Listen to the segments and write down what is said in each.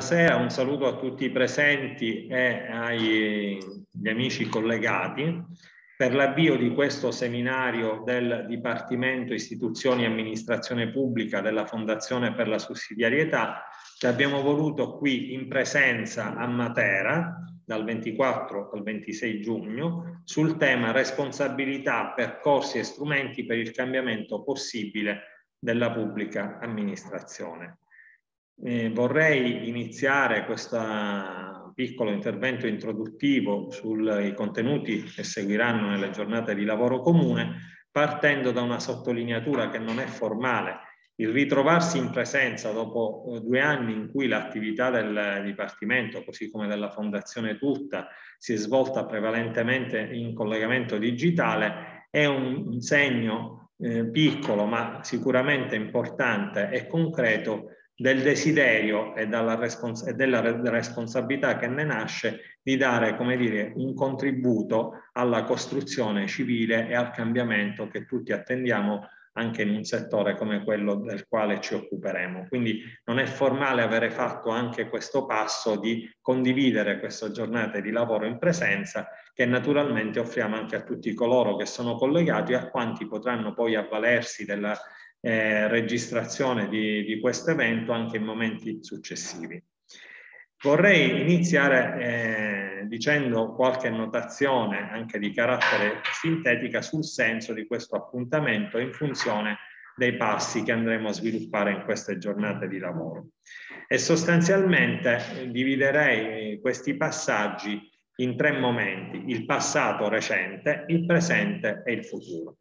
Buonasera, un saluto a tutti i presenti e agli amici collegati per l'avvio di questo seminario del Dipartimento Istituzioni e Amministrazione Pubblica della Fondazione per la Sussidiarietà che abbiamo voluto qui in presenza a Matera dal 24 al 26 giugno sul tema responsabilità, percorsi e strumenti per il cambiamento possibile della pubblica amministrazione. Vorrei iniziare questo piccolo intervento introduttivo sui contenuti che seguiranno nelle giornate di lavoro comune partendo da una sottolineatura che non è formale. Il ritrovarsi in presenza dopo 2 anni in cui l'attività del Dipartimento, così come della Fondazione tutta, si è svolta prevalentemente in collegamento digitale, è un segno piccolo ma sicuramente importante e concreto del desiderio e della responsabilità che ne nasce di dare, come dire, un contributo alla costruzione civile e al cambiamento che tutti attendiamo anche in un settore come quello del quale ci occuperemo. Quindi non è formale avere fatto anche questo passo di condividere queste giornate di lavoro in presenza che naturalmente offriamo anche a tutti coloro che sono collegati e a quanti potranno poi avvalersi della registrazione di questo evento anche in momenti successivi. Vorrei iniziare dicendo qualche notazione anche di carattere sintetica sul senso di questo appuntamento in funzione dei passi che andremo a sviluppare in queste giornate di lavoro. E sostanzialmente dividerei questi passaggi in 3 momenti: il passato recente, il presente e il futuro.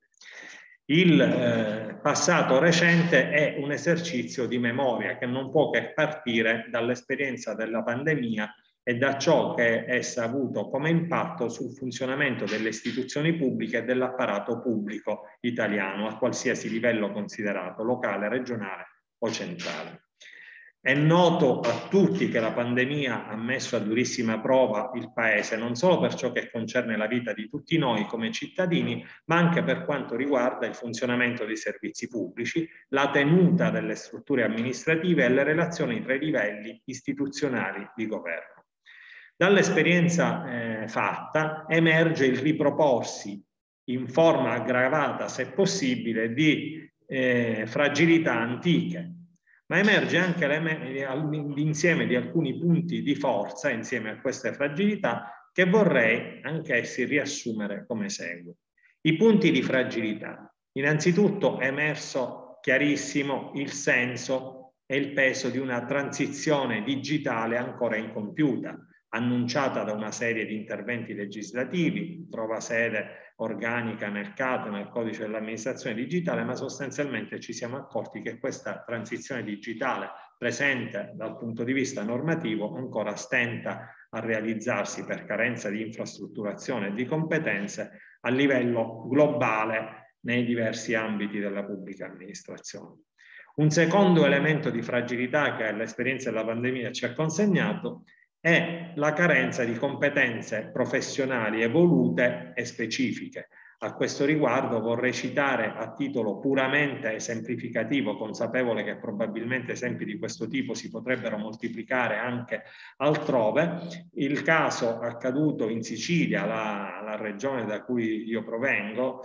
Il passato recente è un esercizio di memoria che non può che partire dall'esperienza della pandemia e da ciò che essa ha avuto come impatto sul funzionamento delle istituzioni pubbliche e dell'apparato pubblico italiano a qualsiasi livello considerato, locale, regionale o centrale. È noto a tutti che la pandemia ha messo a durissima prova il Paese, non solo per ciò che concerne la vita di tutti noi come cittadini, ma anche per quanto riguarda il funzionamento dei servizi pubblici, la tenuta delle strutture amministrative e le relazioni tra i livelli istituzionali di governo. Dall'esperienza fatta emerge il riproporsi in forma aggravata, se possibile, di fragilità antiche, ma emerge anche l'insieme di alcuni punti di forza insieme a queste fragilità che vorrei anch'essi riassumere come segue. I punti di fragilità. Innanzitutto è emerso chiarissimo il senso e il peso di una transizione digitale ancora incompiuta, annunciata da una serie di interventi legislativi, trova sede organica nel CAD, nel codice dell'amministrazione digitale, ma sostanzialmente ci siamo accorti che questa transizione digitale presente dal punto di vista normativo ancora stenta a realizzarsi per carenza di infrastrutturazione e di competenze a livello globale nei diversi ambiti della pubblica amministrazione. Un secondo elemento di fragilità che l'esperienza della pandemia ci ha consegnato è la carenza di competenze professionali evolute e specifiche. A questo riguardo vorrei citare a titolo puramente esemplificativo, consapevole che probabilmente esempi di questo tipo si potrebbero moltiplicare anche altrove, il caso accaduto in Sicilia, la regione da cui io provengo,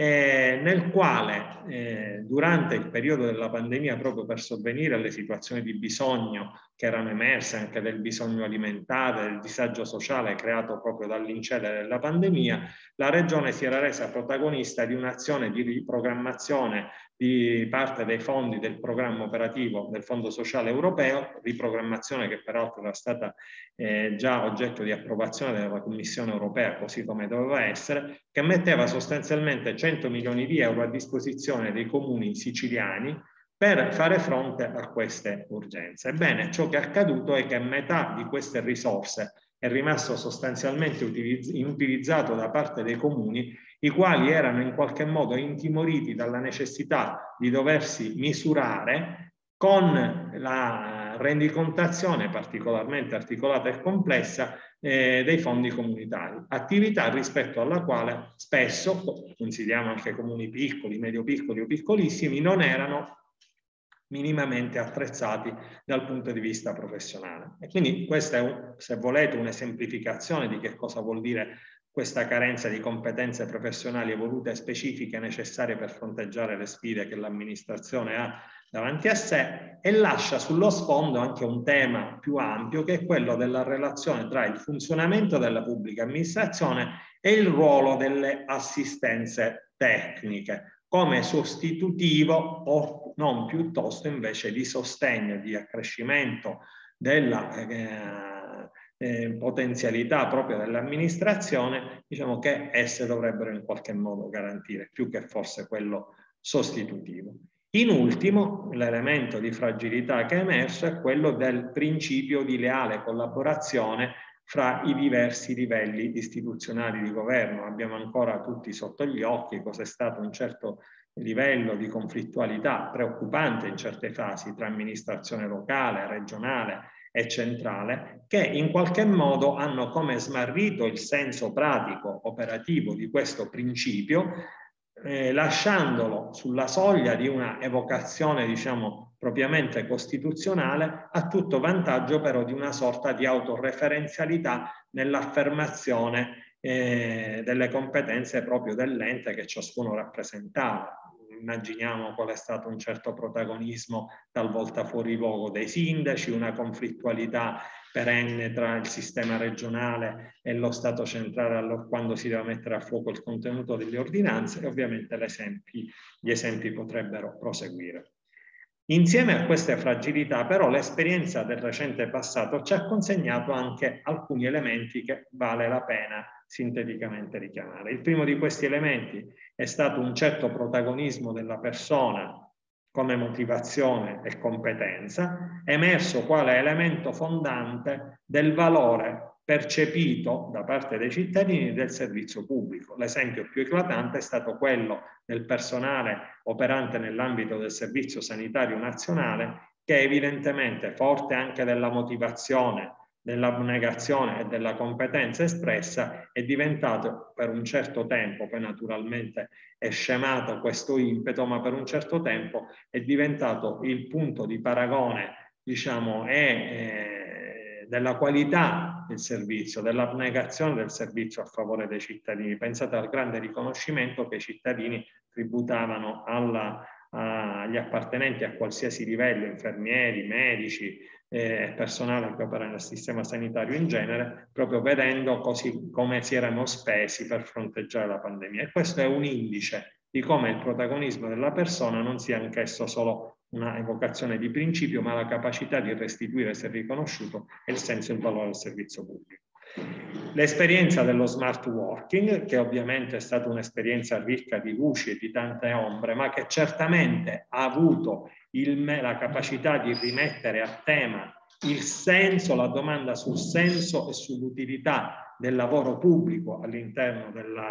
nel quale durante il periodo della pandemia, proprio per sovvenire alle situazioni di bisogno che erano emerse, anche del bisogno alimentare, del disagio sociale creato proprio dall'incedere della pandemia, la Regione si era resa protagonista di un'azione di riprogrammazione di parte dei fondi del programma operativo del Fondo Sociale Europeo, riprogrammazione che peraltro era stata già oggetto di approvazione della Commissione Europea, così come doveva essere, che metteva sostanzialmente 100 milioni di euro a disposizione dei comuni siciliani per fare fronte a queste urgenze. Ebbene, ciò che è accaduto è che metà di queste risorse è rimasto sostanzialmente inutilizzato da parte dei comuni, i quali erano in qualche modo intimoriti dalla necessità di doversi misurare con la rendicontazione particolarmente articolata e complessa dei fondi comunitari, attività rispetto alla quale spesso, consideriamo anche comuni piccoli, medio piccoli o piccolissimi, non erano minimamente attrezzati dal punto di vista professionale. E quindi questa è, se volete, un'esemplificazione di che cosa vuol dire questa carenza di competenze professionali evolute e specifiche necessarie per fronteggiare le sfide che l'amministrazione ha davanti a sé, e lascia sullo sfondo anche un tema più ampio, che è quello della relazione tra il funzionamento della pubblica amministrazione e il ruolo delle assistenze tecniche come sostitutivo o non piuttosto invece di sostegno, di accrescimento della potenzialità proprio dell'amministrazione, diciamo che esse dovrebbero in qualche modo garantire, più che forse quello sostitutivo. In ultimo, l'elemento di fragilità che è emerso è quello del principio di leale collaborazione fra i diversi livelli istituzionali di governo. Abbiamo ancora tutti sotto gli occhi cosa è stato un certo livello di conflittualità preoccupante in certe fasi tra amministrazione locale, regionale e centrale, che in qualche modo hanno come smarrito il senso pratico operativo di questo principio, lasciandolo sulla soglia di una evocazione, diciamo, propriamente costituzionale, a tutto vantaggio però di una sorta di autoreferenzialità nell'affermazione delle competenze proprio dell'ente che ciascuno rappresentava. Immaginiamo qual è stato un certo protagonismo talvolta fuori luogo dei sindaci, una conflittualità perenne tra il sistema regionale e lo Stato centrale quando si deve mettere a fuoco il contenuto delle ordinanze, e ovviamente gli esempi potrebbero proseguire. Insieme a queste fragilità, però, l'esperienza del recente passato ci ha consegnato anche alcuni elementi che vale la pena sinteticamente richiamare. Il primo di questi elementi è stato un certo protagonismo della persona come motivazione e competenza, emerso quale elemento fondante del valore percepito da parte dei cittadini del servizio pubblico. L'esempio più eclatante è stato quello del personale operante nell'ambito del Servizio Sanitario Nazionale, che evidentemente, forte anche della motivazione, dell'abnegazione e della competenza espressa, è diventato per un certo tempo, poi naturalmente è scemato questo impeto, ma per un certo tempo è diventato il punto di paragone, diciamo, della qualità del servizio, dell'abnegazione del servizio a favore dei cittadini. Pensate al grande riconoscimento che i cittadini tributavano agli appartenenti a qualsiasi livello, infermieri, medici e personale che opera nel sistema sanitario in genere, proprio vedendo così come si erano spesi per fronteggiare la pandemia. E questo è un indice di come il protagonismo della persona non sia anch'esso solo una evocazione di principio, ma la capacità di restituire, se riconosciuto, il senso e il valore del servizio pubblico. L'esperienza dello smart working, che ovviamente è stata un'esperienza ricca di luci e di tante ombre, ma che certamente ha avuto la capacità di rimettere a tema il senso, la domanda sul senso e sull'utilità del lavoro pubblico all'interno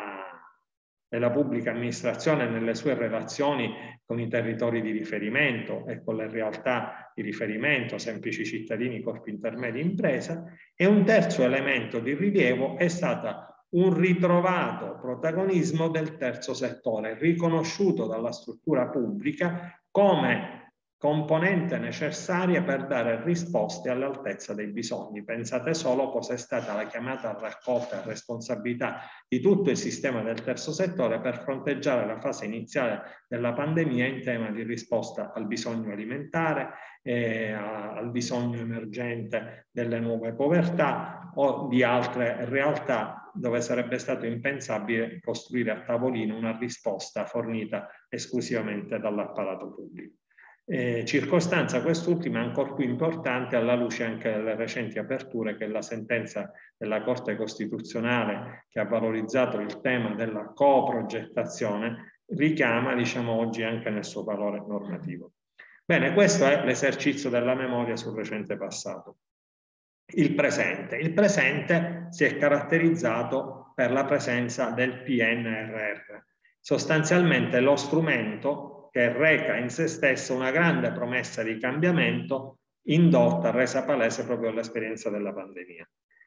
della pubblica amministrazione nelle sue relazioni con i territori di riferimento e con le realtà di riferimento, semplici cittadini, corpi intermedi, impresa. E un terzo elemento di rilievo è stato un ritrovato protagonismo del terzo settore, riconosciuto dalla struttura pubblica come componente necessaria per dare risposte all'altezza dei bisogni. Pensate solo cosa è stata la chiamata a raccolta e responsabilità di tutto il sistema del terzo settore per fronteggiare la fase iniziale della pandemia in tema di risposta al bisogno alimentare, al bisogno emergente delle nuove povertà o di altre realtà dove sarebbe stato impensabile costruire a tavolino una risposta fornita esclusivamente dall'apparato pubblico. Circostanza quest'ultima ancor più importante alla luce anche delle recenti aperture che la sentenza della Corte Costituzionale, che ha valorizzato il tema della coprogettazione, richiama, diciamo, oggi anche nel suo valore normativo. Bene, questo è l'esercizio della memoria sul recente passato. Il presente si è caratterizzato per la presenza del PNRR, sostanzialmente lo strumento che reca in se stesso una grande promessa di cambiamento indotta, resa palese proprio dall'esperienza della pandemia.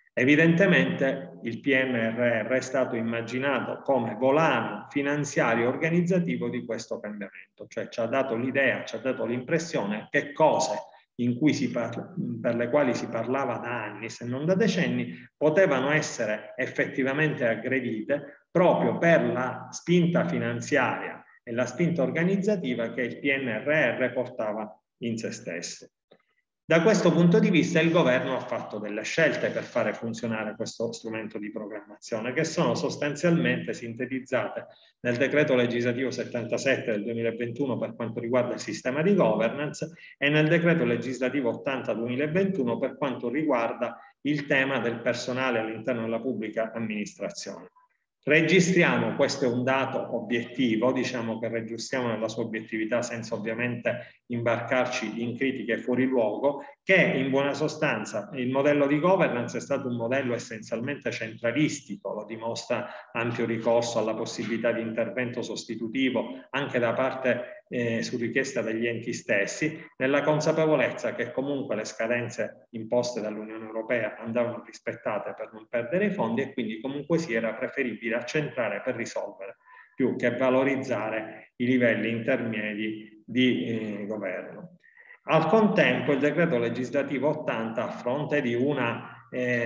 Evidentemente il PNRR è stato immaginato come volano finanziario e organizzativo di questo cambiamento, cioè ci ha dato l'idea, ci ha dato l'impressione che cose per le quali si parlava da anni, se non da decenni, potevano essere effettivamente aggredite proprio per la spinta finanziaria e la spinta organizzativa che il PNRR portava in se stesso. Da questo punto di vista il governo ha fatto delle scelte per fare funzionare questo strumento di programmazione, che sono sostanzialmente sintetizzate nel decreto legislativo 77 del 2021 per quanto riguarda il sistema di governance e nel decreto legislativo 80 2021 per quanto riguarda il tema del personale all'interno della pubblica amministrazione. Registriamo, questo è un dato obiettivo, diciamo che registriamo nella sua obiettività senza ovviamente imbarcarci in critiche fuori luogo, che in buona sostanza il modello di governance è stato un modello essenzialmente centralistico, lo dimostra ampio ricorso alla possibilità di intervento sostitutivo anche da parte su richiesta degli enti stessi, nella consapevolezza che comunque le scadenze imposte dall'Unione Europea andavano rispettate per non perdere i fondi e quindi comunque sì era preferibile accentrare per risolvere più che valorizzare i livelli intermedi di governo. Al contempo il decreto legislativo 80, a fronte di una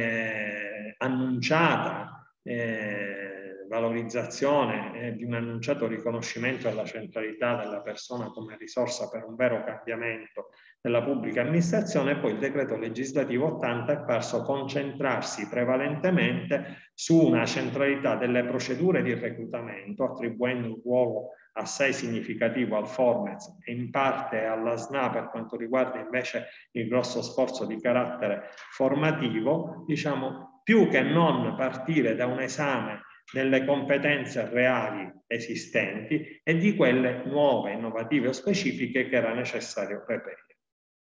annunciata valorizzazione di un annunciato riconoscimento della centralità della persona come risorsa per un vero cambiamento della pubblica amministrazione, poi il decreto legislativo 80 è parso concentrarsi prevalentemente su una centralità delle procedure di reclutamento, attribuendo un ruolo assai significativo al Formez e in parte alla SNA per quanto riguarda invece il grosso sforzo di carattere formativo, diciamo, più che non partire da un esame delle competenze reali esistenti e di quelle nuove, innovative o specifiche che era necessario reperire.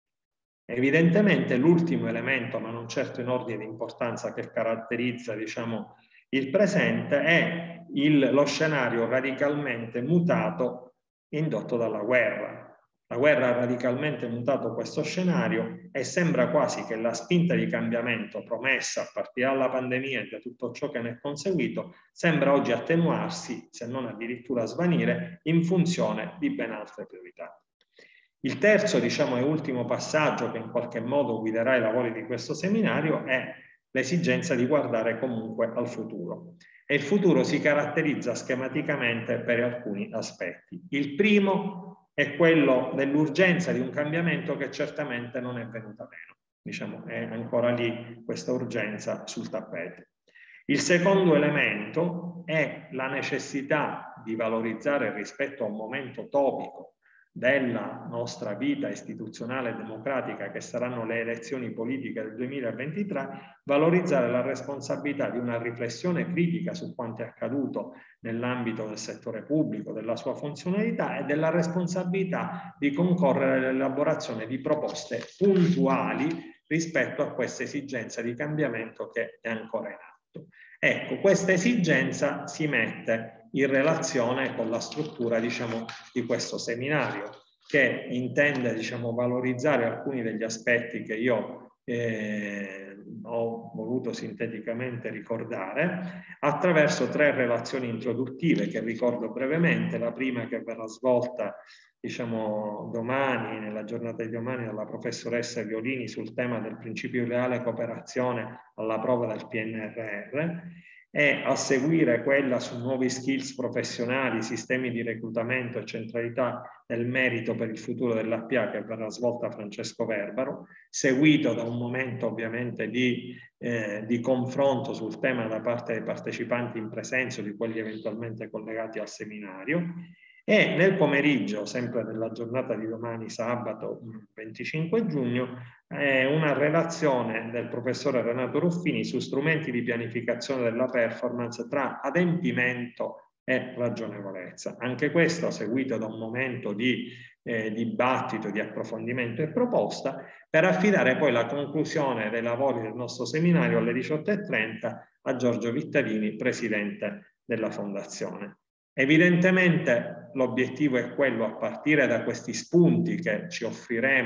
Evidentemente l'ultimo elemento, ma non certo in ordine di importanza, che caratterizza, diciamo, il presente è lo scenario radicalmente mutato indotto dalla guerra. La guerra ha radicalmente mutato questo scenario e sembra quasi che la spinta di cambiamento promessa a partire dalla pandemia e da tutto ciò che ne è conseguito sembra oggi attenuarsi, se non addirittura svanire, in funzione di ben altre priorità. Il terzo, diciamo, e ultimo passaggio che in qualche modo guiderà i lavori di questo seminario è l'esigenza di guardare comunque al futuro. E il futuro si caratterizza schematicamente per alcuni aspetti. Il primo è quello dell'urgenza di un cambiamento che certamente non è venuta meno. Diciamo, è ancora lì questa urgenza sul tappeto. Il secondo elemento è la necessità di valorizzare rispetto a un momento topico della nostra vita istituzionale e democratica, che saranno le elezioni politiche del 2023, valorizzare la responsabilità di una riflessione critica su quanto è accaduto nell'ambito del settore pubblico, della sua funzionalità e della responsabilità di concorrere all'elaborazione di proposte puntuali rispetto a questa esigenza di cambiamento che è ancora in atto. Ecco, questa esigenza si mette in relazione con la struttura, diciamo, di questo seminario, che intende, diciamo, valorizzare alcuni degli aspetti che io ho voluto sinteticamente ricordare attraverso 3 relazioni introduttive che ricordo brevemente. La prima, che verrà svolta, diciamo, domani, nella giornata di domani, dalla professoressa Violini sul tema del principio di leale cooperazione alla prova del PNRR, e a seguire quella su nuovi skills professionali, sistemi di reclutamento e centralità del merito per il futuro dell'APA, che verrà svolta Francesco Verbaro, seguito da un momento ovviamente di confronto sul tema da parte dei partecipanti in presenza o di quelli eventualmente collegati al seminario. E nel pomeriggio, sempre nella giornata di domani, sabato 25 giugno, una relazione del professore Renato Ruffini su strumenti di pianificazione della performance tra adempimento e ragionevolezza. Anche questo seguito da un momento di dibattito, di approfondimento e proposta, per affidare poi la conclusione dei lavori del nostro seminario alle 18:30 a Giorgio Vittalini, presidente della Fondazione. Evidentemente l'obiettivo è quello, a partire da questi spunti che ci offriremo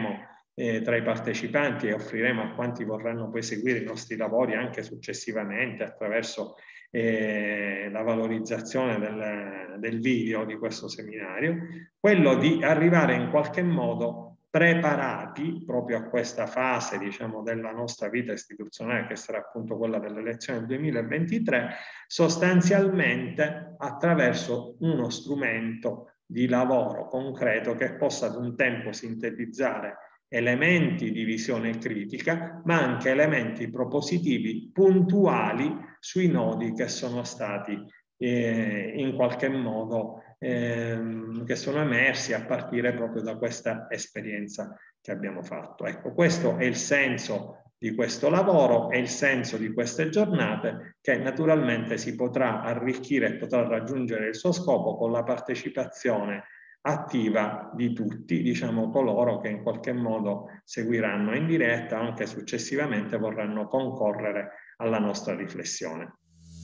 tra i partecipanti e offriremo a quanti vorranno poi seguire i nostri lavori anche successivamente attraverso la valorizzazione del video di questo seminario, quello di arrivare in qualche modo preparati proprio a questa fase, diciamo, della nostra vita istituzionale, che sarà appunto quella delle elezioni del 2023, sostanzialmente attraverso uno strumento di lavoro concreto che possa ad un tempo sintetizzare elementi di visione critica, ma anche elementi propositivi puntuali sui nodi che sono stati in qualche modo che sono emersi a partire proprio da questa esperienza che abbiamo fatto. Ecco, questo è il senso di questo lavoro, è il senso di queste giornate, che naturalmente si potrà arricchire e potrà raggiungere il suo scopo con la partecipazione attiva di tutti, diciamo coloro che in qualche modo seguiranno in diretta o anche successivamente vorranno concorrere alla nostra riflessione.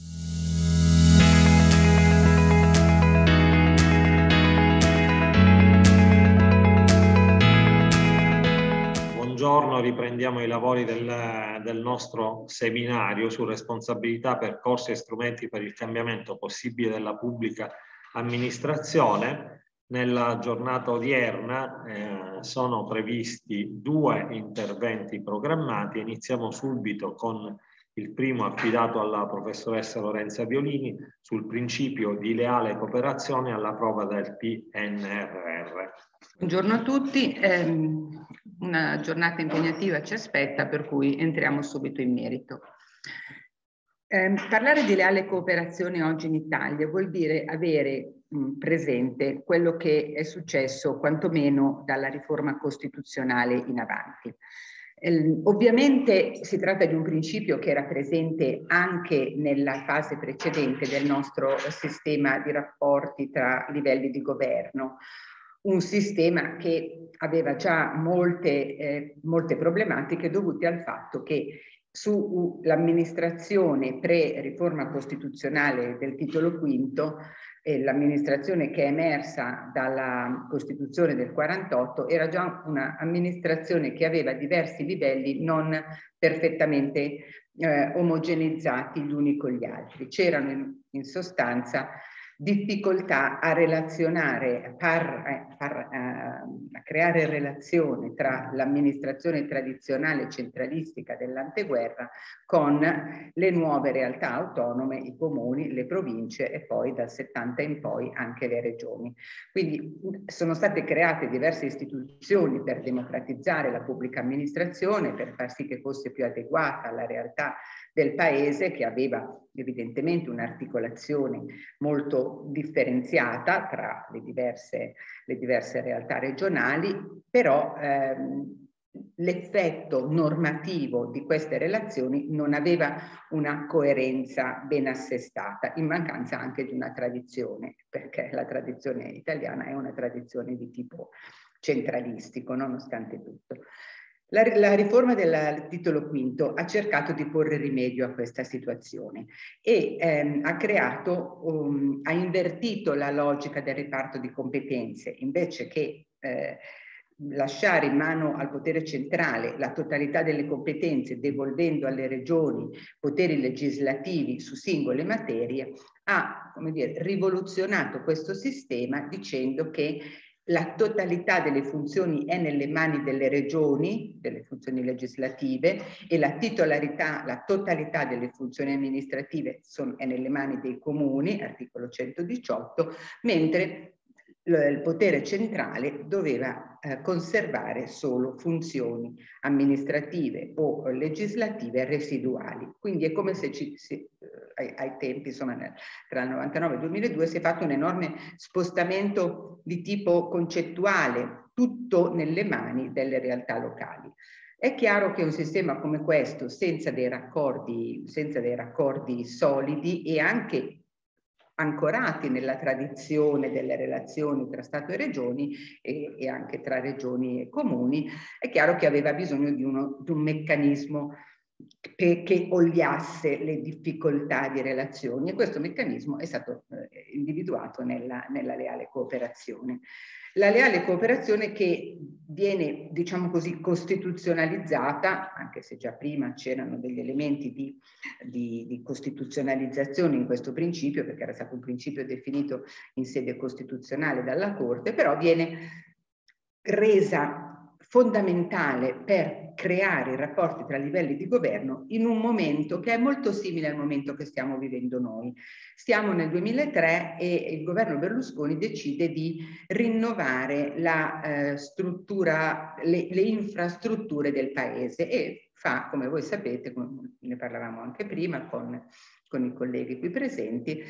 Buongiorno, riprendiamo i lavori del nostro seminario su responsabilità, percorsi e strumenti per il cambiamento possibile della pubblica amministrazione. Nella giornata odierna sono previsti 2 interventi programmati. Iniziamo subito con il primo affidato alla professoressa Lorenza Violini sul principio di leale cooperazione alla prova del PNRR. Buongiorno a tutti, una giornata impegnativa ci aspetta, per cui entriamo subito in merito. Parlare di leale cooperazione oggi in Italia vuol dire avere presente quello che è successo quantomeno dalla riforma costituzionale in avanti. Ovviamente si tratta di un principio che era presente anche nella fase precedente del nostro sistema di rapporti tra livelli di governo, un sistema che aveva già molte problematiche dovute al fatto che sull'amministrazione pre-riforma costituzionale del titolo V, l'amministrazione che è emersa dalla Costituzione del 48 era già un'amministrazione che aveva diversi livelli non perfettamente omogeneizzati gli uni con gli altri. C'erano in sostanza difficoltà a relazionare, a creare relazione tra l'amministrazione tradizionale centralistica dell'anteguerra con le nuove realtà autonome, i comuni, le province e poi dal 70 in poi anche le regioni. Quindi sono state create diverse istituzioni per democratizzare la pubblica amministrazione, per far sì che fosse più adeguata alla realtà del paese, che aveva evidentemente un'articolazione molto differenziata tra le diverse realtà regionali, però l'effetto normativo di queste relazioni non aveva una coerenza ben assestata, in mancanza anche di una tradizione, perché la tradizione italiana è una tradizione di tipo centralistico, nonostante tutto. La riforma del titolo V ha cercato di porre rimedio a questa situazione e ha invertito la logica del riparto di competenze. Invece che lasciare in mano al potere centrale la totalità delle competenze, devolvendo alle regioni poteri legislativi su singole materie, ha, come dire, rivoluzionato questo sistema dicendo che la totalità delle funzioni è nelle mani delle regioni, delle funzioni legislative, e la totalità delle funzioni amministrative è nelle mani dei comuni, articolo 118, mentre il potere centrale doveva conservare solo funzioni amministrative o legislative residuali. Quindi è come se ai tempi, insomma, tra il 99 e il 2002 si è fatto un enorme spostamento di tipo concettuale, tutto nelle mani delle realtà locali. È chiaro che un sistema come questo, senza dei raccordi solidi e anche ancorati nella tradizione delle relazioni tra Stato e Regioni e anche tra Regioni e Comuni, è chiaro che aveva bisogno di un meccanismo che oliasse le difficoltà di relazioni, e questo meccanismo è stato individuato nella leale cooperazione. La leale cooperazione che viene, diciamo così, costituzionalizzata, anche se già prima c'erano degli elementi di costituzionalizzazione in questo principio, perché era stato un principio definito in sede costituzionale dalla Corte, però viene resa fondamentale per creare i rapporti tra livelli di governo in un momento che è molto simile al momento che stiamo vivendo noi. Siamo nel 2003 e il governo Berlusconi decide di rinnovare la struttura, le infrastrutture del paese e fa, come voi sapete, come ne parlavamo anche prima con i colleghi qui presenti,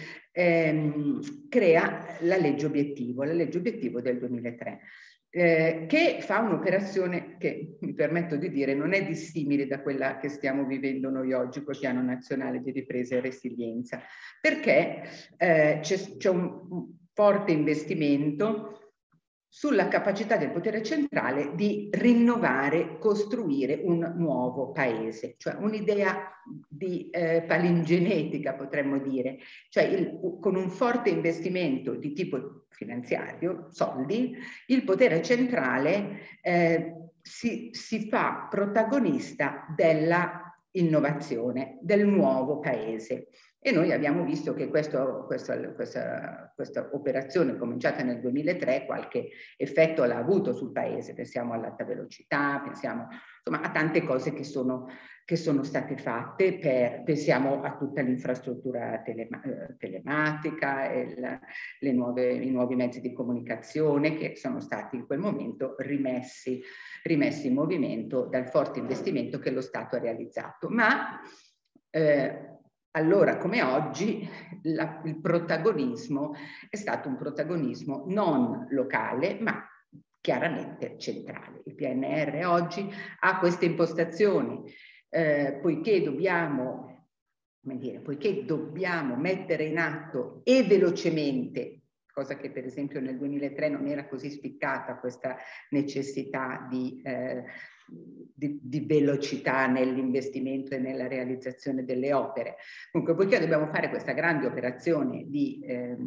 crea la legge obiettivo del 2003. Che fa un'operazione che, mi permetto di dire, non è dissimile da quella che stiamo vivendo noi oggi col Piano Nazionale di Ripresa e Resilienza, perché c'è un forte investimento sulla capacità del potere centrale di rinnovare, costruire un nuovo paese, cioè un'idea di palingenetica, potremmo dire, cioè con un forte investimento di tipo finanziario, soldi, il potere centrale si fa protagonista della innovazione, del nuovo paese. E noi abbiamo visto che questa operazione, cominciata nel 2003, qualche effetto l'ha avuto sul paese. Pensiamo all'alta velocità, pensiamo insomma a tante cose che sono state fatte, pensiamo a tutta l'infrastruttura telematica, i nuovi mezzi di comunicazione che sono stati in quel momento rimessi in movimento dal forte investimento che lo Stato ha realizzato. Ma allora, come oggi, il protagonismo è stato un protagonismo non locale, ma chiaramente centrale. Il PNR oggi ha queste impostazioni, poiché dobbiamo mettere in atto e velocemente, cosa che per esempio nel 2003 non era così spiccata, questa necessità di velocità nell'investimento e nella realizzazione delle opere. Comunque, poiché dobbiamo fare questa grande operazione di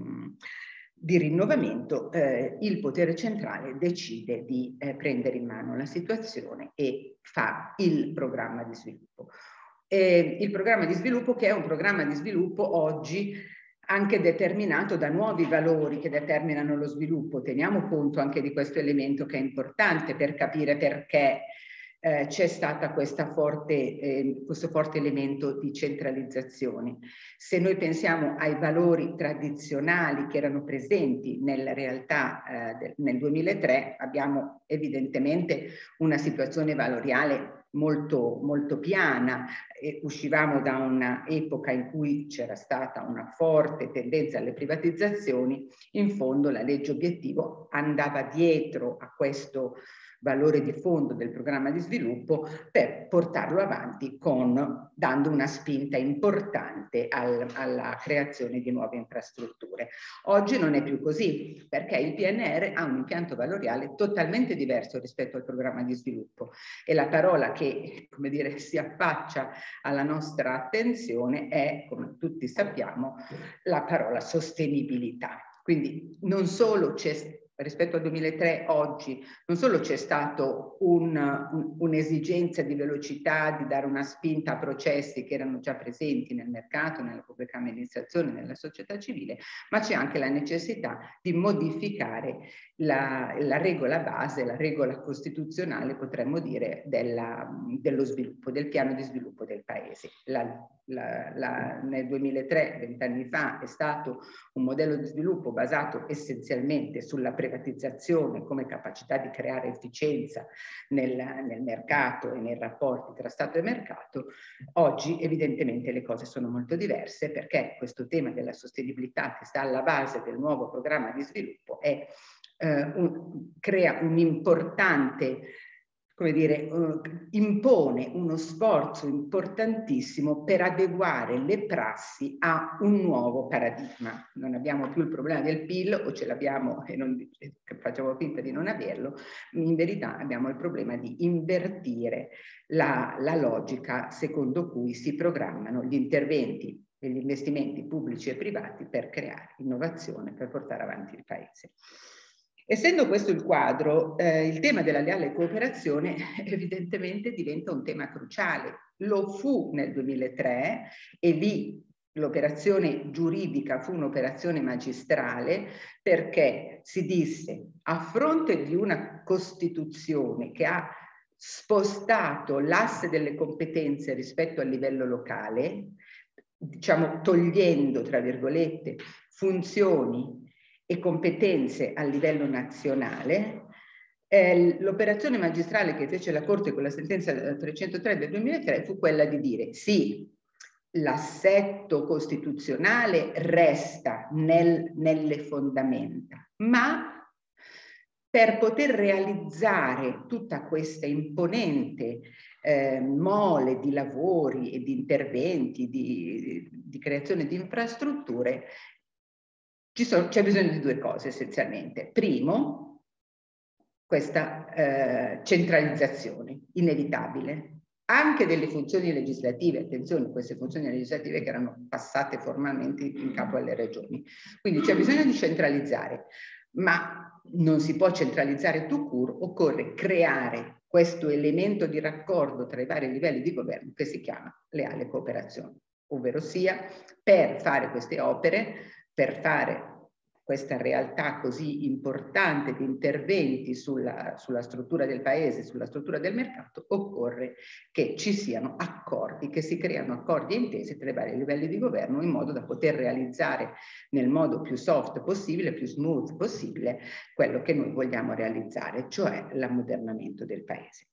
rinnovamento, il potere centrale decide di prendere in mano la situazione e fa il programma di sviluppo. Il programma di sviluppo, che è un programma di sviluppo oggi anche determinato da nuovi valori che determinano lo sviluppo. Teniamo conto anche di questo elemento che è importante per capire perché c'è stata questo forte elemento di centralizzazione. Se noi pensiamo ai valori tradizionali che erano presenti nella realtà nel 2003, abbiamo evidentemente una situazione valoriale molto, molto piana. Uscivamo da un'epoca in cui c'era stata una forte tendenza alle privatizzazioni. In fondo la legge obiettivo andava dietro a questo valore di fondo del programma di sviluppo per portarlo avanti dando una spinta importante alla creazione di nuove infrastrutture. Oggi non è più così, perché il PNR ha un impianto valoriale totalmente diverso rispetto al programma di sviluppo e la parola che, come dire, si affaccia alla nostra attenzione è, come tutti sappiamo, la parola sostenibilità. Quindi non solo rispetto al 2003 oggi, non solo c'è stato un'esigenza di velocità, di dare una spinta a processi che erano già presenti nel mercato, nella pubblica amministrazione, nella società civile, ma c'è anche la necessità di modificare la regola base, la regola costituzionale, potremmo dire, dello sviluppo, del piano di sviluppo del paese. Nel 2003, 20 anni fa, è stato un modello di sviluppo basato essenzialmente sulla privatizzazione come capacità di creare efficienza nel mercato e nei rapporti tra Stato e mercato. Oggi evidentemente le cose sono molto diverse, perché questo tema della sostenibilità che sta alla base del nuovo programma di sviluppo crea un importante, come dire, impone uno sforzo importantissimo per adeguare le prassi a un nuovo paradigma. Non abbiamo più il problema del PIL, o ce l'abbiamo e facciamo finta di non averlo. In verità abbiamo il problema di invertire la logica secondo cui si programmano gli interventi e gli investimenti pubblici e privati per creare innovazione, per portare avanti il paese. Essendo questo il quadro, il tema della leale cooperazione evidentemente diventa un tema cruciale. Lo fu nel 2003 e lì l'operazione giuridica fu un'operazione magistrale, perché si disse, a fronte di una Costituzione che ha spostato l'asse delle competenze rispetto al livello locale, diciamo togliendo, tra virgolette, funzioni e competenze a livello nazionale, l'operazione magistrale che fece la Corte con la sentenza 303 del 2003 fu quella di dire sì, l'assetto costituzionale resta nelle fondamenta, ma per poter realizzare tutta questa imponente mole di lavori e di interventi, di creazione di infrastrutture, c'è bisogno di due cose essenzialmente. Primo, questa centralizzazione inevitabile, anche delle funzioni legislative, attenzione, queste funzioni legislative che erano passate formalmente in capo alle regioni. Quindi c'è bisogno di centralizzare, ma non si può centralizzare tout court, occorre creare questo elemento di raccordo tra i vari livelli di governo che si chiama leale cooperazione, ovvero sia per fare queste opere, per fare questa realtà così importante di interventi sulla struttura del paese, sulla struttura del mercato, occorre che ci siano accordi, che si creano accordi e intese tra i vari livelli di governo in modo da poter realizzare nel modo più soft possibile, più smooth possibile, quello che noi vogliamo realizzare, cioè l'ammodernamento del paese.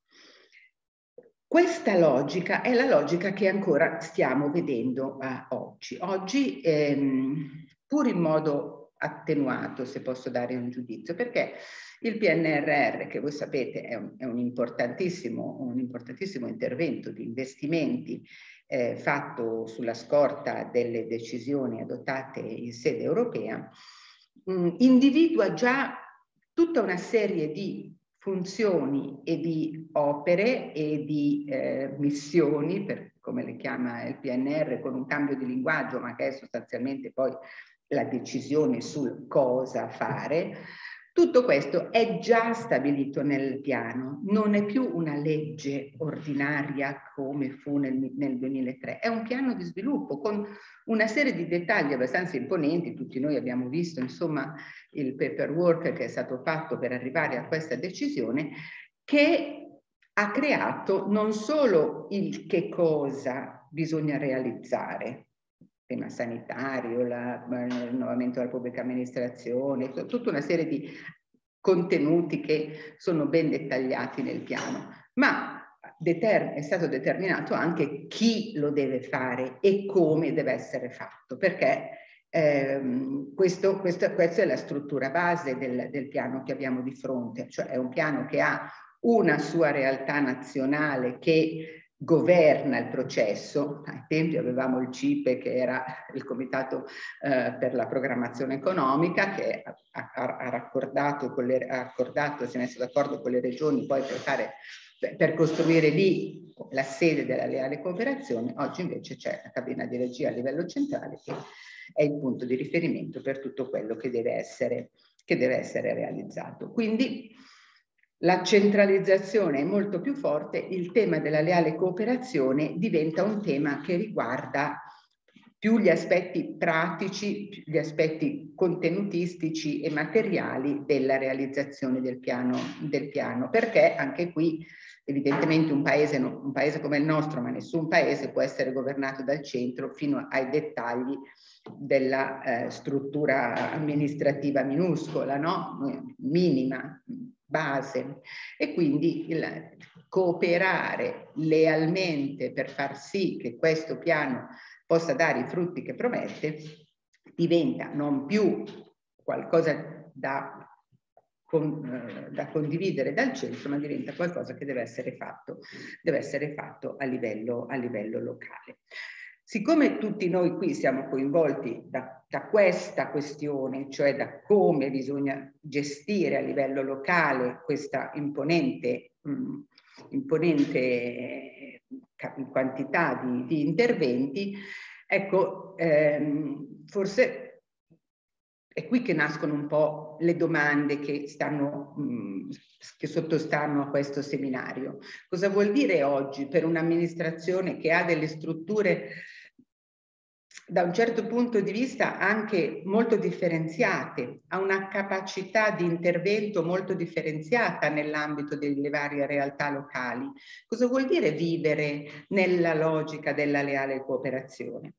Questa logica è la logica che ancora stiamo vedendo oggi. Oggi, pur in modo attenuato, se posso dare un giudizio, perché il PNRR, che voi sapete è un importantissimo intervento di investimenti fatto sulla scorta delle decisioni adottate in sede europea, individua già tutta una serie di funzioni e di opere e di missioni, come le chiama il PNR, con un cambio di linguaggio, ma che è sostanzialmente poi la decisione sul cosa fare. Tutto questo è già stabilito nel piano, non è più una legge ordinaria come fu nel 2003, è un piano di sviluppo con una serie di dettagli abbastanza imponenti. Tutti noi abbiamo visto, insomma, il paperwork che è stato fatto per arrivare a questa decisione, che ha creato non solo il che cosa bisogna realizzare, tema sanitario, il rinnovamento della pubblica amministrazione, tutta una serie di contenuti che sono ben dettagliati nel piano, ma è stato determinato anche chi lo deve fare e come deve essere fatto, perché questa è la struttura base del piano che abbiamo di fronte, cioè è un piano che ha una sua realtà nazionale che governa il processo. Ai tempi avevamo il CIPE, che era il Comitato per la Programmazione Economica, che ha raccordato, si è messo d'accordo con le regioni poi per costruire lì la sede della leale cooperazione. Oggi invece c'è la cabina di regia a livello centrale, che è il punto di riferimento per tutto quello che deve essere realizzato. Quindi la centralizzazione è molto più forte, il tema della leale cooperazione diventa un tema che riguarda più gli aspetti pratici, gli aspetti contenutistici e materiali della realizzazione del piano, perché anche qui evidentemente un paese come il nostro, ma nessun paese può essere governato dal centro fino ai dettagli della struttura amministrativa minuscola, no? Minima, base, e quindi cooperare lealmente per far sì che questo piano possa dare i frutti che promette diventa non più qualcosa da condividere dal centro, ma diventa qualcosa che deve essere fatto a livello locale. Siccome tutti noi qui siamo coinvolti da questa questione, cioè da come bisogna gestire a livello locale questa imponente quantità di interventi, ecco, forse è qui che nascono un po' le domande che sottostanno a questo seminario. Cosa vuol dire oggi per un'amministrazione che ha delle strutture da un certo punto di vista anche molto differenziate, ha una capacità di intervento molto differenziata nell'ambito delle varie realtà locali? Cosa vuol dire vivere nella logica della leale cooperazione?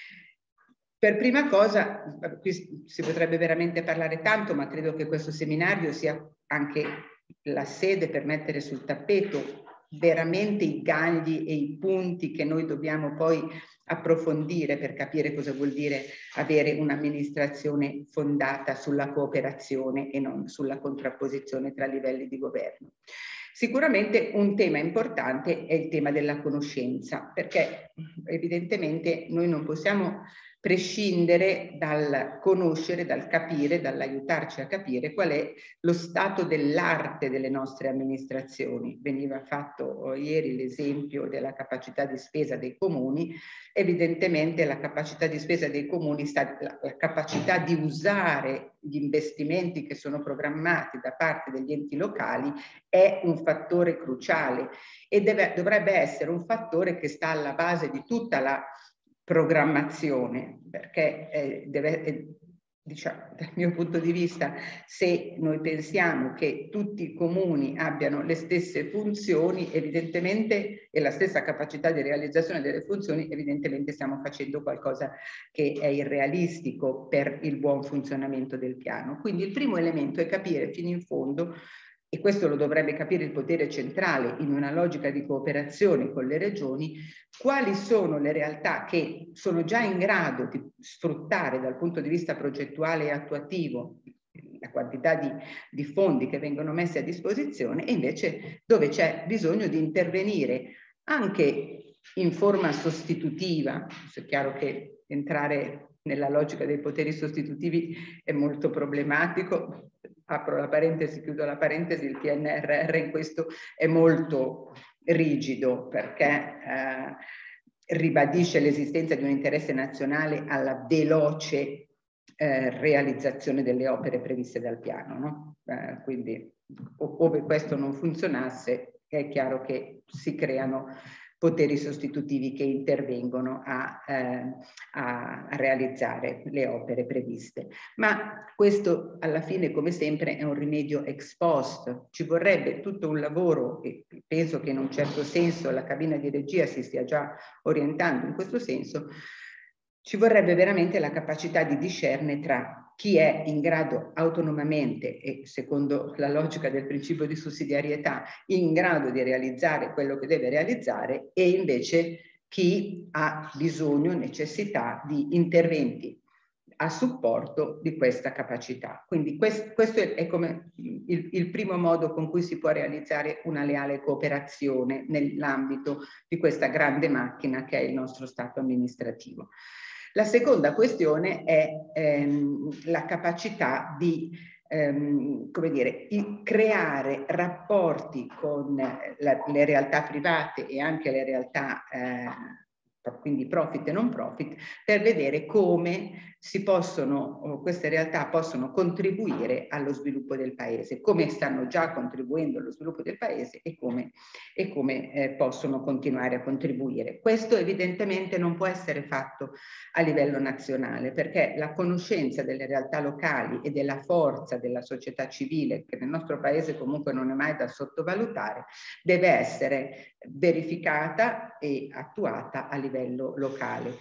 Per prima cosa, qui si potrebbe veramente parlare tanto, ma credo che questo seminario sia anche la sede per mettere sul tappeto veramente i gagli e i punti che noi dobbiamo poi approfondire per capire cosa vuol dire avere un'amministrazione fondata sulla cooperazione e non sulla contrapposizione tra livelli di governo. Sicuramente un tema importante è il tema della conoscenza, perché evidentemente noi non possiamo prescindere dal conoscere, dal capire, dall'aiutarci a capire qual è lo stato dell'arte delle nostre amministrazioni. Veniva fatto ieri l'esempio della capacità di spesa dei comuni. Evidentemente la capacità di spesa dei comuni la capacità di usare gli investimenti che sono programmati da parte degli enti locali è un fattore cruciale e dovrebbe essere un fattore che sta alla base di tutta la programmazione, perché diciamo, dal mio punto di vista, se noi pensiamo che tutti i comuni abbiano le stesse funzioni, evidentemente, e la stessa capacità di realizzazione delle funzioni, evidentemente stiamo facendo qualcosa che è irrealistico per il buon funzionamento del piano. Quindi il primo elemento è capire fino in fondo, e questo lo dovrebbe capire il potere centrale in una logica di cooperazione con le regioni, quali sono le realtà che sono già in grado di sfruttare dal punto di vista progettuale e attuativo la quantità di fondi che vengono messi a disposizione e invece dove c'è bisogno di intervenire anche in forma sostitutiva. È chiaro che entrare nella logica dei poteri sostitutivi è molto problematico. Apro la parentesi, chiudo la parentesi, il PNRR in questo è molto rigido perché ribadisce l'esistenza di un interesse nazionale alla veloce realizzazione delle opere previste dal piano, no? Quindi ove questo non funzionasse è chiaro che si creano poteri sostitutivi che intervengono a realizzare le opere previste. Ma questo alla fine, come sempre, è un rimedio ex post. Ci vorrebbe tutto un lavoro e penso che in un certo senso la cabina di regia si stia già orientando in questo senso. Ci vorrebbe veramente la capacità di discernere tra chi è in grado autonomamente e secondo la logica del principio di sussidiarietà in grado di realizzare quello che deve realizzare e invece chi ha bisogno, necessità di interventi a supporto di questa capacità. Quindi questo è come il primo modo con cui si può realizzare una leale cooperazione nell'ambito di questa grande macchina che è il nostro Stato amministrativo. La seconda questione è la capacità di come dire, creare rapporti con le realtà private e anche le realtà quindi profit e non profit, per vedere come queste realtà possono contribuire allo sviluppo del paese, come stanno già contribuendo allo sviluppo del paese e come possono continuare a contribuire. Questo evidentemente non può essere fatto a livello nazionale, perché la conoscenza delle realtà locali e della forza della società civile, che nel nostro paese comunque non è mai da sottovalutare, deve essere verificata e attuata a livello locale.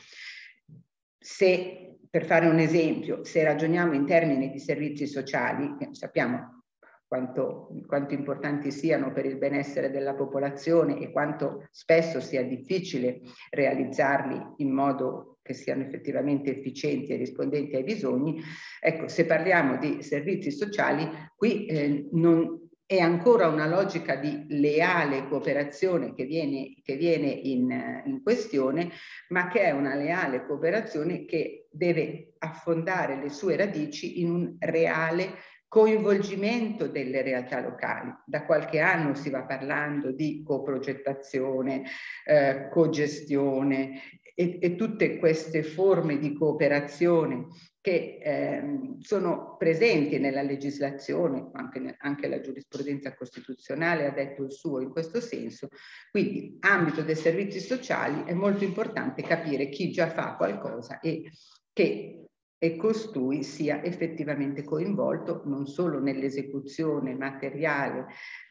Per fare un esempio, se ragioniamo in termini di servizi sociali, sappiamo quanto importanti siano per il benessere della popolazione e quanto spesso sia difficile realizzarli in modo che siano effettivamente efficienti e rispondenti ai bisogni. Ecco, se parliamo di servizi sociali, qui non è ancora una logica di leale cooperazione che viene in questione, ma che è una leale cooperazione che deve affondare le sue radici in un reale coinvolgimento delle realtà locali. Da qualche anno si va parlando di coprogettazione, cogestione e tutte queste forme di cooperazione che sono presenti nella legislazione, anche la giurisprudenza costituzionale ha detto il suo in questo senso. Quindi, ambito dei servizi sociali, è molto importante capire chi già fa qualcosa e costui sia effettivamente coinvolto non solo nell'esecuzione materiale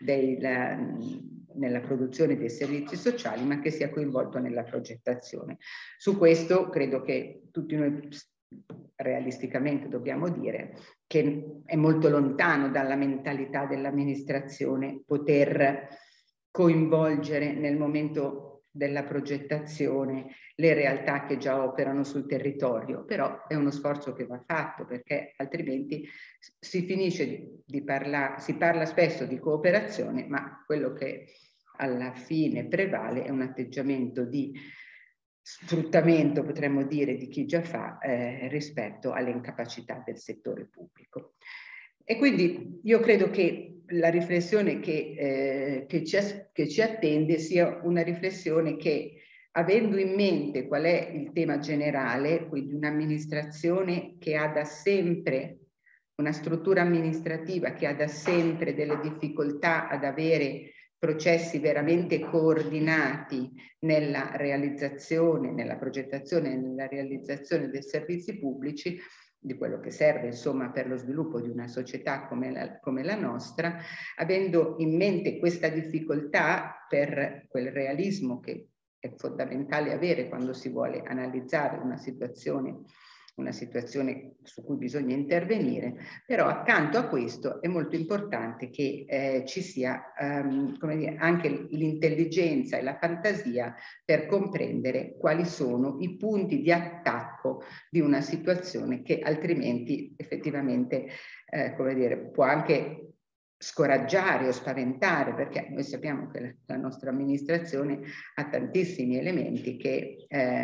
nella produzione dei servizi sociali, ma che sia coinvolto nella progettazione. Su questo credo che tutti noi realisticamente dobbiamo dire che è molto lontano dalla mentalità dell'amministrazione poter coinvolgere nel momento della progettazione le realtà che già operano sul territorio, però è uno sforzo che va fatto, perché altrimenti si finisce si parla spesso di cooperazione, ma quello che alla fine prevale è un atteggiamento di sfruttamento, potremmo dire, di chi già fa rispetto alle incapacità del settore pubblico. E quindi io credo che la riflessione che ci attende sia una riflessione che, avendo in mente qual è il tema generale, quindi un'amministrazione che ha da sempre, una struttura amministrativa che ha da sempre delle difficoltà ad avere processi veramente coordinati nella realizzazione, nella progettazione e nella realizzazione dei servizi pubblici, di quello che serve insomma per lo sviluppo di una società come la nostra, avendo in mente questa difficoltà per quel realismo che è fondamentale avere quando si vuole analizzare una situazione su cui bisogna intervenire, però accanto a questo è molto importante che ci sia come dire, anche l'intelligenza e la fantasia per comprendere quali sono i punti di attacco di una situazione che altrimenti effettivamente come dire, può anche scoraggiare o spaventare, perché noi sappiamo che la nostra amministrazione ha tantissimi elementi che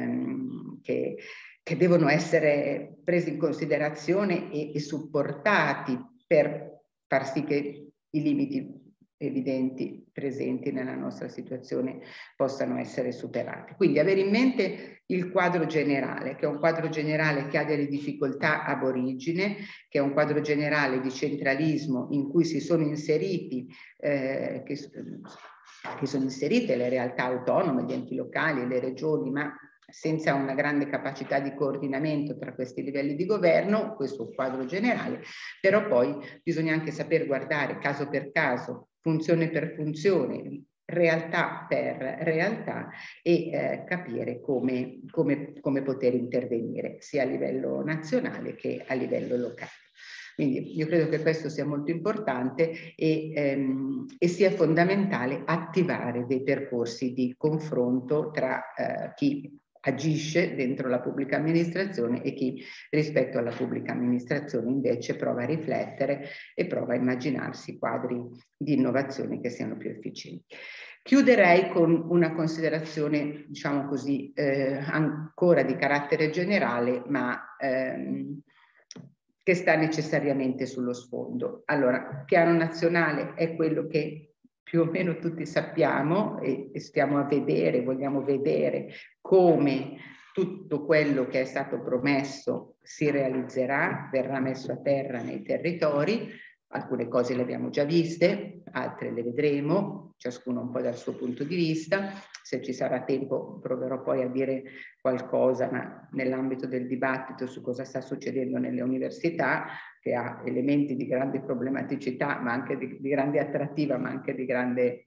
devono essere presi in considerazione e supportati per far sì che i limiti evidenti presenti nella nostra situazione possano essere superati. Quindi avere in mente il quadro generale, che è un quadro generale che ha delle difficoltà ab origine, che è un quadro generale di centralismo in cui si sono inseriti che sono inserite le realtà autonome, gli enti locali, le regioni, ma senza una grande capacità di coordinamento tra questi livelli di governo. Questo è un quadro generale, però poi bisogna anche saper guardare caso per caso, funzione per funzione, realtà per realtà e capire come poter intervenire sia a livello nazionale che a livello locale. Quindi io credo che questo sia molto importante e sia fondamentale attivare dei percorsi di confronto tra chi agisce dentro la pubblica amministrazione e chi rispetto alla pubblica amministrazione invece prova a riflettere e prova a immaginarsi quadri di innovazione che siano più efficienti. Chiuderei con una considerazione, diciamo così, ancora di carattere generale, ma che sta necessariamente sullo sfondo. Allora, piano nazionale è quello che più o meno tutti sappiamo e stiamo a vedere, vogliamo vedere come tutto quello che è stato promesso si realizzerà, verrà messo a terra nei territori. Alcune cose le abbiamo già viste, altre le vedremo, ciascuno un po' dal suo punto di vista. Se ci sarà tempo proverò poi a dire qualcosa, ma nell'ambito del dibattito su cosa sta succedendo nelle università, che ha elementi di grande problematicità, ma anche di grande attrattiva, ma anche di grande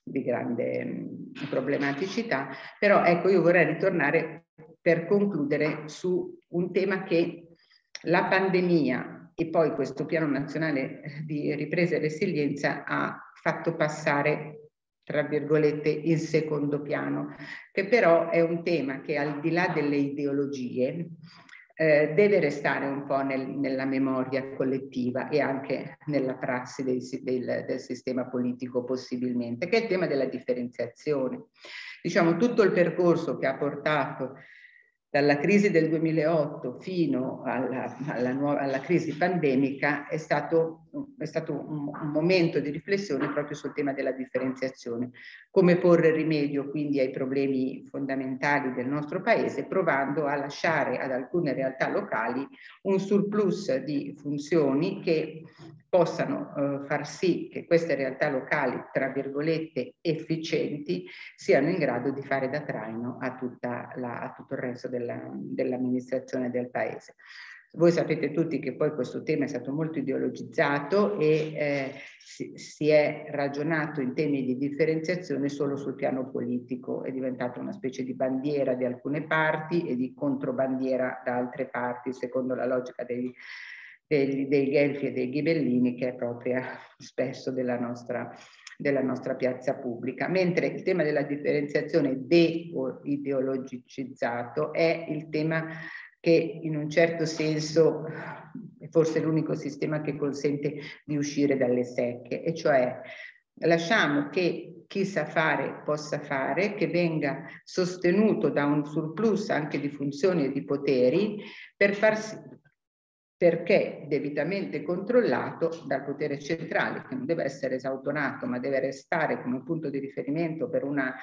problematicità. Però ecco, io vorrei ritornare per concludere su un tema che la pandemia e poi questo piano nazionale di ripresa e resilienza ha fatto passare, tra virgolette, in secondo piano, che però è un tema che al di là delle ideologie deve restare un po' nella memoria collettiva e anche nella prassi del sistema politico possibilmente, che è il tema della differenziazione. Diciamo, tutto il percorso che ha portato dalla crisi del 2008 fino alla crisi pandemica è stato è stato un momento di riflessione proprio sul tema della differenziazione, come porre rimedio quindi ai problemi fondamentali del nostro paese, provando a lasciare ad alcune realtà locali un surplus di funzioni che possano far sì che queste realtà locali, tra virgolette, efficienti, siano in grado di fare da traino a tutto il resto dell'amministrazione del paese. Voi sapete tutti che poi questo tema è stato molto ideologizzato e si è ragionato in temi di differenziazione solo sul piano politico, è diventata una specie di bandiera di alcune parti e di controbandiera da altre parti, secondo la logica dei Guelfi e dei Ghibellini, che è propria spesso della nostra piazza pubblica, mentre il tema della differenziazione de-ideologicizzato è il tema che in un certo senso è forse l'unico sistema che consente di uscire dalle secche, e cioè lasciamo che chi sa fare possa fare, che venga sostenuto da un surplus anche di funzioni e di poteri perché debitamente controllato dal potere centrale, che non deve essere esautorato, ma deve restare come punto di riferimento per una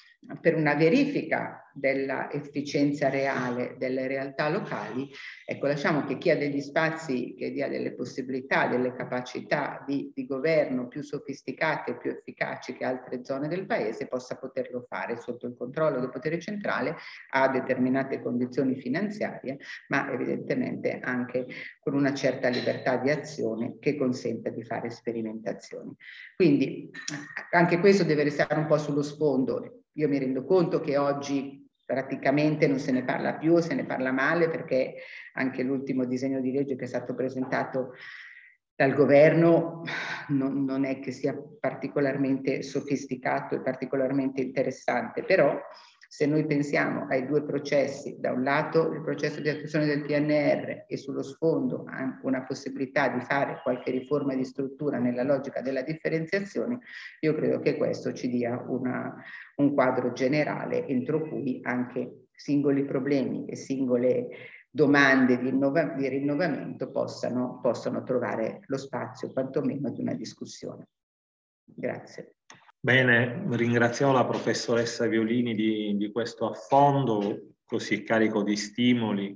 verifica della efficienza reale delle realtà locali. Ecco, lasciamo che chi ha degli spazi, che dia delle possibilità, delle capacità di governo più sofisticate e più efficaci che altre zone del paese, possa poterlo fare sotto il controllo del potere centrale a determinate condizioni finanziarie, ma evidentemente anche con una certa libertà di azione che consenta di fare sperimentazioni. Quindi anche questo deve restare un po' sullo sfondo. Io mi rendo conto che oggi praticamente non se ne parla più, se ne parla male, perché anche l'ultimo disegno di legge che è stato presentato dal governo non è che sia particolarmente sofisticato e particolarmente interessante, però se noi pensiamo ai due processi, da un lato il processo di attuazione del PNR e sullo sfondo anche una possibilità di fare qualche riforma di struttura nella logica della differenziazione, io credo che questo ci dia un quadro generale entro cui anche singoli problemi e singole domande di rinnovamento possano trovare lo spazio quantomeno di una discussione. Grazie. Bene, ringraziamo la professoressa Violini di questo affondo così carico di stimoli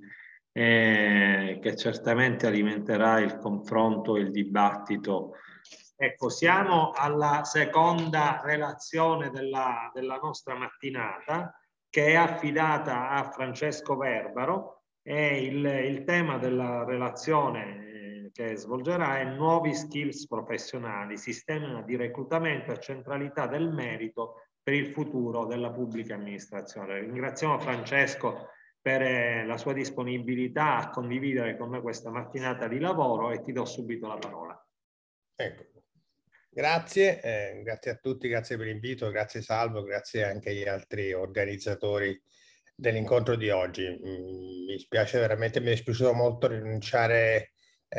che certamente alimenterà il confronto e il dibattito. Ecco, siamo alla seconda relazione della nostra mattinata, che è affidata a Francesco Verbaro, e il tema della relazione che svolgerà è nuovi skills professionali, sistema di reclutamento e centralità del merito per il futuro della pubblica amministrazione. Ringraziamo Francesco per la sua disponibilità a condividere con me questa mattinata di lavoro e ti do subito la parola. Ecco. Grazie, grazie a tutti, grazie per l'invito, grazie Salvo, grazie anche agli altri organizzatori dell'incontro di oggi. Mi spiace veramente, mi è dispiaciuto molto rinunciare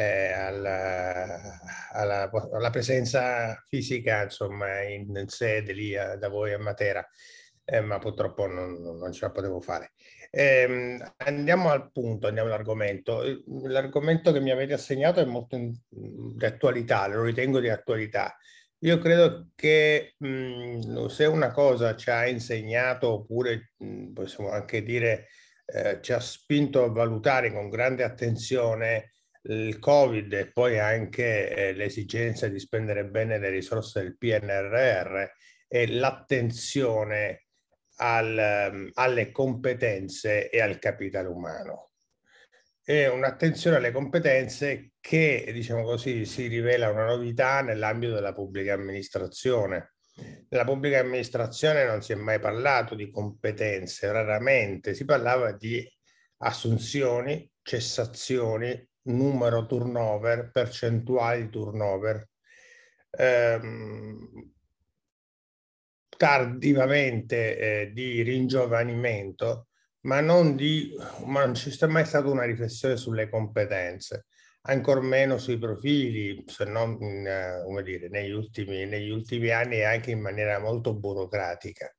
alla presenza fisica, insomma, in sede lì da voi a Matera, ma purtroppo non ce la potevo fare. Andiamo al punto, andiamo all'argomento. L'argomento che mi avete assegnato è molto di attualità, lo ritengo di attualità. Io credo che se una cosa ci ha insegnato, oppure possiamo anche dire ci ha spinto a valutare con grande attenzione il Covid e poi anche l'esigenza di spendere bene le risorse del PNRR, è l'attenzione alle competenze e al capitale umano. È un'attenzione alle competenze che, diciamo così, si rivela una novità nell'ambito della pubblica amministrazione. Nella pubblica amministrazione non si è mai parlato di competenze, raramente si parlava di assunzioni, cessazioni, numero turnover, percentuali di turnover. Tardivamente di ringiovanimento, ma non ci sta mai stata una riflessione sulle competenze, ancor meno sui profili, se non come dire, negli ultimi anni e anche in maniera molto burocratica.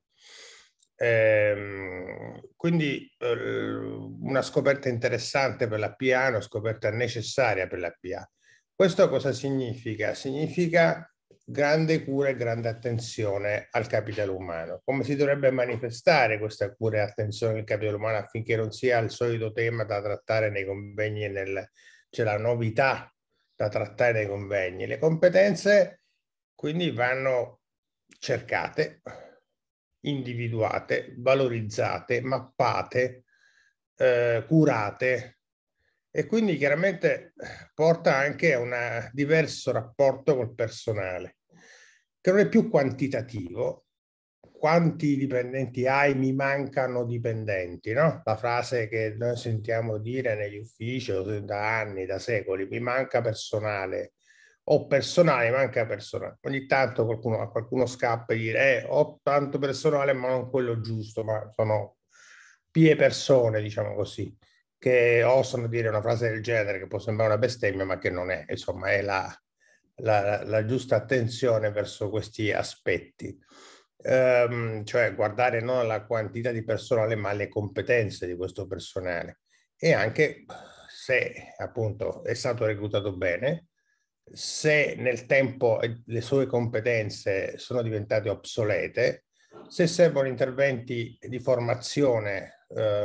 Quindi una scoperta interessante per la PA, una scoperta necessaria per la PA. Questo cosa significa? Significa grande cura e grande attenzione al capitale umano. Come si dovrebbe manifestare questa cura e attenzione al capitale umano affinché non sia il solito tema da trattare nei convegni, c'è la novità da trattare nei convegni. Le competenze quindi vanno cercate, individuate, valorizzate, mappate, curate, e quindi chiaramente porta anche a un diverso rapporto col personale, che non è più quantitativo. Quanti dipendenti hai? Mi mancano dipendenti, no? La frase che noi sentiamo dire negli uffici da anni, da secoli: mi manca personale. Ho personale, manca personale. Ogni tanto qualcuno scappa e dire ho tanto personale ma non quello giusto, ma sono pie persone, diciamo così, che osano dire una frase del genere, che può sembrare una bestemmia, ma che non è. Insomma, è la giusta attenzione verso questi aspetti. Cioè guardare non la quantità di personale, ma le competenze di questo personale. E anche se appunto è stato reclutato bene, se nel tempo le sue competenze sono diventate obsolete, se servono interventi di formazione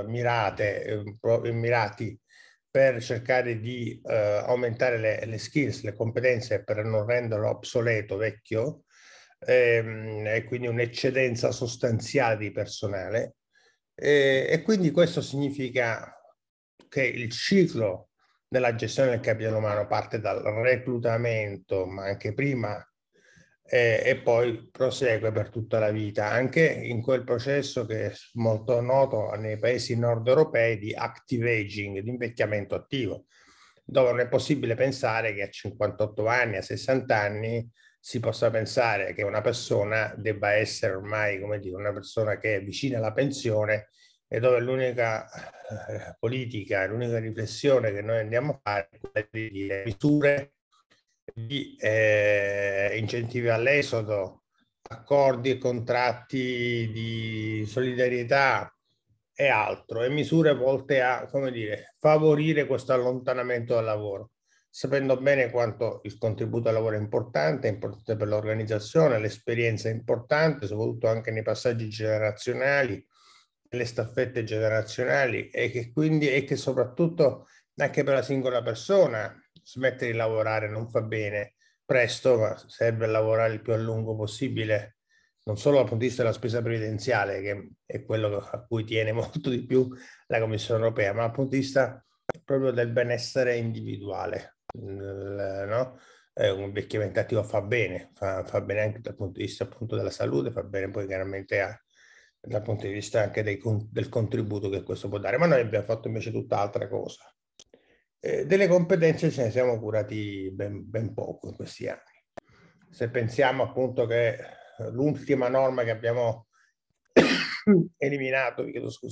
mirati per cercare di aumentare le skills, le competenze, per non renderlo obsoleto, vecchio, e quindi un'eccedenza sostanziale di personale. E quindi questo significa che il ciclo della gestione del capitale umano parte dal reclutamento, ma anche prima, e poi prosegue per tutta la vita, anche in quel processo che è molto noto nei paesi nord europei di active aging, di invecchiamento attivo, dove non è possibile pensare che a 58 anni, a 60 anni, si possa pensare che una persona debba essere ormai, come dire, una persona che è vicina alla pensione, e dove l'unica politica, l'unica riflessione che noi andiamo a fare è quella di dire misure di incentivi all'esodo, accordi e contratti di solidarietà e altro, e misure volte a, come dire, favorire questo allontanamento dal lavoro, sapendo bene quanto il contributo al lavoro è importante per l'organizzazione, l'esperienza è importante, soprattutto anche nei passaggi generazionali, le staffette generazionali, e che quindi soprattutto anche per la singola persona smettere di lavorare non fa bene presto, ma serve lavorare il più a lungo possibile, non solo dal punto di vista della spesa previdenziale, che è quello a cui tiene molto di più la Commissione europea, ma dal punto di vista proprio del benessere individuale, no? Un invecchiamento attivo fa bene anche dal punto di vista appunto della salute, fa bene poi chiaramente dal punto di vista anche del contributo che questo può dare, ma noi abbiamo fatto invece tutt'altra cosa. Delle competenze ce ne siamo curati ben poco in questi anni. Se pensiamo appunto che l'ultima norma che abbiamo eliminato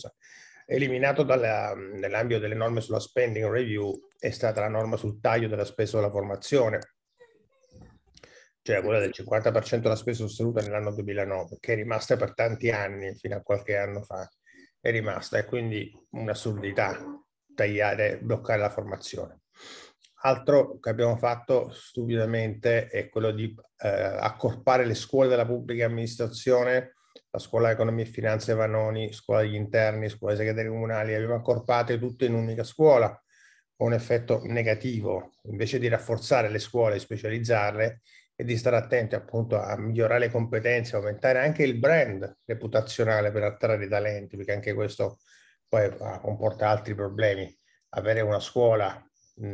nell'ambito delle norme sulla spending review è stata la norma sul taglio della spesa della formazione, cioè quella del 50% della spesa sostenuta nell'anno 2009, che è rimasta per tanti anni, fino a qualche anno fa, è rimasta, e quindi un'assurdità tagliare, bloccare la formazione. Altro che abbiamo fatto stupidamente è quello di accorpare le scuole della pubblica amministrazione, la scuola di economia e finanze Vanoni, scuola degli interni, scuola dei segretari comunali, abbiamo accorpate tutte in un'unica scuola, con un effetto negativo. Invece di rafforzare le scuole e specializzarle, e di stare attenti appunto a migliorare le competenze, aumentare anche il brand reputazionale per attrarre i talenti, perché anche questo poi comporta altri problemi. Avere una scuola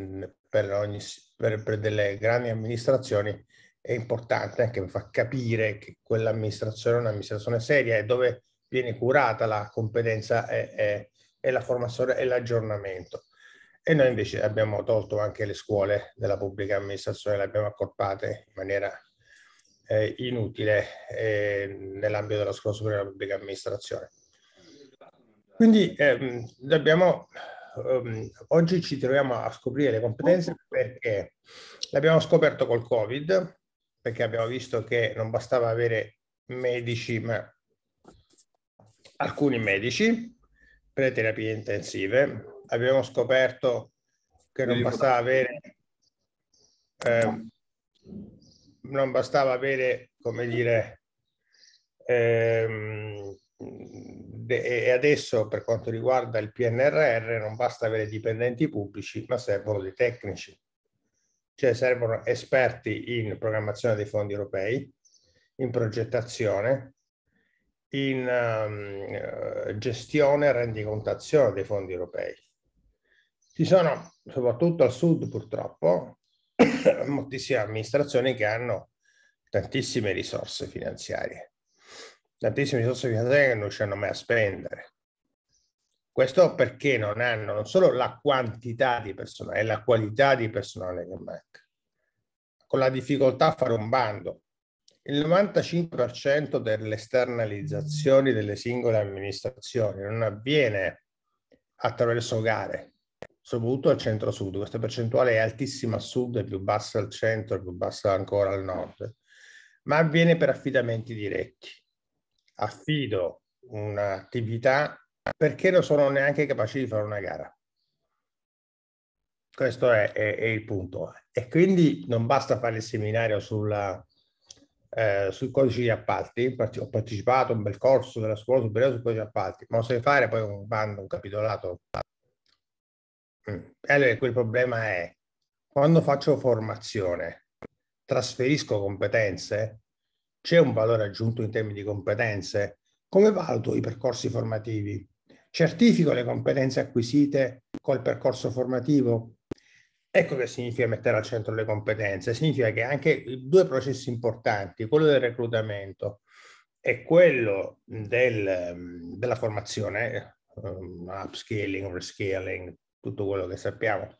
per delle grandi amministrazioni è importante, anche per far capire che quell'amministrazione è un'amministrazione seria, e dove viene curata la competenza e la formazione e l'aggiornamento. E noi invece abbiamo tolto anche le scuole della pubblica amministrazione, le abbiamo accorpate in maniera inutile nell'ambito della scuola superiore della pubblica amministrazione. Quindi oggi ci troviamo a scoprire le competenze perché l'abbiamo scoperto col Covid, perché abbiamo visto che non bastava avere medici, ma alcuni medici per le terapie intensive. Abbiamo scoperto che non bastava avere non bastava avere, come dire, e adesso per quanto riguarda il PNRR non basta avere dipendenti pubblici, ma servono dei tecnici, cioè servono esperti in programmazione dei fondi europei, in progettazione, in gestione e rendicontazione dei fondi europei. Ci sono, soprattutto al sud purtroppo, moltissime amministrazioni che hanno tantissime risorse finanziarie che non riusciranno mai a spendere. Questo perché non hanno non solo la quantità di personale, è la qualità di personale che manca. Con la difficoltà a fare un bando. Il 95% delle esternalizzazioni delle singole amministrazioni non avviene attraverso gare, soprattutto al centro-sud. Questa percentuale è altissima al sud, è più bassa al centro, è più bassa ancora al nord, ma avviene per affidamenti diretti. Affido un'attività perché non sono neanche capaci di fare una gara. Questo è il punto. E quindi non basta fare il seminario sui codici di appalti. Ho partecipato a un bel corso della scuola superiore sui codici di appalti, ma lo sai fare poi un bando, un capitolato. Allora, quel problema è quando faccio formazione, trasferisco competenze, c'è un valore aggiunto in termini di competenze. Come valuto i percorsi formativi? Certifico le competenze acquisite col percorso formativo? Ecco che significa mettere al centro le competenze. Significa che anche due processi importanti, quello del reclutamento e quello della formazione, upscaling, rescaling, tutto quello che sappiamo,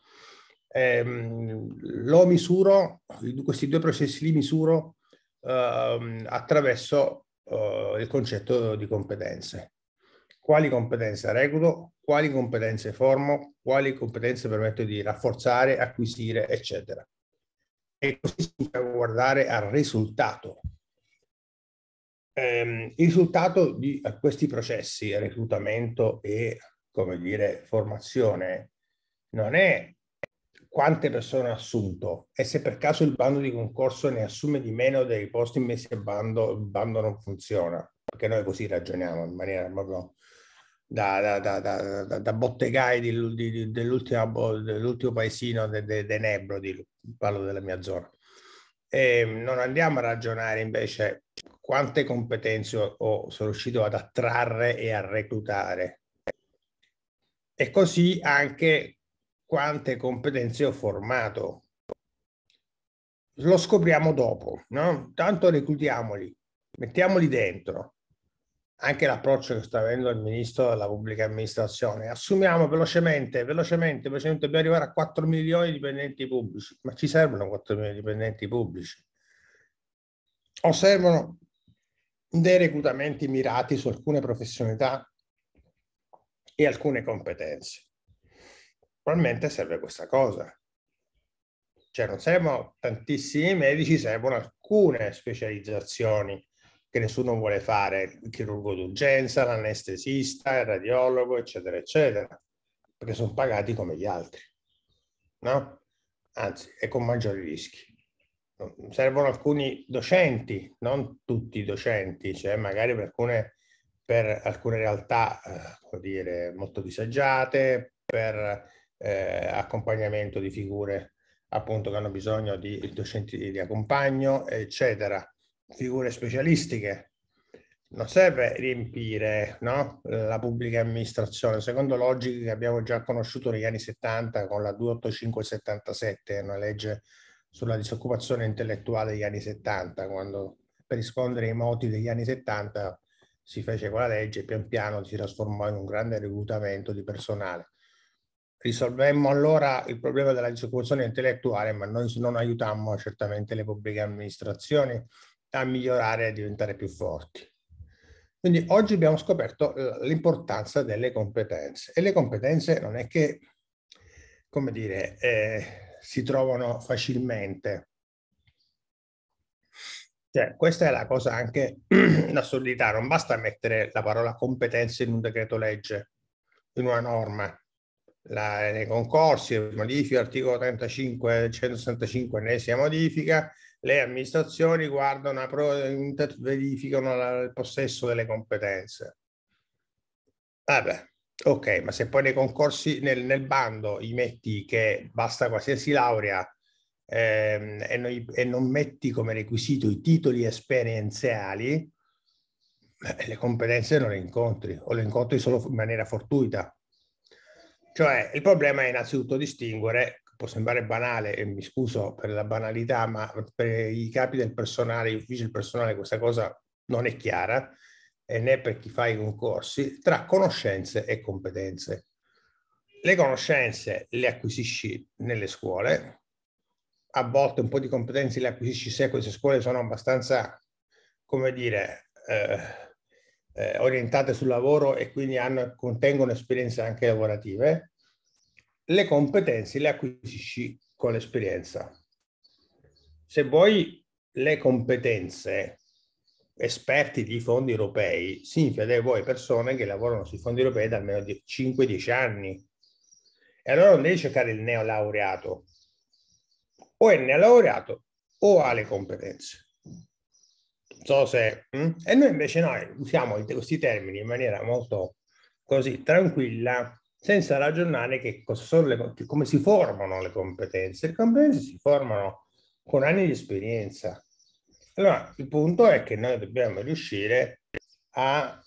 lo misuro, questi due processi li misuro attraverso il concetto di competenze. Quali competenze recluto, quali competenze formo, quali competenze permetto di rafforzare, acquisire, eccetera. E così si può guardare al risultato. Il risultato di questi processi, reclutamento e, come dire, formazione, non è quante persone ha assunto e se per caso il bando di concorso ne assume di meno dei posti messi a bando, il bando non funziona, perché noi così ragioniamo in maniera proprio da bottegai dell'ultimo paesino de Nebro, parlo della mia zona. E non andiamo a ragionare invece quante competenze sono riuscito ad attrarre e a reclutare, e così anche quante competenze ho formato. Lo scopriamo dopo, no? Tanto reclutiamoli, mettiamoli dentro. Anche l'approccio che sta avendo il ministro della pubblica amministrazione. Assumiamo velocemente, dobbiamo arrivare a 4 milioni di dipendenti pubblici. Ma ci servono 4 milioni di dipendenti pubblici? O servono dei reclutamenti mirati su alcune professionalità e alcune competenze? Probabilmente serve questa cosa. Cioè non servono tantissimi medici, servono alcune specializzazioni che nessuno vuole fare, il chirurgo d'urgenza, l'anestesista, il radiologo, eccetera, eccetera, perché sono pagati come gli altri, no? Anzi, e con maggiori rischi. Servono alcuni docenti, non tutti i docenti, cioè magari per alcune realtà, come dire, molto disagiate, per accompagnamento di figure appunto che hanno bisogno di docenti di accompagno, eccetera, figure specialistiche. Non serve riempire, no, la pubblica amministrazione secondo logiche che abbiamo già conosciuto negli anni 70 con la 285/77, una legge sulla disoccupazione intellettuale degli anni 70, quando per rispondere ai moti degli anni 70 si fece quella legge e pian piano si trasformò in un grande reclutamento di personale. Risolvemmo allora il problema della disoccupazione intellettuale, ma noi non aiutammo certamente le pubbliche amministrazioni a migliorare e a diventare più forti. Quindi oggi abbiamo scoperto l'importanza delle competenze, e le competenze non è che, come dire, si trovano facilmente. Cioè, questa è la cosa anche, l'assurdità, non basta mettere la parola competenze in un decreto legge, in una norma. nei concorsi, modifica l'articolo 35, 165, ennesima modifica, le amministrazioni guardano, verificano il possesso delle competenze. Vabbè, ok, ma se poi nei concorsi, nel bando, gli metti che basta qualsiasi laurea e non metti come requisito i titoli esperienziali, le competenze non le incontri o le incontri solo in maniera fortuita. Cioè, il problema è innanzitutto distinguere, può sembrare banale e mi scuso per la banalità, ma per i capi del personale, gli uffici del personale, questa cosa non è chiara, e né per chi fa i concorsi, tra conoscenze e competenze. Le conoscenze le acquisisci nelle scuole, a volte un po' di competenze le acquisisci se queste scuole sono abbastanza, come dire, orientate sul lavoro e quindi contengono esperienze anche lavorative. Le competenze le acquisisci con l'esperienza. Se vuoi le competenze, esperti di fondi europei, significa che voi persone che lavorano sui fondi europei da almeno 5-10 anni. E allora non devi cercare il neolaureato. O è neolaureato o ha le competenze. Non so se... E noi invece usiamo questi termini in maniera molto così tranquilla, senza ragionare che come si formano le competenze. Le competenze si formano con anni di esperienza. Allora, il punto è che noi dobbiamo riuscire a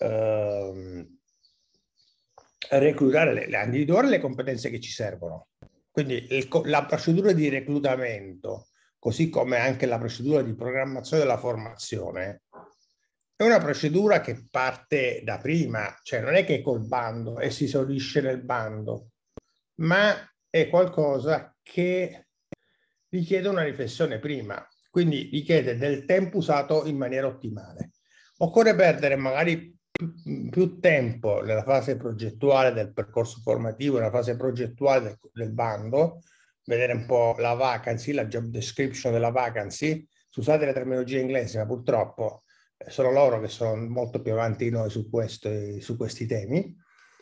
reclutare, a individuare le competenze che ci servono. Quindi la procedura di reclutamento, così come anche la procedura di programmazione della formazione, è una procedura che parte da prima, cioè non è che è col bando e si esaurisce nel bando, ma è qualcosa che richiede una riflessione prima, quindi richiede del tempo usato in maniera ottimale. Occorre perdere magari più tempo nella fase progettuale del percorso formativo, nella fase progettuale del bando, vedere un po' la vacancy, la job description della vacancy. Scusate la terminologia inglese, ma purtroppo sono loro che sono molto più avanti di noi su questi temi.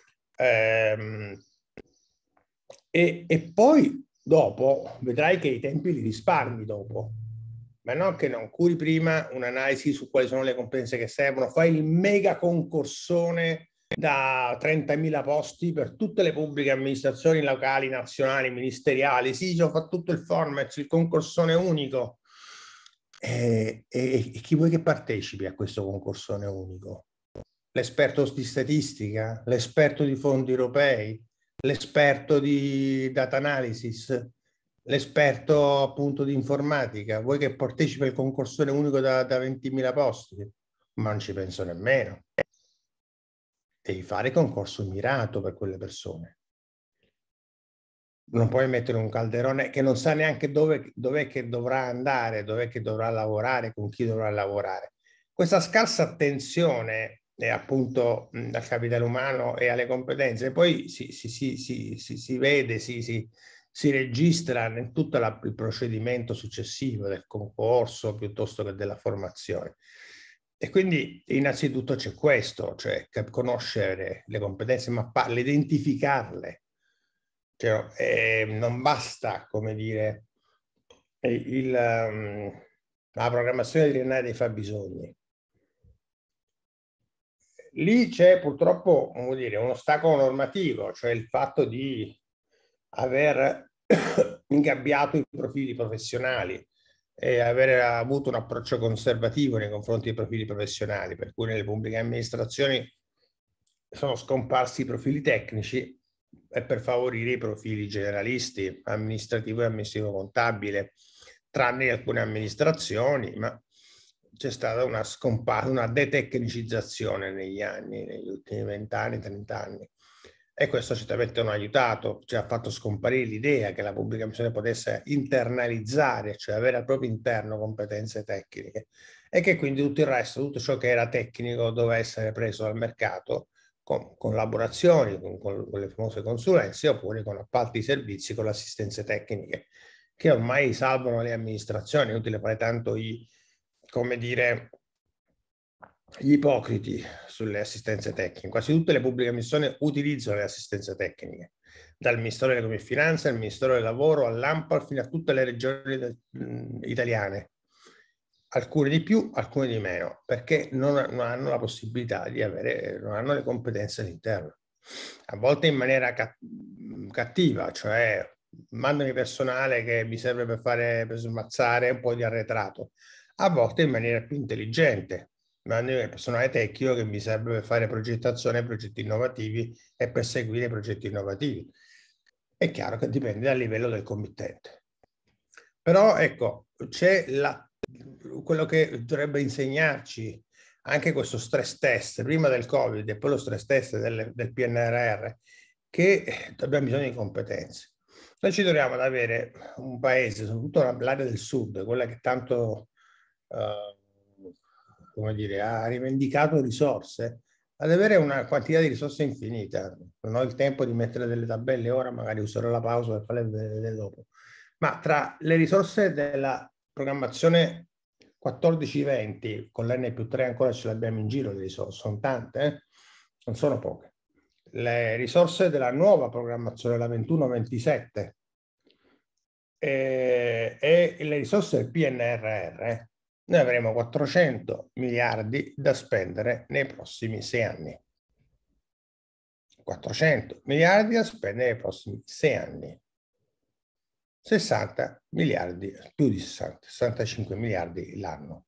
E poi dopo vedrai che i tempi li risparmi dopo, ma no che non curi prima un'analisi su quali sono le competenze che servono, fai il mega concorsone da 30.000 posti per tutte le pubbliche amministrazioni locali, nazionali, ministeriali. Sì, ho fatto tutto il format, il concorsone unico. E chi vuoi che partecipi a questo concorsone unico? L'esperto di statistica, l'esperto di fondi europei, l'esperto di data analysis, l'esperto appunto di informatica. Vuoi che partecipi al concorsone unico da 20.000 posti? Ma non ci penso nemmeno. Devi fare concorso mirato per quelle persone. Non puoi mettere un calderone che non sa neanche dov'è che dovrà andare, dov'è che dovrà lavorare, con chi dovrà lavorare. Questa scarsa attenzione appunto al capitale umano e alle competenze poi si vede, si registra in tutto il procedimento successivo del concorso piuttosto che della formazione. E quindi innanzitutto c'è questo, cioè conoscere le competenze, identificarle. Cioè, non basta, come dire, la programmazione triennale dei fabbisogni. Lì c'è purtroppo, come dire, un ostacolo normativo, cioè il fatto di aver ingabbiato i profili professionali e aver avuto un approccio conservativo nei confronti dei profili professionali, per cui nelle pubbliche amministrazioni sono scomparsi i profili tecnici e per favorire i profili generalisti, amministrativo e amministrativo contabile, tranne alcune amministrazioni, ma c'è stata una detecnicizzazione negli anni, negli ultimi 20 anni, 30 anni. E questo certamente non ha aiutato, cioè ha fatto scomparire l'idea che la pubblica amministrazione potesse internalizzare, cioè avere al proprio interno competenze tecniche, e che quindi tutto il resto, tutto ciò che era tecnico doveva essere preso dal mercato con collaborazioni, con le famose consulenze, oppure con appalti di servizi, con le assistenze tecniche, che ormai salvano le amministrazioni. È inutile fare tanto come dire, gli ipocriti sulle assistenze tecniche. Quasi tutte le pubbliche amministrazioni utilizzano le assistenze tecniche. dal Ministero dell'Economia e Finanze, al Ministero del Lavoro, all'ANPAL, fino a tutte le regioni italiane. Alcune di più, alcune di meno, perché non hanno la possibilità di avere, non hanno le competenze all'interno. A volte in maniera cattiva, cioè mandami personale che mi serve per smazzare un po' di arretrato. A volte in maniera più intelligente, mandami personale tecnico che mi serve per fare progettazione, progetti innovativi e per seguire i progetti innovativi. È chiaro che dipende dal livello del committente. Però ecco, c'è quello che dovrebbe insegnarci anche questo stress test prima del Covid e poi lo stress test del PNRR, che abbiamo bisogno di competenze. Noi ci troviamo ad avere un paese, soprattutto l'area del sud, quella che tanto come dire, ha rivendicato risorse, ad avere una quantità di risorse infinita. Non ho il tempo di mettere delle tabelle ora, magari userò la pausa per farle vedere dopo. Ma tra le risorse della programmazione 14-20, con l'N+3 ancora ce l'abbiamo in giro, le risorse sono tante, non sono poche. Le risorse della nuova programmazione, la 21-27, e le risorse del PNRR, noi avremo 400 miliardi da spendere nei prossimi 6 anni. 400 miliardi da spendere nei prossimi 6 anni. 60 miliardi, più di 60, 65 miliardi l'anno.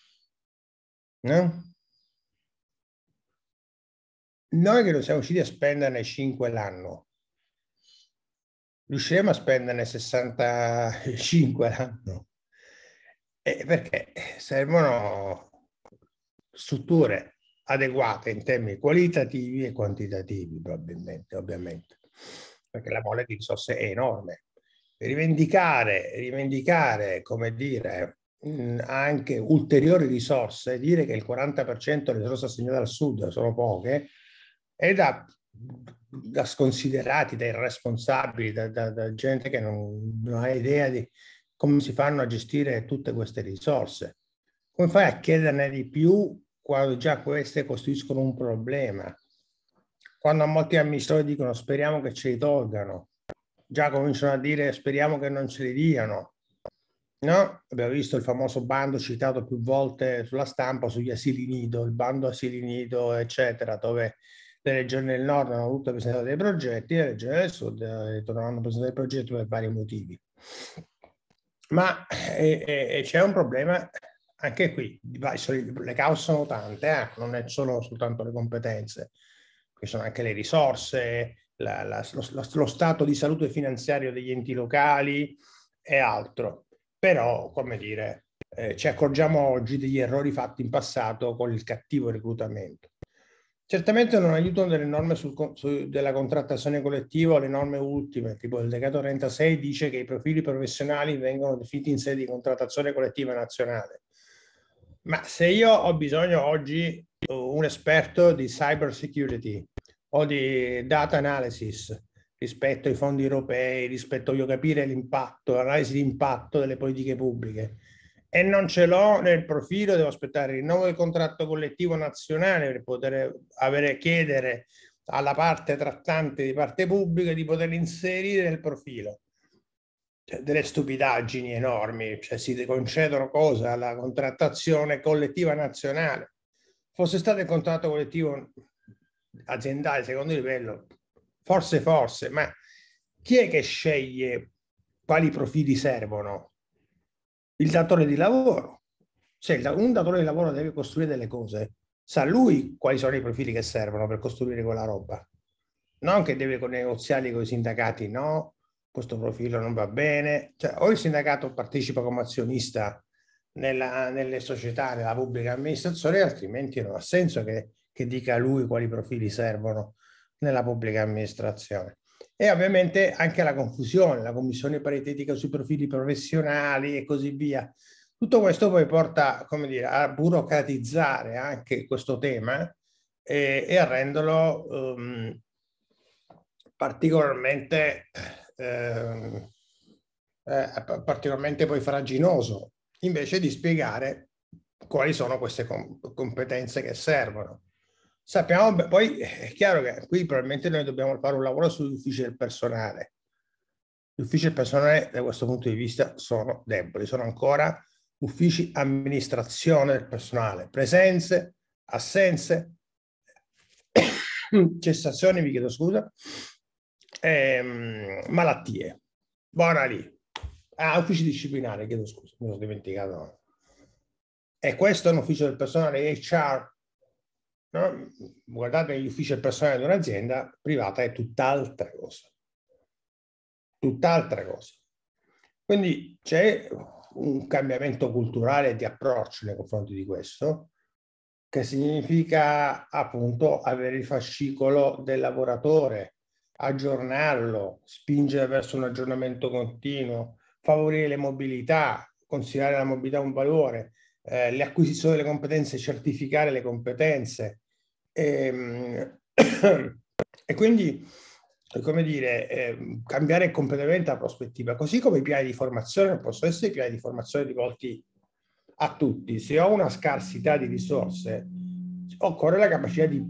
No? Noi che non siamo riusciti a spenderne 5 l'anno, riusciremo a spenderne 65 l'anno? Perché servono strutture adeguate in termini qualitativi e quantitativi, probabilmente, ovviamente, perché la mole di risorse è enorme. Rivendicare, come dire, anche ulteriori risorse, dire che il 40% delle risorse assegnate al sud sono poche, è da sconsiderati, da irresponsabili, da gente che non ha idea di come si fanno a gestire tutte queste risorse. Come fai a chiederne di più quando già queste costituiscono un problema? Quando molti amministratori dicono speriamo che ce li tolgano, già cominciano a dire speriamo che non ce li diano. No? Abbiamo visto il famoso bando citato più volte sulla stampa sugli asili nido, il bando asili nido, eccetera, dove le regioni del nord hanno voluto presentare dei progetti, le regioni del sud non hanno presentato dei progetti per vari motivi. Ma c'è un problema anche qui, le cause sono tante, non è soltanto le competenze, ci sono anche le risorse, lo stato di salute finanziario degli enti locali e altro. Però, come dire, ci accorgiamo oggi degli errori fatti in passato con il cattivo reclutamento. Certamente non aiutano delle norme della contrattazione collettiva o le norme ultime, tipo il decreto 36 dice che i profili professionali vengono definiti in sede di contrattazione collettiva nazionale. Ma se io ho bisogno oggi un esperto di cyber security o di data analysis rispetto ai fondi europei, rispetto a capire l'impatto, l'analisi di impatto delle politiche pubbliche, e non ce l'ho nel profilo, devo aspettare il rinnovo del contratto collettivo nazionale per poter chiedere alla parte trattante di parte pubblica di poter inserire nel profilo. Cioè, delle stupidaggini enormi, cioè si concedono cose alla contrattazione collettiva nazionale. Fosse stato il contratto collettivo aziendale secondo livello, forse, ma chi è che sceglie quali profili servono? Il datore di lavoro. Se un datore di lavoro deve costruire delle cose, sa lui quali sono i profili che servono per costruire quella roba. Non che deve negoziare con i sindacati, no, questo profilo non va bene. Cioè, o il sindacato partecipa come azionista nelle società, nella pubblica amministrazione, altrimenti non ha senso che dica lui quali profili servono nella pubblica amministrazione. E ovviamente anche la confusione, la commissione paritetica sui profili professionali e così via. Tutto questo poi porta, come dire, a burocratizzare anche questo tema e a renderlo particolarmente poi farraginoso, invece di spiegare quali sono queste competenze che servono. sappiamo, poi è chiaro che qui probabilmente noi dobbiamo fare un lavoro sugli uffici del personale. Gli uffici del personale da questo punto di vista sono deboli, sono ancora uffici amministrazione del personale, presenze, assenze, cessazioni, vi chiedo scusa, malattie. Buona lì. Uffici disciplinari, chiedo scusa, mi sono dimenticato. E questo è un ufficio del personale HR. No? Guardate, gli uffici del personale di un'azienda privata è tutt'altra cosa. Tutt'altra cosa. Quindi c'è un cambiamento culturale di approccio nei confronti di questo, che significa appunto avere il fascicolo del lavoratore, aggiornarlo, spingere verso un aggiornamento continuo, favorire le mobilità, considerare la mobilità un valore, le acquisizioni delle competenze, certificare le competenze. E quindi, come dire, cambiare completamente la prospettiva, così come i piani di formazione non possono essere i piani di formazione rivolti a tutti. Se ho una scarsità di risorse, occorre la capacità di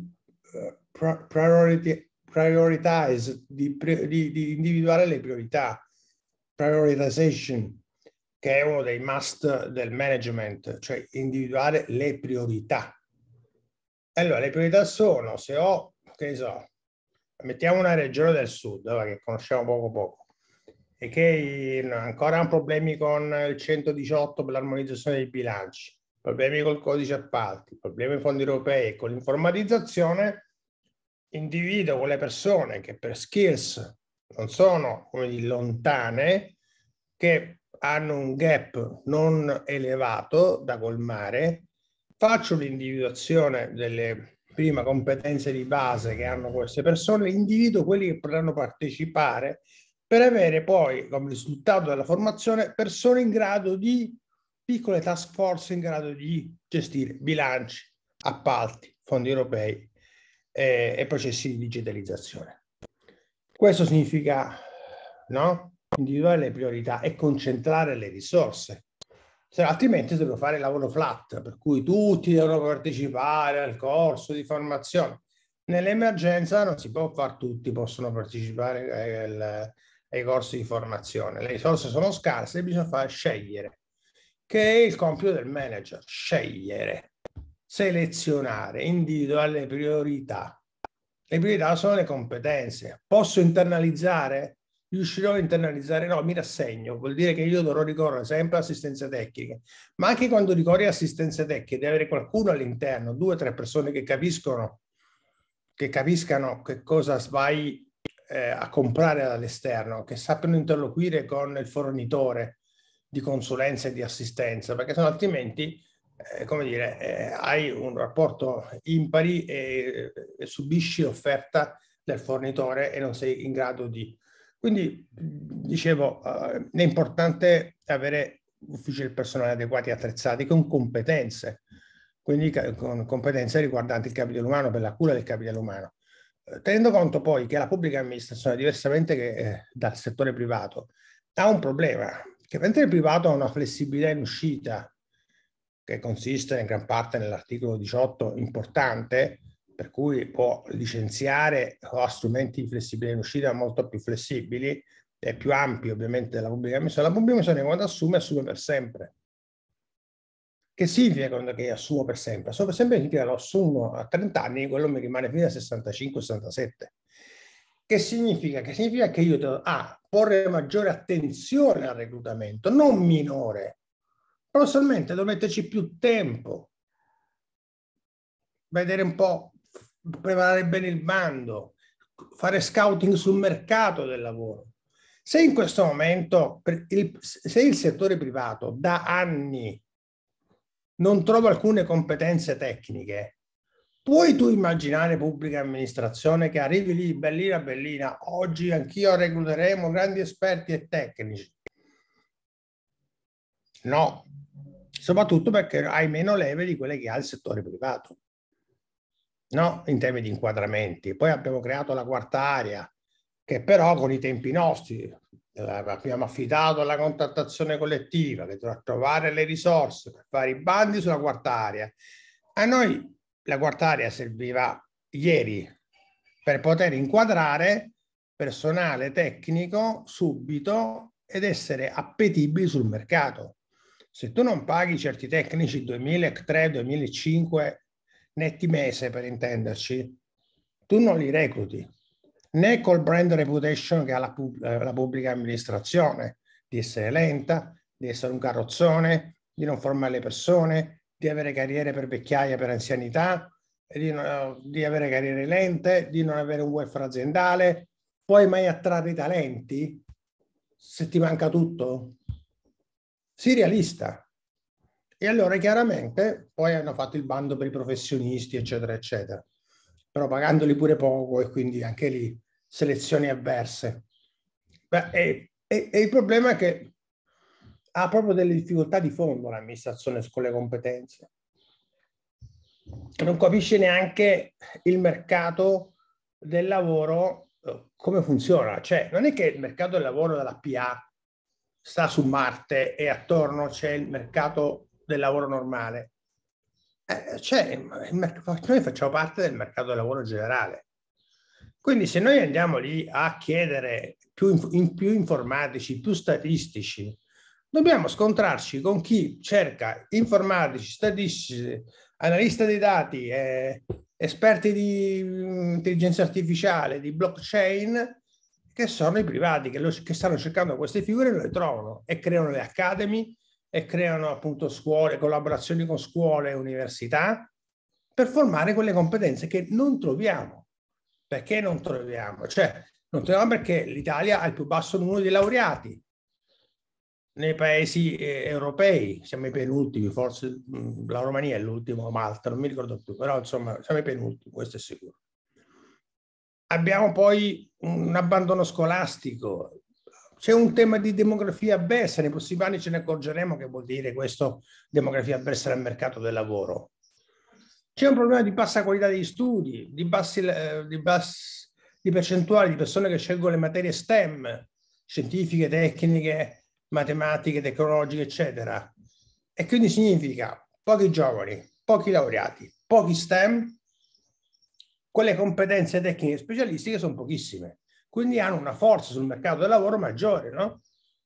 prioritize, di individuare le priorità, prioritization, che è uno dei must del management, cioè individuare le priorità. Allora, le priorità sono, se ho, che ne so, mettiamo una regione del sud, che conosciamo poco, e che ancora ha problemi con il 118 per l'armonizzazione dei bilanci, problemi col codice appalti, problemi con i fondi europei, con l'informatizzazione, individuo quelle persone che per skills non sono, come dire, lontane, che hanno un gap non elevato da colmare, faccio l'individuazione delle prima competenze di base che hanno queste persone, individuo quelli che potranno partecipare per avere poi come risultato della formazione persone in grado di, piccole task force in grado di gestire bilanci, appalti, fondi europei e processi di digitalizzazione. Questo significa, no? Individuare le priorità e concentrare le risorse. Altrimenti devo fare il lavoro flat, per cui tutti devono partecipare al corso di formazione. Nell'emergenza non si può fare, tutti possono partecipare ai corsi di formazione. Le risorse sono scarse e bisogna fare scegliere, che è il compito del manager, scegliere, selezionare, individuare le priorità. Le priorità sono le competenze. Posso internalizzare? Riuscirò a internalizzare? No, mi rassegno. Vuol dire che io dovrò ricorrere sempre all'assistenza tecnica. Ma anche quando ricorri all'assistenza tecnica, deve avere qualcuno all'interno, 2 o 3 persone che capiscano che cosa vai a comprare dall'esterno, che sappiano interloquire con il fornitore di consulenza e di assistenza, perché sennò altrimenti come dire, hai un rapporto impari e subisci l'offerta del fornitore e non sei in grado di. Quindi, dicevo, è importante avere uffici del personale adeguati e attrezzati con competenze, quindi con competenze riguardanti il capitale umano, per la cura del capitale umano. Tenendo conto poi che la pubblica amministrazione, diversamente che dal settore privato, ha un problema, che mentre il privato ha una flessibilità in uscita, che consiste in gran parte nell'articolo 18 importante, per cui può licenziare o ha strumenti di flessibilità in uscita molto più flessibili e più ampi ovviamente della pubblica amministrazione. La pubblica amministrazione quando assume per sempre. Che significa quando che assumo per sempre? Assumo per sempre significa che lo assumo a 30 anni, quello mi rimane fino a 65-67. Che significa? Che significa che io devo porre maggiore attenzione al reclutamento, non minore. Paradossalmente devo metterci più tempo, vedere un po', preparare bene il bando, fare scouting sul mercato del lavoro. Se in questo momento, se il settore privato da anni non trova alcune competenze tecniche, puoi tu immaginare pubblica amministrazione che arrivi lì bellina, oggi anch'io recluteremo grandi esperti e tecnici? No. Soprattutto perché hai meno leve di quelle che ha il settore privato, no? In termini di inquadramenti. Poi abbiamo creato la quarta area, che però con i tempi nostri abbiamo affidato alla contrattazione collettiva, che dovrà trovare le risorse per fare i bandi sulla quarta area. A noi la quarta area serviva ieri per poter inquadrare personale tecnico subito ed essere appetibili sul mercato. Se tu non paghi certi tecnici 2003, 2005 netti mese, per intenderci, tu non li recluti, né col brand reputation che ha la pubblica amministrazione, di essere lenta, di essere un carrozzone, di non formare le persone, di avere carriere per vecchiaia, per anzianità, di avere carriere lente, di non avere un welfare aziendale. Puoi mai attrarre i talenti se ti manca tutto? Sii realista. E allora chiaramente poi hanno fatto il bando per i professionisti, eccetera, eccetera, però pagandoli pure poco e quindi anche lì selezioni avverse. E il problema è che ha proprio delle difficoltà di fondo l'amministrazione con le competenze. Non capisce neanche il mercato del lavoro come funziona. Cioè, non è che il mercato del lavoro della PA sta su Marte e attorno c'è il mercato del lavoro normale. Noi facciamo parte del mercato del lavoro generale. Quindi se noi andiamo lì a chiedere più informatici, più statistici, dobbiamo scontrarci con chi cerca informatici, statistici, analista dei dati, esperti di intelligenza artificiale, di blockchain, che sono i privati che stanno cercando queste figure e non le trovano e creano le academy e creano appunto scuole, collaborazioni con scuole e università per formare quelle competenze che non troviamo. Perché non troviamo? Cioè, non troviamo perché l'Italia ha il più basso numero di laureati nei paesi europei, siamo i penultimi, forse la Romania è l'ultimo, Malta, non mi ricordo più, però insomma siamo i penultimi, questo è sicuro. Abbiamo poi un abbandono scolastico, c'è un tema di demografia avversa, nei prossimi anni ce ne accorgeremo che vuol dire questo, demografia avversa nel mercato del lavoro. C'è un problema di bassa qualità degli studi, di percentuali di persone che scelgono le materie STEM, scientifiche, tecniche, matematiche, tecnologiche, eccetera. E quindi significa pochi giovani, pochi laureati, pochi STEM, quelle competenze tecniche e specialistiche sono pochissime. Quindi hanno una forza sul mercato del lavoro maggiore, no?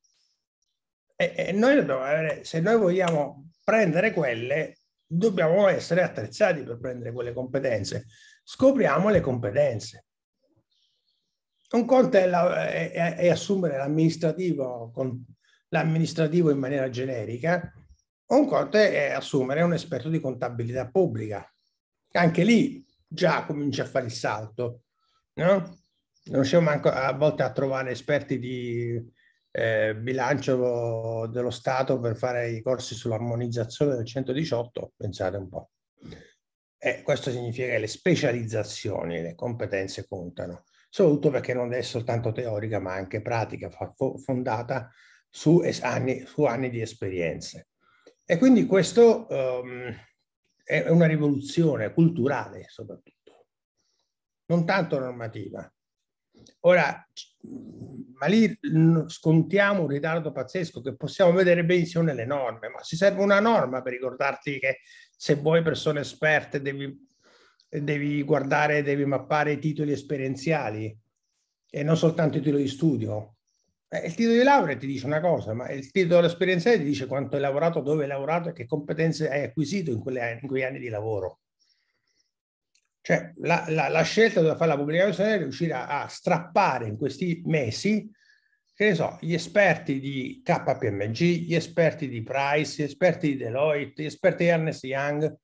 E noi dobbiamo avere, se noi vogliamo prendere quelle, dobbiamo essere attrezzati per prendere quelle competenze. Scopriamo le competenze. Un conto è assumere l'amministrativo in maniera generica, un conto è assumere un esperto di contabilità pubblica. Anche lì già comincia a fare il salto, no? Non riusciamo manco a volte a trovare esperti di bilancio dello Stato per fare i corsi sull'armonizzazione del 118, pensate un po'. Questo significa che le specializzazioni, le competenze contano, soprattutto perché non è soltanto teorica ma anche pratica, fondata su anni di esperienze. E quindi questo è una rivoluzione culturale soprattutto, non tanto normativa. Ora, ma lì scontiamo un ritardo pazzesco che possiamo vedere benissimo nelle norme, ma si serve una norma per ricordarti che se vuoi persone esperte devi guardare, devi mappare i titoli esperienziali e non soltanto i titoli di studio. Il titolo di laurea ti dice una cosa, ma il titolo esperienziale ti dice quanto hai lavorato, dove hai lavorato e che competenze hai acquisito in quegli anni di lavoro. Cioè la scelta dove fare la pubblica amministrazione è riuscire a strappare in questi mesi, che ne so, gli esperti di KPMG, gli esperti di Price, gli esperti di Deloitte, gli esperti di Ernst Young.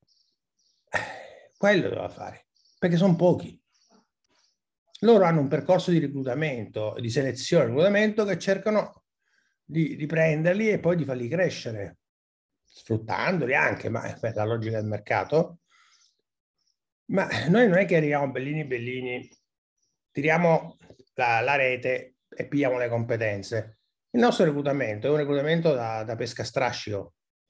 Quello doveva fare, perché sono pochi. Loro hanno un percorso di reclutamento, di selezione, reclutamento che cercano di prenderli e poi di farli crescere, sfruttandoli anche, ma è la logica del mercato. Ma noi non è che arriviamo bellini, tiriamo la rete e pigliamo le competenze. Il nostro reclutamento è un reclutamento da pesca a strascico.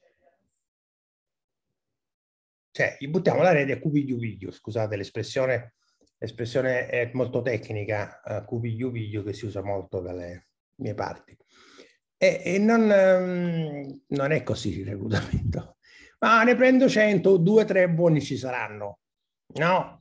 Cioè, gli buttiamo la rete a cupigliu, scusate l'espressione è molto tecnica, cupigliu che si usa molto dalle mie parti. E non è così il reclutamento. ma ne prendo 100, 2-3 buoni ci saranno. No,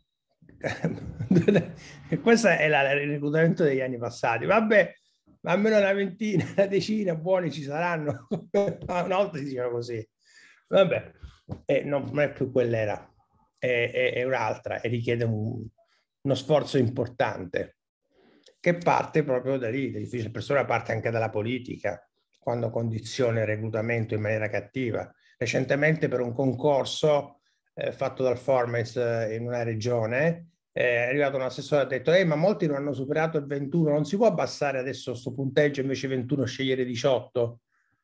questo è il reclutamento degli anni passati. Vabbè, almeno una ventina, una decina buoni ci saranno. Una volta si diceva così. Vabbè, non è più quell'era, è un'altra e richiede uno sforzo importante che parte proprio da lì. La difficile persona parte anche dalla politica, quando condiziona il reclutamento in maniera cattiva. Recentemente per un concorso fatto dal Formez in una regione è arrivato un assessore e ha detto ma molti non hanno superato il 21, non si può abbassare adesso questo punteggio, invece 21 scegliere 18?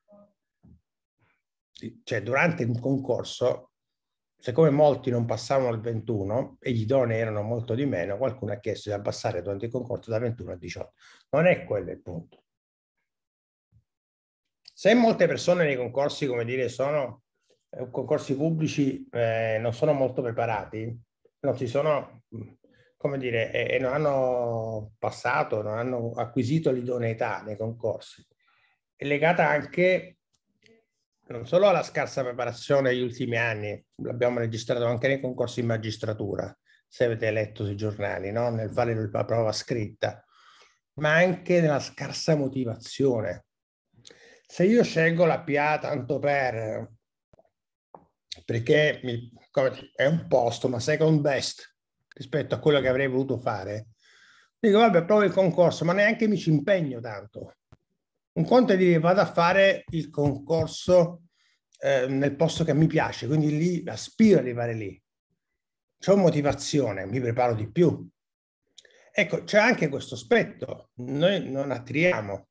Cioè durante un concorso, siccome molti non passavano il 21 e gli idonei erano molto di meno, qualcuno ha chiesto di abbassare durante il concorso da 21 a 18. Non è quello il punto. Se molte persone nei concorsi, come dire, sono concorsi pubblici, non sono molto preparati, non si sono, come dire, e non hanno passato, non hanno acquisito l'idoneità nei concorsi, è legata anche non solo alla scarsa preparazione negli ultimi anni, l'abbiamo registrato anche nei concorsi in magistratura, se avete letto sui giornali, no? Nel fare la prova scritta, ma anche nella scarsa motivazione. Se io scelgo la PA tanto perché è un posto, ma second best rispetto a quello che avrei voluto fare, dico vabbè, provo il concorso, ma neanche mi ci impegno tanto. Un conto è dire vado a fare il concorso nel posto che mi piace, quindi lì aspiro ad arrivare lì. C'ho motivazione, mi preparo di più. Ecco, c'è anche questo aspetto. Noi non attraiamo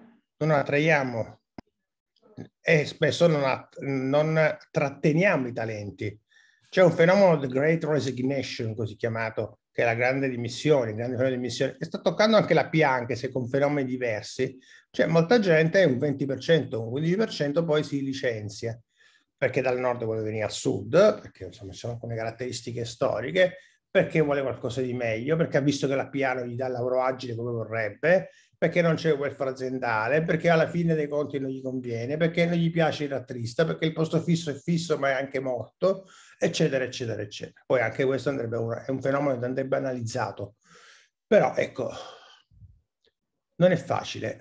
e spesso non tratteniamo i talenti. C'è un fenomeno, the Great Resignation, così chiamato, che è la grande dimissione, che sta toccando anche la PA, anche se con fenomeni diversi. C'è molta gente, un 20%, un 15% poi si licenzia, perché dal nord vuole venire al sud, perché insomma ci sono alcune caratteristiche storiche, perché vuole qualcosa di meglio, perché ha visto che la PA non gli dà il lavoro agile come vorrebbe, perché non c'è il welfare aziendale, perché alla fine dei conti non gli conviene, perché non gli piace il rattrista, perché il posto fisso è fisso ma è anche morto, eccetera, eccetera, eccetera. Poi anche questo è un fenomeno che andrebbe analizzato. Però ecco, non è facile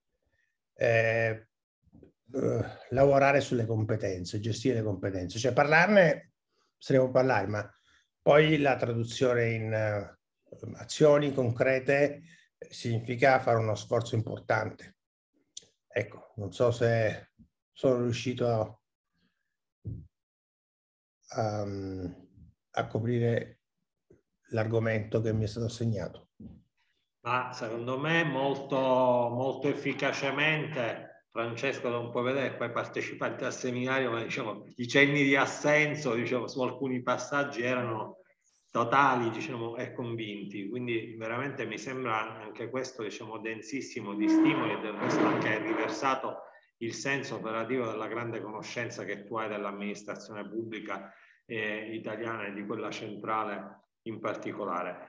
lavorare sulle competenze, gestire le competenze. Cioè parlarne, potremmo parlare, ma poi la traduzione in azioni concrete significa fare uno sforzo importante. Ecco, non so se sono riuscito a coprire l'argomento che mi è stato assegnato. Ma secondo me molto efficacemente. Francesco, non puoi vedere, poi partecipanti al seminario, ma diciamo, i cenni di assenso, diciamo, su alcuni passaggi erano totali, diciamo, e convinti. Quindi veramente mi sembra anche questo, diciamo, densissimo di stimoli e del resto anche riversato il senso operativo della grande conoscenza che tu hai dell'amministrazione pubblica italiana e di quella centrale in particolare.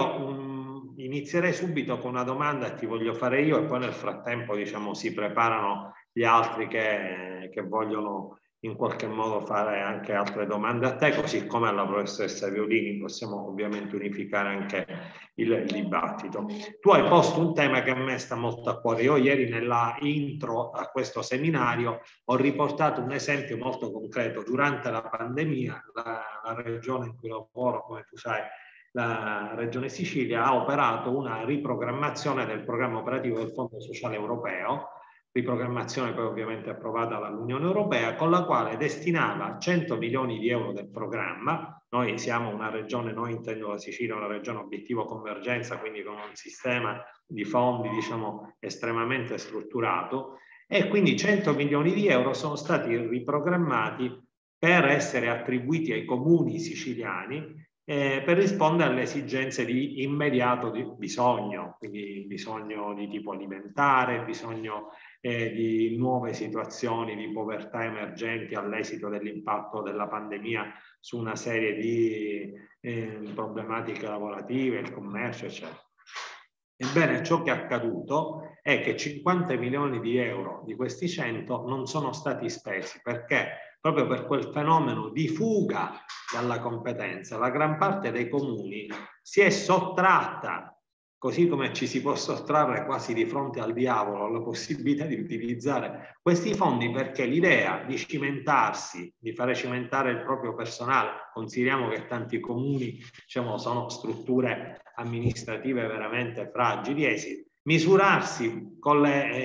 Io inizierei subito con una domanda e ti voglio fare io e poi nel frattempo, diciamo, si preparano gli altri che vogliono in qualche modo fare anche altre domande a te, così come alla professoressa Violini. Possiamo ovviamente unificare anche il dibattito. Tu hai posto un tema che a me sta molto a cuore. Io ieri nella intro a questo seminario ho riportato un esempio molto concreto. Durante la pandemia, la regione in cui lavoro, come tu sai, la Regione Sicilia ha operato una riprogrammazione del programma operativo del Fondo Sociale Europeo, riprogrammazione poi ovviamente approvata dall'Unione Europea, con la quale destinava 100 milioni di euro del programma. Noi siamo una regione, noi intendo la Sicilia, una regione obiettivo convergenza, quindi con un sistema di fondi, diciamo, estremamente strutturato, e quindi 100 milioni di euro sono stati riprogrammati per essere attribuiti ai comuni siciliani per rispondere alle esigenze di immediato bisogno, quindi bisogno di tipo alimentare, bisogno di nuove situazioni di povertà emergenti all'esito dell'impatto della pandemia su una serie di problematiche lavorative, il commercio, eccetera. Ebbene, ciò che è accaduto è che 50 milioni di euro di questi 100 non sono stati spesi. Perché? proprio per quel fenomeno di fuga dalla competenza. La gran parte dei comuni si è sottratta, così come ci si può sottrarre quasi di fronte al diavolo la possibilità di utilizzare questi fondi, perché l'idea di cimentarsi, di fare cimentare il proprio personale, consideriamo che tanti comuni, diciamo, sono strutture amministrative veramente fragili, misurarsi con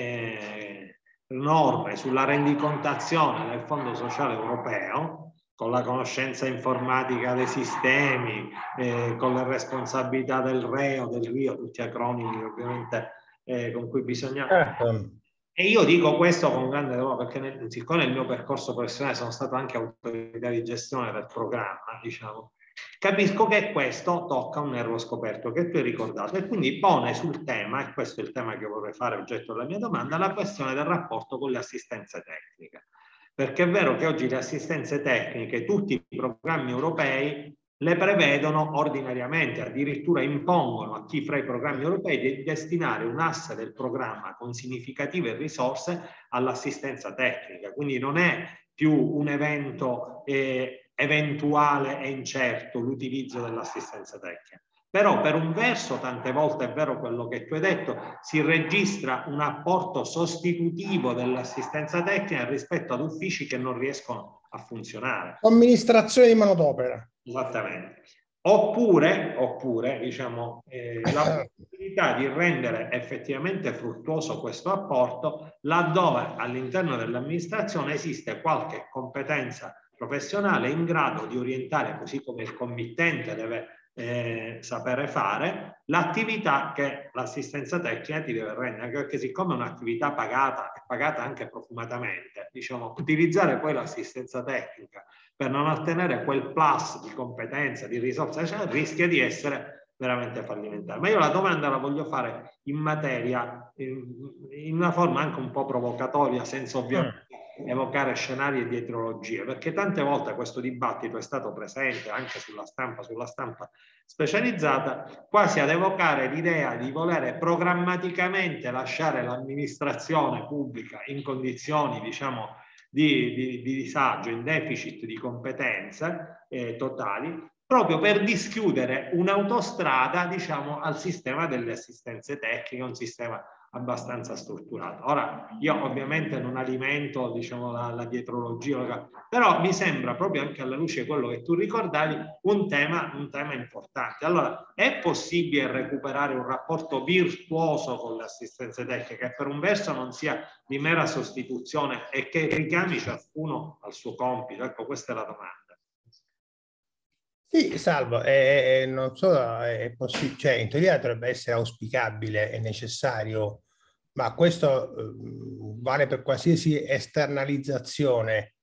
le norme sulla rendicontazione del Fondo Sociale Europeo, con la conoscenza informatica dei sistemi, con le responsabilità del reo, del RIO, tutti acronimi ovviamente con cui bisogna... E io dico questo con grande dolore, perché siccome nel mio percorso professionale sono stato anche autorità di gestione del programma, diciamo, capisco che questo tocca un nervo scoperto che tu hai ricordato e quindi pone sul tema, e questo è il tema che vorrei fare oggetto della mia domanda, la questione del rapporto con le assistenze tecniche. Perché è vero che oggi le assistenze tecniche, tutti i programmi europei le prevedono ordinariamente, addirittura impongono a chi fra i programmi europei di destinare un asse del programma con significative risorse all'assistenza tecnica. Quindi non è più un evento eventuale e incerto l'utilizzo dell'assistenza tecnica. Però per un verso, tante volte è vero quello che tu hai detto, si registra un apporto sostitutivo dell'assistenza tecnica rispetto ad uffici che non riescono a funzionare. Amministrazione di manodopera. Esattamente. Oppure diciamo, la possibilità di rendere effettivamente fruttuoso questo apporto laddove all'interno dell'amministrazione esiste qualche competenza professionale in grado di orientare, così come il committente deve sapere fare, l'attività che l'assistenza tecnica ti deve rendere, anche perché siccome è un'attività pagata e pagata anche profumatamente, diciamo, utilizzare poi l'assistenza tecnica per non ottenere quel plus di competenza, di risorse, cioè, rischia di essere veramente fallimentare. Ma io la domanda la voglio fare in materia, in una forma anche un po' provocatoria, senza ovviamente evocare scenari e dietrologie, perché tante volte questo dibattito è stato presente anche sulla stampa specializzata, quasi ad evocare l'idea di volere programmaticamente lasciare l'amministrazione pubblica in condizioni, diciamo, di disagio, in deficit di competenze totali, proprio per dischiudere un'autostrada, diciamo, al sistema delle assistenze tecniche, un sistema abbastanza strutturato. Ora, io ovviamente non alimento, diciamo, la dietrologia, però mi sembra, proprio anche alla luce di quello che tu ricordavi, un tema importante. Allora, è possibile recuperare un rapporto virtuoso con le assistenze tecniche, che per un verso non sia di mera sostituzione e che richiami ciascuno al suo compito? Ecco, questa è la domanda. Sì, Salvo, non solo è possibile, cioè in teoria dovrebbe essere auspicabile e necessario, ma questo vale per qualsiasi esternalizzazione,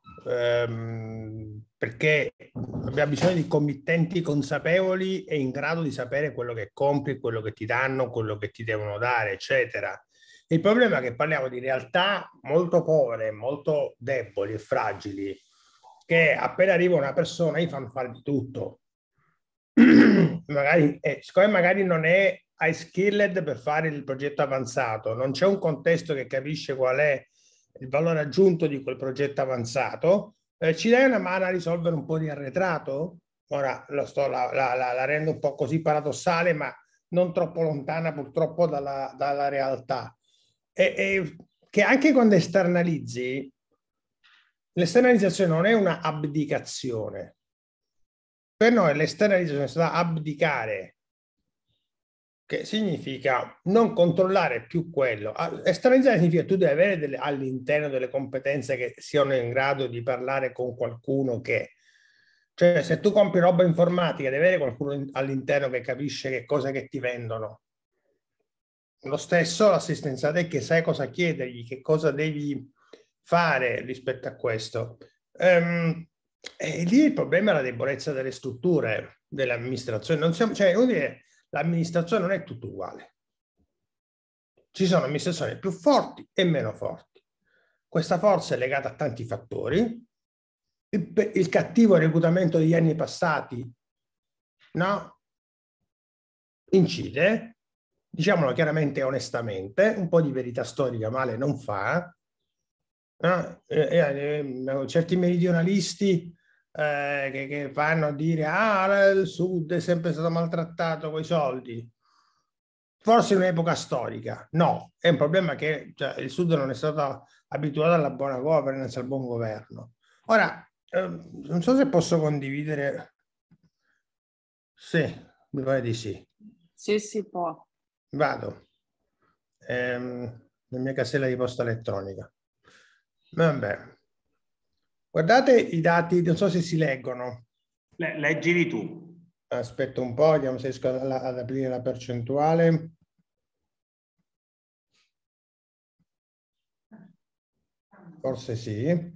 perché abbiamo bisogno di committenti consapevoli e in grado di sapere quello che compri, quello che ti danno, quello che ti devono dare, eccetera. Il problema è che parliamo di realtà molto povere, molto deboli e fragili, che appena arriva una persona gli fanno fare di tutto. Siccome magari non è high skilled per fare il progetto avanzato, non c'è un contesto che capisce qual è il valore aggiunto di quel progetto avanzato, ci dai una mano a risolvere un po' di arretrato? Ora la rendo un po' così paradossale, ma non troppo lontana purtroppo dalla realtà. E che anche quando esternalizzi, l'esternalizzazione non è una abdicazione. Per noi l'esternalizzazione è stata abdicare, che significa non controllare più quello. Esternalizzare significa che tu devi avere all'interno delle competenze che siano in grado di parlare con qualcuno che... Cioè, se tu compri roba informatica, devi avere qualcuno all'interno che capisce che cosa che ti vendono. Lo stesso l'assistenza tecnica, che sai cosa chiedergli, che cosa devi fare rispetto a questo. E lì il problema è la debolezza delle strutture dell'amministrazione. L'amministrazione non è tutto uguale. Ci sono amministrazioni più forti e meno forti. Questa forza è legata a tanti fattori. Il cattivo reclutamento degli anni passati, no? Incide, diciamolo chiaramente e onestamente, un po' di verità storica male non fa. certi meridionalisti che vanno a dire il Sud è sempre stato maltrattato con i soldi. Forse in un'epoca storica, no, è un problema che il Sud non è stato abituato alla buona governance, al buon governo. Ora, non so se posso condividere. Sì, mi pare di sì. Sì, si può. Vado. La mia casella di posta elettronica. Vabbè. Guardate i dati, non so se si leggono. Leggili tu. Aspetta un po', vediamo se riesco ad aprire la percentuale. Forse sì.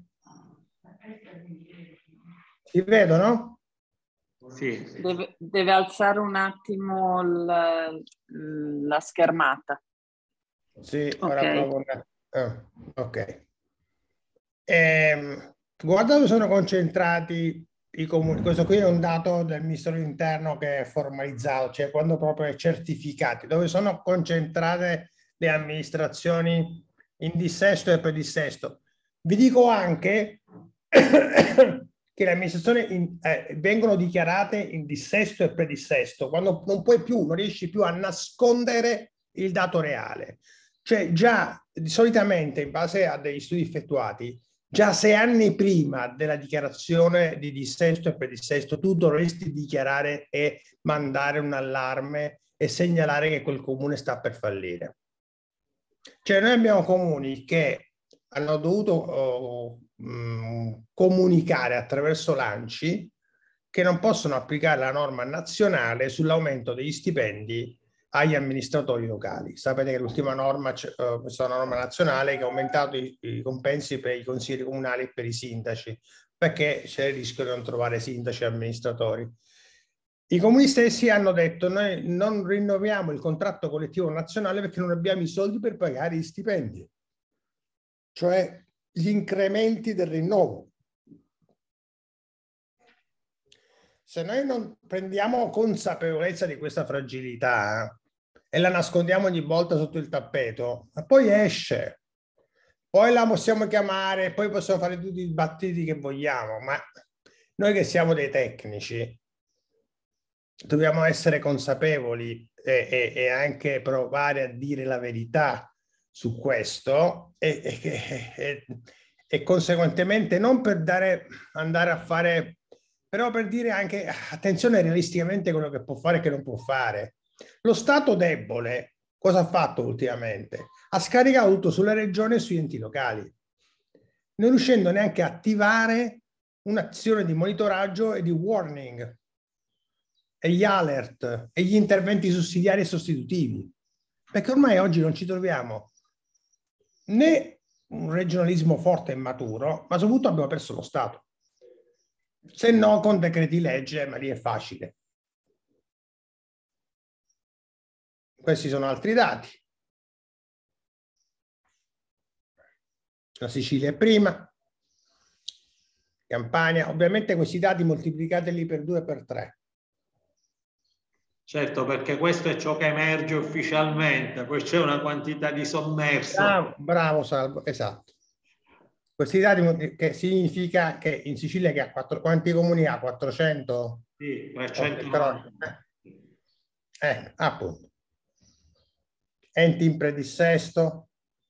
Si vedono? Sì. Deve alzare un attimo la schermata. Sì, Ok. ora provo. Ok. Guarda dove sono concentrati i comuni. Questo qui è un dato del Ministero dell'Interno che è formalizzato, cioè quando proprio è certificati, dove sono concentrate le amministrazioni in dissesto e predissesto. Vi dico anche che le amministrazioni vengono dichiarate in dissesto e predissesto quando non puoi più, non riesci più a nascondere il dato reale. Cioè già solitamente in base a degli studi effettuati, già 6 anni prima della dichiarazione di dissesto e predissesto, tu dovresti dichiarare e mandare un allarme e segnalare che quel comune sta per fallire. Cioè noi abbiamo comuni che hanno dovuto comunicare attraverso l'ANCI che non possono applicare la norma nazionale sull'aumento degli stipendi agli amministratori locali. Sapete che l'ultima norma, questa norma nazionale che ha aumentato i compensi per i consiglieri comunali e per i sindaci, perché c'è il rischio di non trovare sindaci e amministratori. I comuni stessi hanno detto: noi non rinnoviamo il contratto collettivo nazionale perché non abbiamo i soldi per pagare gli stipendi, cioè gli incrementi del rinnovo. Se noi non prendiamo consapevolezza di questa fragilità e la nascondiamo ogni volta sotto il tappeto, ma poi esce, poi la possiamo chiamare, poi possiamo fare tutti i dibattiti che vogliamo, ma noi che siamo dei tecnici dobbiamo essere consapevoli e anche provare a dire la verità su questo e conseguentemente non per andare a fare, però per dire anche attenzione realisticamente quello che può fare e che non può fare. Lo Stato debole cosa ha fatto ultimamente? Ha scaricato tutto sulle regioni e sugli enti locali, non riuscendo neanche a attivare un'azione di monitoraggio e di warning e gli alert e gli interventi sussidiari e sostitutivi, perché ormai oggi non ci troviamo né un regionalismo forte e maturo, ma soprattutto abbiamo perso lo Stato, se no con decreti legge, ma lì è facile. Questi sono altri dati. La Sicilia è prima, Campania, ovviamente questi dati moltiplicateli per 2 e per 3. Certo, perché questo è ciò che emerge ufficialmente, poi c'è una quantità di sommerso. Bravo Salvo, esatto. Questi dati che significa che in Sicilia che ha quanti comuni ha? 400? Sì, 390. Appunto. Enti in predissesto.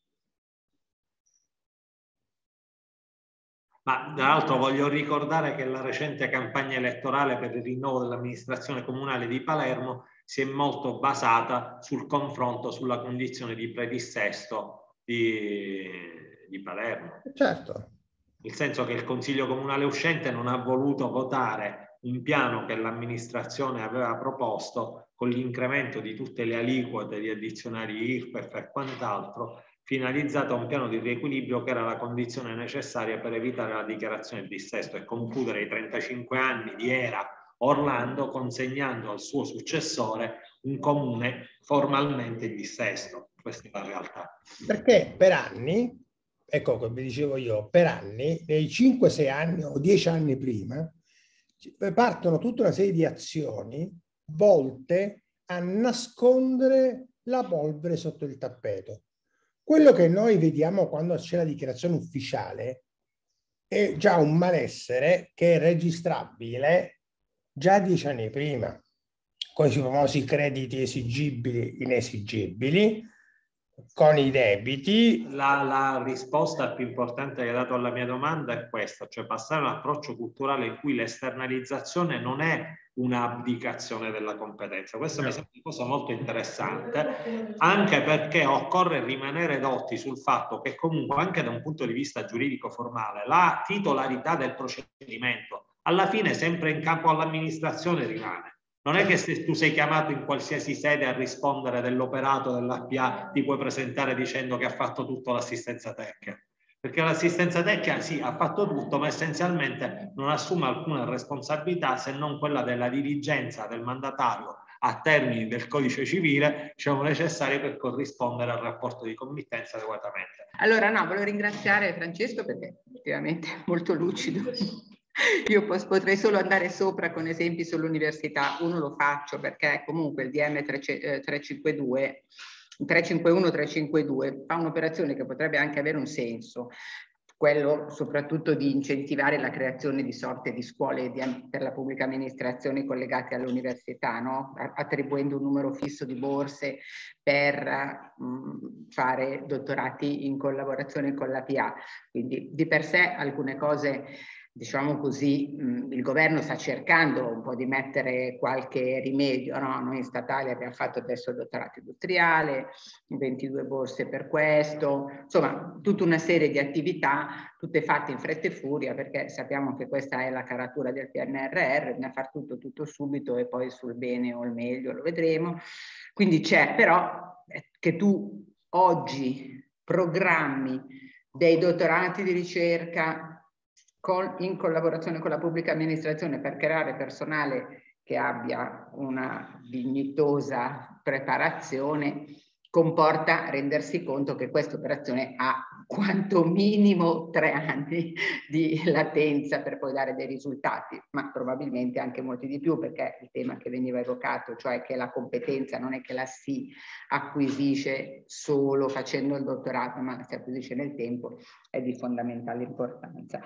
Ma tra l'altro voglio ricordare che la recente campagna elettorale per il rinnovo dell'amministrazione comunale di Palermo si è molto basata sul confronto sulla condizione di predissesto di Palermo. Certo. Nel senso che il Consiglio Comunale uscente non ha voluto votare un piano che l'amministrazione aveva proposto con l'incremento di tutte le aliquote di addizionari IRPEF e quant'altro, finalizzato a un piano di riequilibrio che era la condizione necessaria per evitare la dichiarazione di dissesto e concludere i 35 anni di era Orlando, consegnando al suo successore un comune formalmente in dissesto. Questa è la realtà. Perché per anni, ecco come vi dicevo io, per anni, nei 5-6 anni o 10 anni prima, partono tutta una serie di azioni volte a nascondere la polvere sotto il tappeto. Quello che noi vediamo quando c'è la dichiarazione ufficiale è già un malessere che è registrabile già 10 anni prima, con i famosi crediti esigibili, inesigibili, con i debiti. La risposta più importante che hai dato alla mia domanda è questa, cioè passare a un approccio culturale in cui l'esternalizzazione non è un'abdicazione della competenza. Questa mi sembra una cosa molto interessante, anche perché occorre rimanere dotti sul fatto che comunque anche da un punto di vista giuridico formale la titolarità del procedimento alla fine sempre in capo all'amministrazione rimane. Non è che se tu sei chiamato in qualsiasi sede a rispondere dell'operato dell'APA ti puoi presentare dicendo che ha fatto tutto l'assistenza tecnica. Perché l'assistenza tecnica sì, ha fatto tutto, ma essenzialmente non assume alcuna responsabilità se non quella della diligenza del mandatario a termini del codice civile, diciamo, necessari per corrispondere al rapporto di committenza adeguatamente. Allora no, volevo ringraziare Francesco perché effettivamente è molto lucido. Io potrei solo andare sopra con esempi sull'università. Uno lo faccio perché comunque il DM 351-352 fa un'operazione che potrebbe anche avere un senso, quello soprattutto di incentivare la creazione di sorte di scuole per la pubblica amministrazione collegate all'università, no? Attribuendo un numero fisso di borse per fare dottorati in collaborazione con la PA. Quindi di per sé alcune cose, diciamo così, il governo sta cercando un po' di mettere qualche rimedio, no? Noi in statale abbiamo fatto adesso il dottorato industriale, 22 borse per questo, insomma tutta una serie di attività, tutte fatte in fretta e furia, perché sappiamo che questa è la caratura del PNRR, bisogna far tutto subito e poi sul bene o il meglio lo vedremo. Quindi c'è, però che tu oggi programmi dei dottorati di ricerca in collaborazione con la pubblica amministrazione per creare personale che abbia una dignitosa preparazione, comporta rendersi conto che questa operazione ha quanto minimo 3 anni di latenza per poi dare dei risultati, ma probabilmente anche molti di più, perché il tema che veniva evocato, cioè che la competenza non è che la si acquisisce solo facendo il dottorato, ma la si acquisisce nel tempo, è di fondamentale importanza.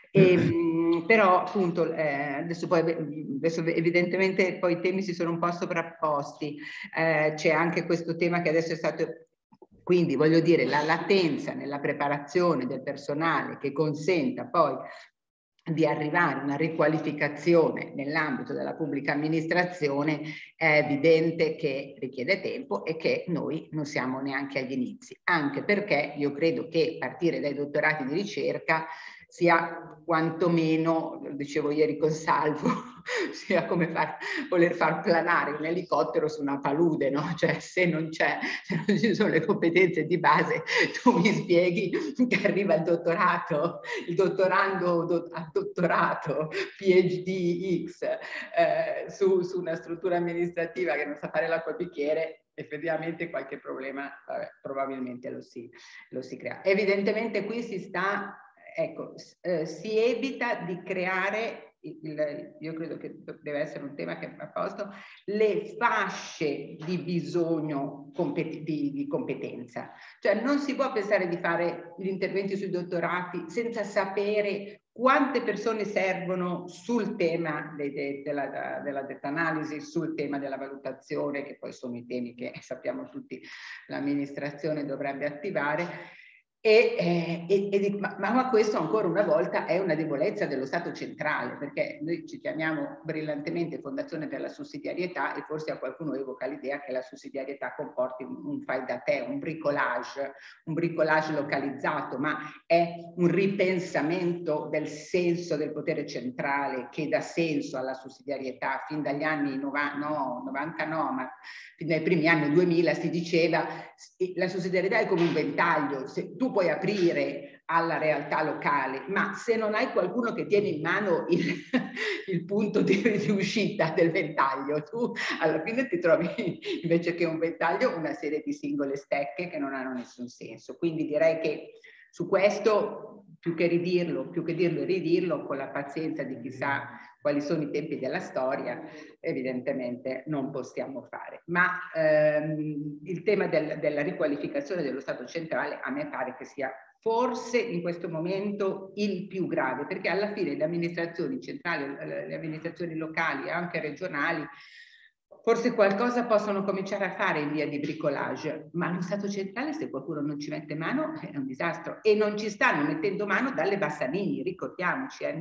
Però appunto adesso evidentemente poi i temi si sono un po' sovrapposti, c'è anche questo tema che adesso è stato, quindi voglio dire la latenza nella preparazione del personale che consenta poi di arrivare a una riqualificazione nell'ambito della pubblica amministrazione è evidente che richiede tempo e che noi non siamo neanche agli inizi, anche perché io credo che partire dai dottorati di ricerca sia quantomeno, lo dicevo ieri con Salvo, sia come voler far planare un elicottero su una palude, no? Cioè se non ci sono le competenze di base, tu mi spieghi che arriva il dottorato, il dottorando al dottorato, PhD X, su una struttura amministrativa che non sa fare l'acqua al bicchiere, effettivamente qualche problema probabilmente lo si crea. Evidentemente qui si sta, ecco, si evita di creare, io credo che deve essere un tema che va a posto, le fasce di bisogno di competenza. Cioè non si può pensare di fare gli interventi sui dottorati senza sapere quante persone servono sul tema della data analisi, sul tema della valutazione, che poi sono i temi che sappiamo tutti l'amministrazione dovrebbe attivare. Ma questo ancora una volta è una debolezza dello Stato centrale, perché noi ci chiamiamo brillantemente Fondazione per la Sussidiarietà e forse a qualcuno evoca l'idea che la sussidiarietà comporti un fai da te, un bricolage localizzato, ma è un ripensamento del senso del potere centrale che dà senso alla sussidiarietà. Fin dagli anni 90 no, ma nei primi anni 2000 si diceva la sussidiarietà è come un ventaglio, se tu puoi aprire alla realtà locale, ma se non hai qualcuno che tiene in mano il punto di uscita del ventaglio, tu alla fine ti trovi invece che un ventaglio una serie di singole stecche che non hanno nessun senso. Quindi direi che su questo più che dirlo e ridirlo, con la pazienza di chi sa quali sono i tempi della storia, evidentemente non possiamo fare. Ma il tema della riqualificazione dello Stato centrale a me pare che sia forse in questo momento il più grave, perché alla fine le amministrazioni centrali, le amministrazioni locali e anche regionali forse qualcosa possono cominciare a fare in via di bricolage, ma lo Stato centrale, se qualcuno non ci mette mano, è un disastro. E non ci stanno mettendo mano dalle Bassanini, ricordiamoci, è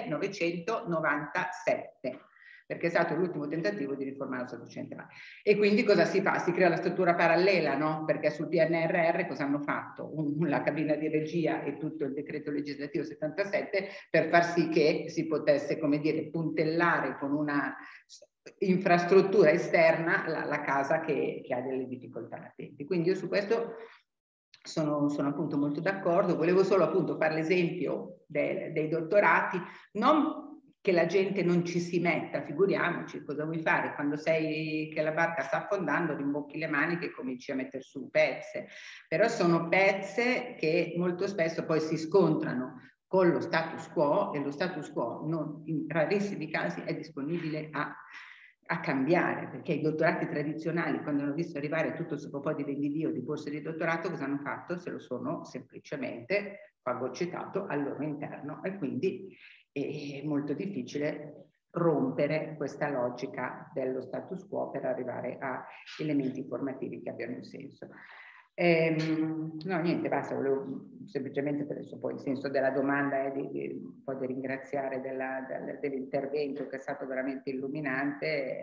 1997, perché è stato l'ultimo tentativo di riformare lo Stato centrale. E quindi cosa si fa? Si crea la struttura parallela, no? Perché sul PNRR cosa hanno fatto? La cabina di regia e tutto il decreto legislativo 77 per far sì che si potesse, come dire, puntellare con una infrastruttura esterna la casa che ha delle difficoltà latenti. Quindi io su questo sono appunto molto d'accordo. Volevo solo appunto fare l'esempio dei dottorati, non che la gente non ci si metta, figuriamoci, cosa vuoi fare? Quando sai che la barca sta affondando, rimbocchi le maniche e cominci a mettere su pezze. Però sono pezze che molto spesso poi si scontrano con lo status quo, e lo status quo in rarissimi casi è disponibile a cambiare, perché i dottorati tradizionali, quando hanno visto arrivare tutto questo po' di vendivio di borse di dottorato, cosa hanno fatto? Se lo sono semplicemente fagocitato al loro interno, e quindi è molto difficile rompere questa logica dello status quo per arrivare a elementi formativi che abbiano un senso. No, niente, basta, volevo semplicemente, per adesso poi il senso della domanda è un po' di ringraziare dell'intervento, che è stato veramente illuminante,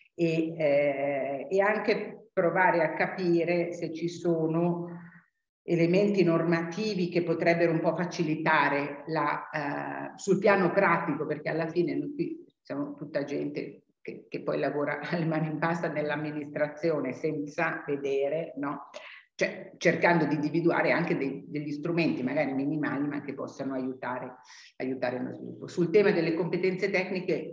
e anche provare a capire se ci sono elementi normativi che potrebbero un po' facilitare sul piano pratico, perché alla fine noi qui siamo tutta gente che poi lavora alle mani in pasta nell'amministrazione senza vedere, no? Cioè, cercando di individuare anche degli strumenti magari minimali, ma che possano aiutare lo sviluppo. Sul tema delle competenze tecniche,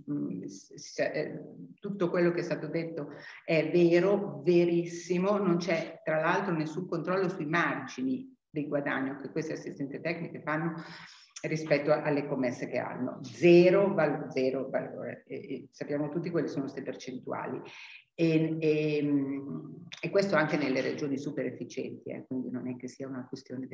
tutto quello che è stato detto è vero, verissimo, non c'è tra l'altro nessun controllo sui margini dei guadagni che queste assistenti tecniche fanno rispetto alle commesse che hanno. Zero valore. E sappiamo tutti quali sono queste percentuali. E questo anche nelle regioni super efficienti, quindi non è che sia una questione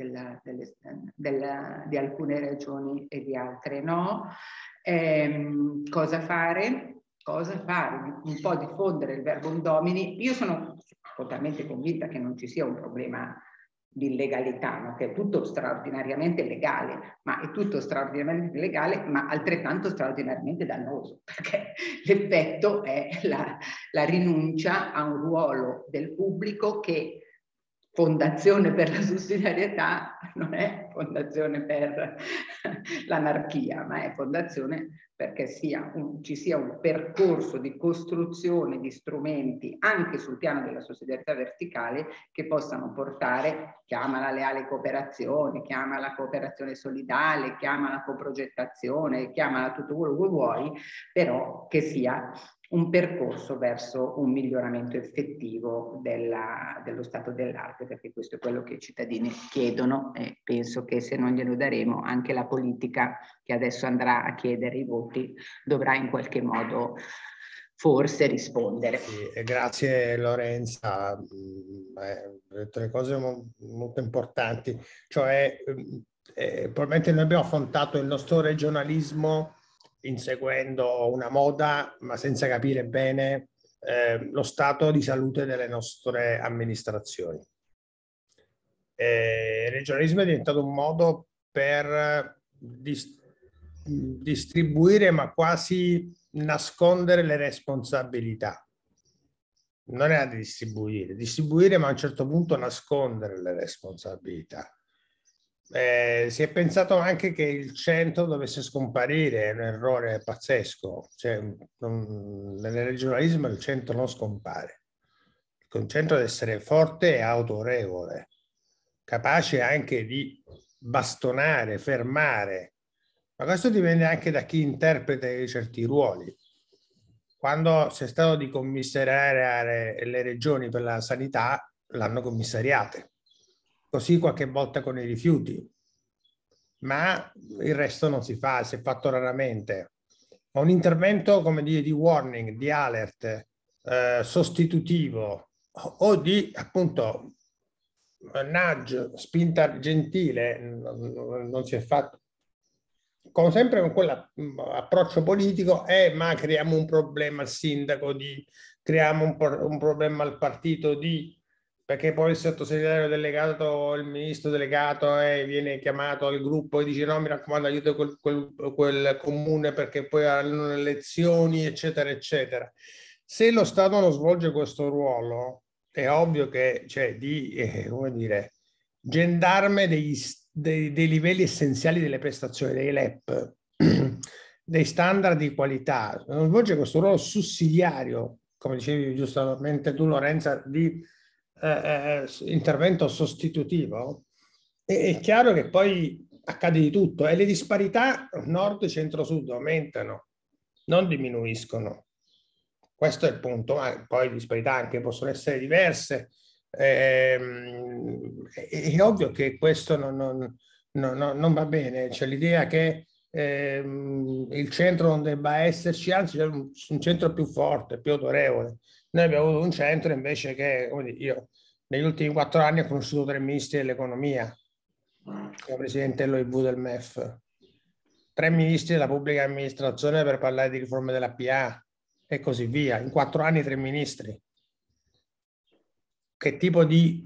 di alcune regioni e di altre no. Cosa fare? Un po' diffondere il verbum domini. Io sono totalmente convinta che non ci sia un problema di illegalità, no? Che è tutto straordinariamente legale, ma è tutto straordinariamente legale, ma altrettanto straordinariamente dannoso, perché l'effetto è la rinuncia a un ruolo del pubblico che fondazione per la sussidiarietà non è fondazione per l'anarchia, ma è fondazione perché ci sia un percorso di costruzione di strumenti anche sul piano della sussidiarietà verticale che possano portare, chiamala leale cooperazione, chiamala cooperazione solidale, chiamala coprogettazione, chiamala tutto quello che vuoi, però che sia un percorso verso un miglioramento effettivo dello stato dell'arte, perché questo è quello che i cittadini chiedono, e penso che se non glielo daremo anche la politica, che adesso andrà a chiedere i voti, dovrà in qualche modo forse rispondere. Sì, grazie Lorenza, hai detto le cose molto importanti, cioè probabilmente noi abbiamo affrontato il nostro regionalismo inseguendo una moda, ma senza capire bene lo stato di salute delle nostre amministrazioni. Il regionalismo è diventato un modo per distribuire, ma quasi nascondere le responsabilità. Non è da distribuire, ma a un certo punto nascondere le responsabilità. Si è pensato anche che il centro dovesse scomparire, è un errore pazzesco. Cioè, nel regionalismo il centro non scompare. Il centro deve essere forte e autorevole, capace anche di bastonare, fermare. Ma questo dipende anche da chi interpreta certi ruoli. Quando si è stato di commissariare le regioni per la sanità, l'hanno commissariate. Così qualche volta con i rifiuti. Ma il resto non si fa, si è fatto raramente. un intervento, come dire, di warning, di alert, sostitutivo o di appunto nudge, spinta gentile, non si è fatto. Come sempre con quell'approccio politico, ma creiamo un problema al sindaco, creiamo un problema al partito, perché poi il sottosegretario delegato, il ministro delegato viene chiamato al gruppo e dice no, mi raccomando, aiuto quel comune perché poi hanno le elezioni, eccetera, eccetera. Se lo Stato non svolge questo ruolo, è ovvio che c'è come dire, gendarme dei livelli essenziali delle prestazioni, dei LEP, dei standard di qualità, non svolge questo ruolo sussidiario, come dicevi giustamente tu Lorenza, di intervento sostitutivo, è chiaro che poi accade di tutto e le disparità nord, centro, sud aumentano, non diminuiscono. Questo è il punto, ma poi le disparità anche possono essere diverse. È ovvio che questo non va bene, c'è l'idea che il centro non debba esserci, anzi c'è un centro più forte, più autorevole. Noi abbiamo avuto un centro invece che, come dire, io negli ultimi 4 anni ho conosciuto 3 ministri dell'economia, come presidente dell'OIV del MEF, 3 ministri della pubblica amministrazione per parlare di riforme della PA e così via. In 4 anni 3 ministri. Che tipo di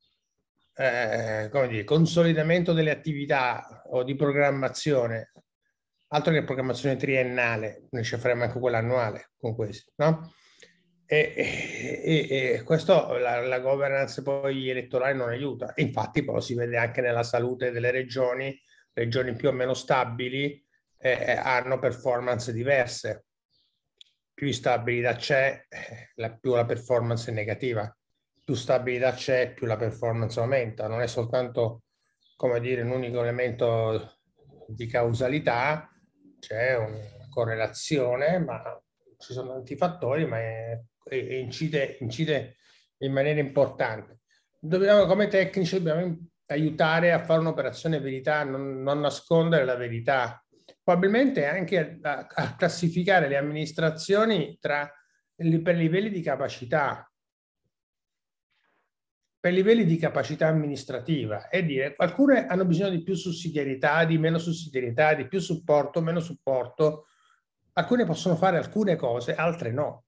come dire, consolidamento delle attività o di programmazione, altro che programmazione triennale, noi ci faremo anche quella annuale con questo, no? E questo la governance poi elettorale non aiuta. Infatti poi si vede anche nella salute delle regioni più o meno stabili hanno performance diverse. Più stabilità c'è, più la performance è negativa. Più stabilità c'è, più la performance aumenta. Non è soltanto, come dire, un unico elemento di causalità, c'è una correlazione, ma ci sono tanti fattori, ma incide in maniera importante. Come tecnici dobbiamo aiutare a fare un'operazione verità, non nascondere la verità. Probabilmente anche a classificare le amministrazioni per livelli di capacità, per livelli di capacità amministrativa, e dire alcune hanno bisogno di più sussidiarietà, di meno sussidiarietà, di più supporto, meno supporto. Alcune possono fare alcune cose, altre no.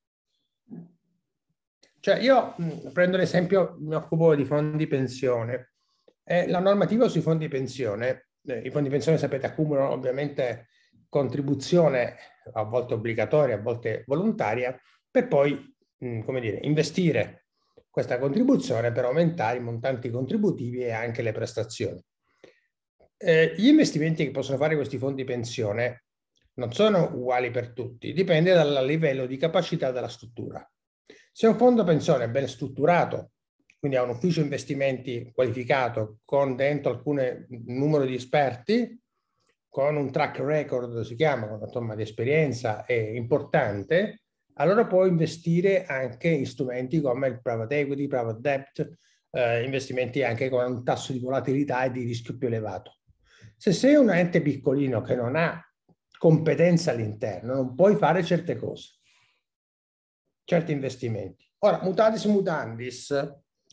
Cioè io prendo l'esempio, mi occupo di fondi pensione. La normativa sui fondi pensione, i fondi pensione sapete accumulano ovviamente contribuzione, a volte obbligatoria, a volte volontaria, per poi come dire, investire questa contribuzione per aumentare i montanti contributivi e anche le prestazioni. Gli investimenti che possono fare questi fondi pensione non sono uguali per tutti, dipende dal livello di capacità della struttura. Se un fondo pensione è ben strutturato, quindi ha un ufficio investimenti qualificato con dentro alcune numero di esperti, con un track record, si chiama, con insomma di esperienza importante, allora può investire anche in strumenti come il private equity, private debt, investimenti anche con un tasso di volatilità e di rischio più elevato. Se sei un ente piccolino che non ha competenza all'interno, non puoi fare certe cose, certi investimenti. Ora, mutatis mutandis,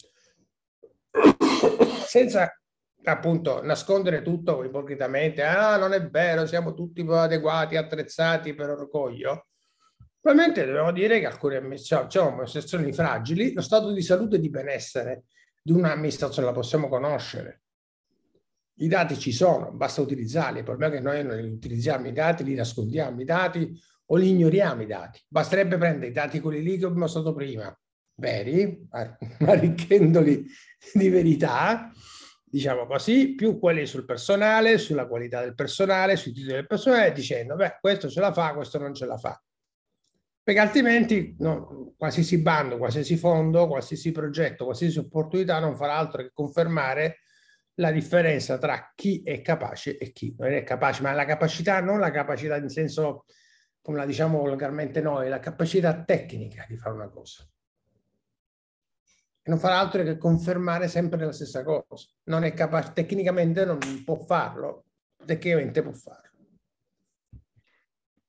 senza appunto nascondere tutto ipocritamente, non è vero, siamo tutti adeguati, attrezzati per orgoglio. Probabilmente dobbiamo dire che alcune amministrazioni fragili, lo stato di salute e di benessere di un'amministrazione la possiamo conoscere. I dati ci sono, basta utilizzarli. Il problema è che noi non li utilizziamo i dati, li nascondiamo i dati o li ignoriamo i dati. Basterebbe prendere i dati quelli lì che ho mostrato prima, veri, arricchendoli di verità, diciamo così, più quelli sul personale, sulla qualità del personale, sui titoli del personale, dicendo, beh, questo ce la fa, questo non ce la fa. Perché altrimenti qualsiasi bando, qualsiasi fondo, qualsiasi progetto, qualsiasi opportunità non farà altro che confermare la differenza tra chi è capace e chi non è capace, ma la capacità, non la capacità in senso, come la diciamo volgarmente noi, la capacità tecnica di fare una cosa. E non farà altro che confermare sempre la stessa cosa. Non è capace, tecnicamente non può farlo, tecnicamente può farlo.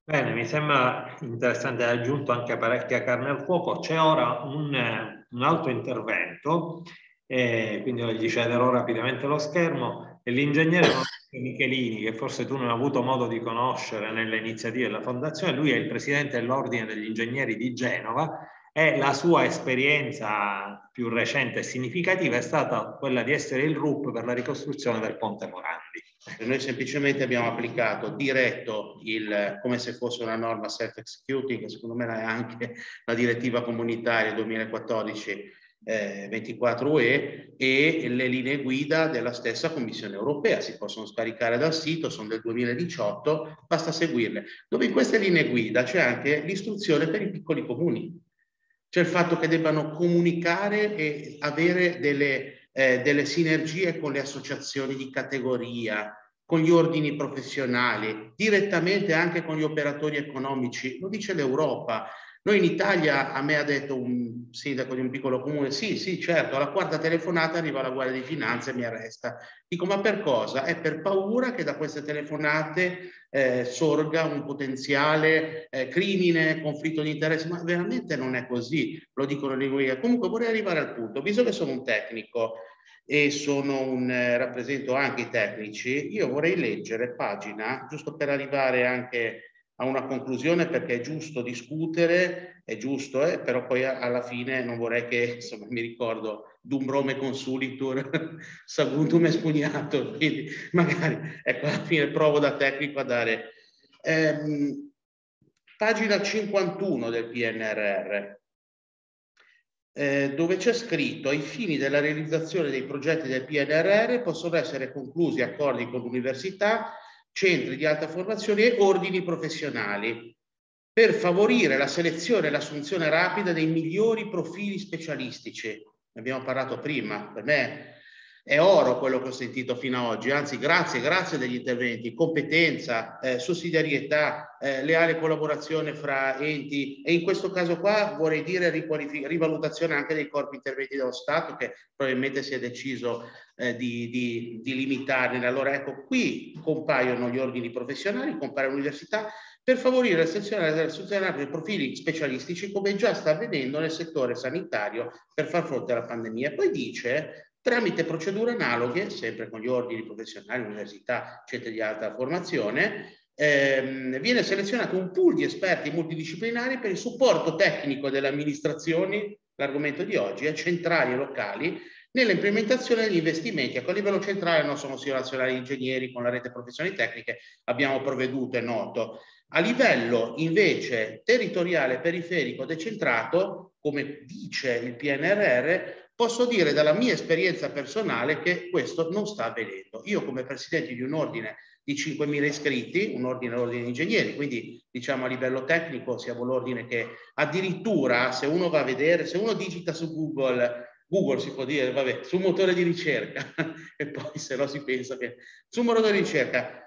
Bene, mi sembra interessante, hai aggiunto anche parecchia carne al fuoco. C'è ora un altro intervento, quindi gli cederò rapidamente lo schermo. L'ingegnere Michelini, che forse tu non hai avuto modo di conoscere nelle iniziative della Fondazione, lui è il presidente dell'Ordine degli Ingegneri di Genova e la sua esperienza più recente e significativa è stata quella di essere il RUP per la ricostruzione del Ponte Morandi. Noi semplicemente abbiamo applicato diretto come se fosse una norma self-executing, che secondo me è anche la direttiva comunitaria 2014 24 UE, e le linee guida della stessa Commissione europea. Si possono scaricare dal sito, sono del 2018, basta seguirle. Dove in queste linee guida c'è anche l'istruzione per i piccoli comuni. C'è il fatto che debbano comunicare e avere delle sinergie con le associazioni di categoria, con gli ordini professionali, direttamente anche con gli operatori economici. Lo dice l'Europa. Noi in Italia, a me ha detto un sindaco di un piccolo comune, sì, certo, alla quarta telefonata arriva la Guardia di Finanza e mi arresta. Dico, ma per cosa? È per paura che da queste telefonate sorga un potenziale crimine, conflitto di interessi, ma veramente non è così, lo dicono le lingue. Comunque vorrei arrivare al punto, visto che sono un tecnico e rappresento anche i tecnici, io vorrei leggere pagina, giusto per arrivare anche a una conclusione, perché è giusto discutere, è giusto, però poi alla fine non vorrei che, insomma, mi ricordo dum brome consulitur saguntum espugnato, quindi magari, ecco, alla fine provo da tecnico a dare. Pagina 51 del PNRR, dove c'è scritto: ai fini della realizzazione dei progetti del PNRR possono essere conclusi accordi con l'università, centri di alta formazione e ordini professionali per favorire la selezione e l'assunzione rapida dei migliori profili specialistici. Ne abbiamo parlato prima, per me è oro quello che ho sentito fino ad oggi, anzi grazie degli interventi, competenza, sussidiarietà, leale collaborazione fra enti, e in questo caso qua vorrei dire rivalutazione anche dei corpi interventi dello Stato, che probabilmente si è deciso di limitarli. Allora ecco, qui compaiono gli ordini professionali, compare l'università, per favorire l'assunzione dei profili specialistici, come già sta avvenendo nel settore sanitario per far fronte alla pandemia. Poi dice: tramite procedure analoghe, sempre con gli ordini professionali, università, centri di alta formazione, viene selezionato un pool di esperti multidisciplinari per il supporto tecnico delle amministrazioni, l'argomento di oggi, centrali e locali, nell'implementazione degli investimenti. A livello centrale il nostro Consiglio Nazionale di Ingegneri con la rete professioni tecniche abbiamo provveduto, è noto. A livello invece territoriale, periferico, decentrato, come dice il PNRR, posso dire dalla mia esperienza personale che questo non sta avvenendo. Io, come presidente di un ordine di 5.000 iscritti, l'ordine di ingegneri, quindi diciamo a livello tecnico siamo l'ordine che addirittura, se uno va a vedere, se uno digita su Google si può dire, vabbè, sul motore di ricerca, e poi se no si pensa che sul motore di ricerca,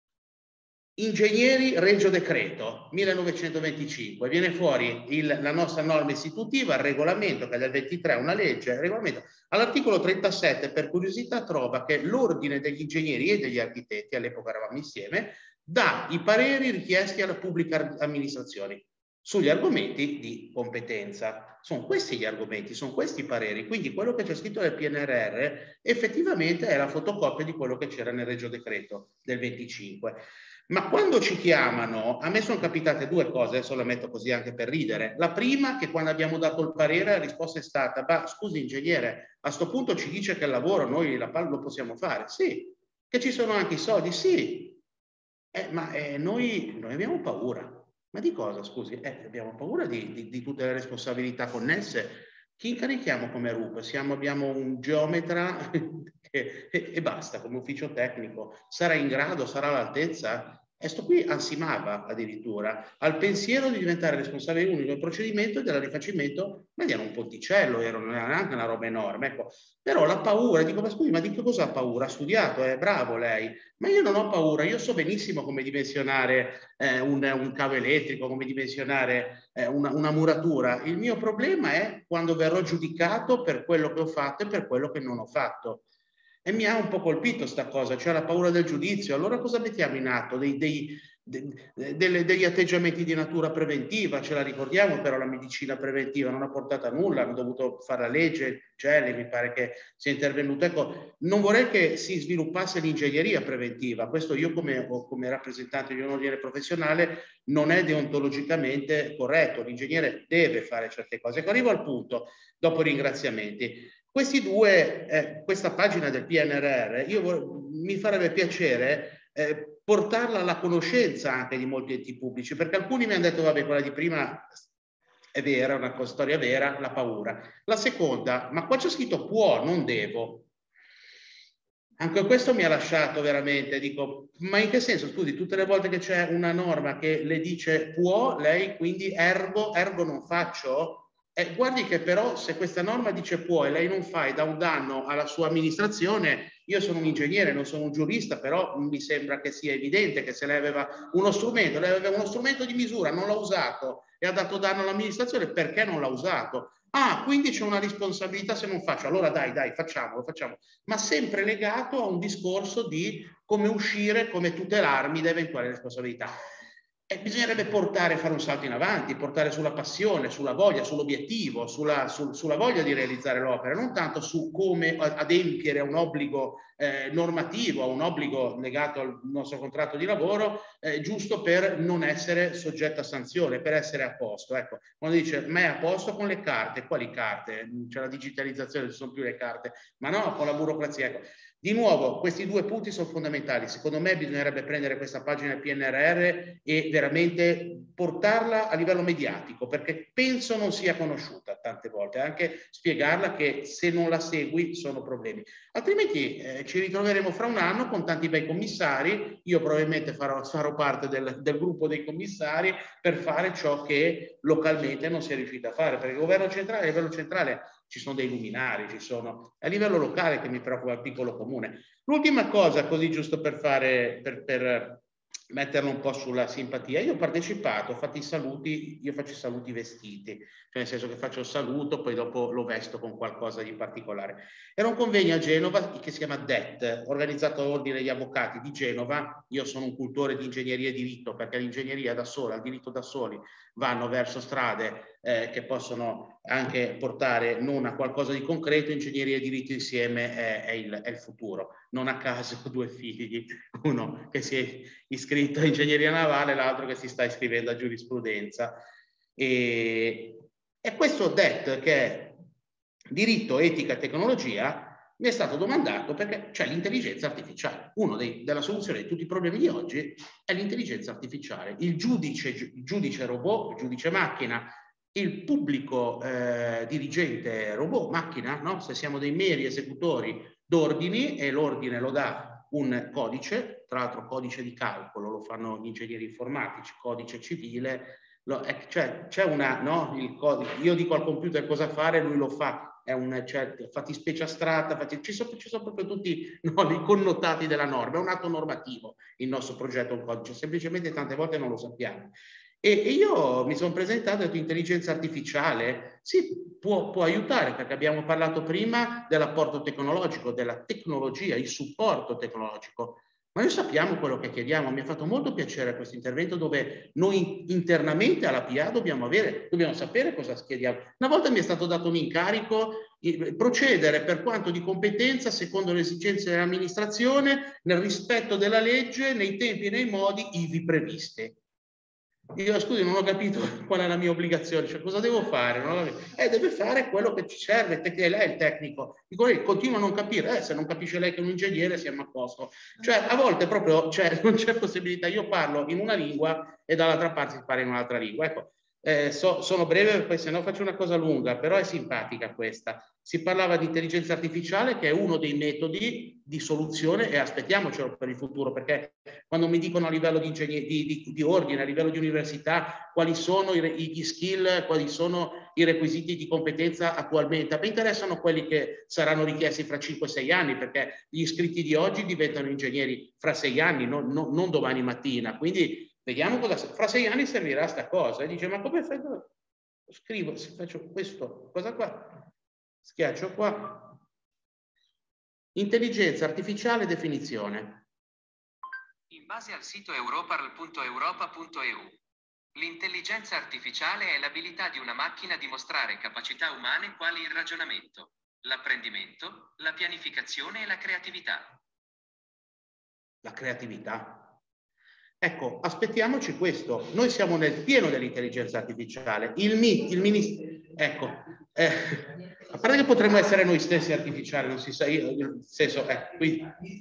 Ingegneri Regio Decreto 1925, viene fuori la nostra norma istitutiva, il regolamento, che è del 23, una legge, il regolamento. All'articolo 37, per curiosità, trova che l'ordine degli ingegneri e degli architetti, all'epoca eravamo insieme, dà i pareri richiesti alla pubblica amministrazione sugli argomenti di competenza. Sono questi gli argomenti, sono questi i pareri, quindi quello che c'è scritto nel PNRR effettivamente è la fotocopia di quello che c'era nel Regio Decreto del 25. Ma quando ci chiamano, a me sono capitate due cose, adesso la metto così anche per ridere. La prima, che quando abbiamo dato il parere la risposta è stata: ma scusi ingegnere, a sto punto ci dice che il lavoro noi lo possiamo fare? Sì. Che ci sono anche i soldi? Sì. Ma noi abbiamo paura. Ma di cosa, scusi? Abbiamo paura di tutte le responsabilità connesse. Chi incarichiamo come RUP? Abbiamo un geometra e basta, come ufficio tecnico. Sarà in grado, sarà all'altezza? E sto qui ansimava addirittura al pensiero di diventare responsabile unico del procedimento e del rifacimento, ma era un ponticello, non era neanche una roba enorme. Ecco. Però la paura, dico, ma scusi, ma di che cosa ha paura? Ha studiato, è bravo lei. Ma io non ho paura, io so benissimo come dimensionare un cavo elettrico, come dimensionare una muratura. Il mio problema è quando verrò giudicato per quello che ho fatto e per quello che non ho fatto. E mi ha un po' colpito sta cosa, cioè la paura del giudizio. Allora cosa mettiamo in atto? Dei degli atteggiamenti di natura preventiva, ce la ricordiamo, però la medicina preventiva non ha portato a nulla, hanno dovuto fare la legge, mi pare che sia intervenuto. Ecco, non vorrei che si sviluppasse l'ingegneria preventiva, questo io come rappresentante di un ordine professionale non è deontologicamente corretto, l'ingegnere deve fare certe cose. Ecco, arrivo al punto, dopo ringraziamenti. Questa pagina del PNRR, mi farebbe piacere portarla alla conoscenza anche di molti enti pubblici, perché alcuni mi hanno detto, vabbè, quella di prima è vera, è una storia vera, la paura. La seconda, ma qua c'è scritto può, non devo. Anche questo mi ha lasciato veramente, dico, ma in che senso? Scusi, tutte le volte che c'è una norma che le dice può, lei quindi ergo non faccio? Guardi che però se questa norma dice può e lei non fa e dà un danno alla sua amministrazione, io sono un ingegnere, non sono un giurista, però mi sembra che sia evidente che se lei aveva uno strumento di misura, non l'ha usato e ha dato danno all'amministrazione, perché non l'ha usato? Ah, quindi c'è una responsabilità se non faccio, allora dai, facciamolo, ma sempre legato a un discorso di come uscire, come tutelarmi da eventuali responsabilità. E bisognerebbe fare un salto in avanti, portare sulla passione, sulla voglia, sull'obiettivo, sulla voglia di realizzare l'opera, non tanto su come adempiere a un obbligo normativo, a un obbligo legato al nostro contratto di lavoro, giusto per non essere soggetto a sanzione, per essere a posto. Ecco, quando dice ma è a posto con le carte, quali carte? C'è la digitalizzazione, non ci sono più le carte, ma no, con la burocrazia. Ecco. Di nuovo, questi due punti sono fondamentali. Secondo me bisognerebbe prendere questa pagina PNRR e veramente portarla a livello mediatico, perché penso non sia conosciuta tante volte, anche spiegarla che se non la segui sono problemi. Altrimenti ci ritroveremo fra un anno con tanti bei commissari, io probabilmente farò parte del gruppo dei commissari per fare ciò che localmente non si è riuscito a fare, perché il governo centrale, a livello centrale ci sono dei luminari, a livello locale che mi preoccupa il piccolo comune. L'ultima cosa, così giusto per metterlo un po' sulla simpatia, io ho partecipato, ho fatto i saluti, io faccio i saluti vestiti, cioè nel senso che faccio il saluto, poi dopo lo vesto con qualcosa di particolare. Era un convegno a Genova che si chiama DET, organizzato dall'Ordine degli Avvocati di Genova. Io sono un cultore di ingegneria e diritto, perché l'ingegneria da sola, il diritto da soli, vanno verso strade che possono anche portare non a qualcosa di concreto. Ingegneria e diritto insieme è il futuro. Non a caso due figli, uno che si è iscritto a ingegneria navale, l'altro che si sta iscrivendo a giurisprudenza. E questo DET, che è diritto, etica e tecnologia, mi è stato domandato perché c'è l'intelligenza artificiale. Della soluzione di tutti i problemi di oggi è l'intelligenza artificiale. Il giudice robot, il giudice macchina, il pubblico dirigente robot, macchina, no? Se siamo dei meri esecutori d'ordini e l'ordine lo dà un codice, tra l'altro codice di calcolo, lo fanno gli ingegneri informatici, codice civile, cioè c'è una, no? Io dico al computer cosa fare, lui lo fa. Fattispecie astratta, ci sono proprio tutti, no, i connotati della norma, è un atto normativo il nostro progetto, un codice, semplicemente tante volte non lo sappiamo. E io mi sono presentato e ho detto intelligenza artificiale, sì, può aiutare, perché abbiamo parlato prima dell'apporto tecnologico, della tecnologia, il supporto tecnologico. Ma noi sappiamo quello che chiediamo. Mi ha fatto molto piacere questo intervento dove noi internamente alla PA dobbiamo sapere cosa chiediamo. Una volta mi è stato dato un incarico, procedere per quanto di competenza secondo le esigenze dell'amministrazione, nel rispetto della legge, nei tempi e nei modi ivi previsti. Io scusi, non ho capito qual è la mia obbligazione, cioè cosa devo fare? Deve fare quello che ci serve, perché lei è il tecnico. Dico, lei continua a non capire, se non capisce lei che è un ingegnere siamo a posto. Cioè a volte proprio non c'è possibilità, io parlo in una lingua e dall'altra parte si parla in un'altra lingua. Ecco, sono breve, poi se no faccio una cosa lunga, però è simpatica questa. Si parlava di intelligenza artificiale, che è uno dei metodi di soluzione, e aspettiamocelo per il futuro, perché quando mi dicono a livello di ordine, a livello di università, quali sono gli skill, quali sono i requisiti di competenza attualmente, a me interessano quelli che saranno richiesti fra 5-6 anni, perché gli iscritti di oggi diventano ingegneri fra 6 anni, non domani mattina. Quindi vediamo cosa fra 6 anni servirà sta cosa. E dice, ma come fai? Scrivo, se faccio questo, cosa qua? Schiaccio qua. Intelligenza artificiale definizione. In base al sito europarl.europa.eu, l'intelligenza artificiale è l'abilità di una macchina a dimostrare capacità umane quali il ragionamento, l'apprendimento, la pianificazione e la creatività. La creatività. Ecco, aspettiamoci questo. Noi siamo nel pieno dell'intelligenza artificiale. Il ministro... Ecco, a parte che potremmo essere noi stessi artificiali, non si sa, nel senso, qui...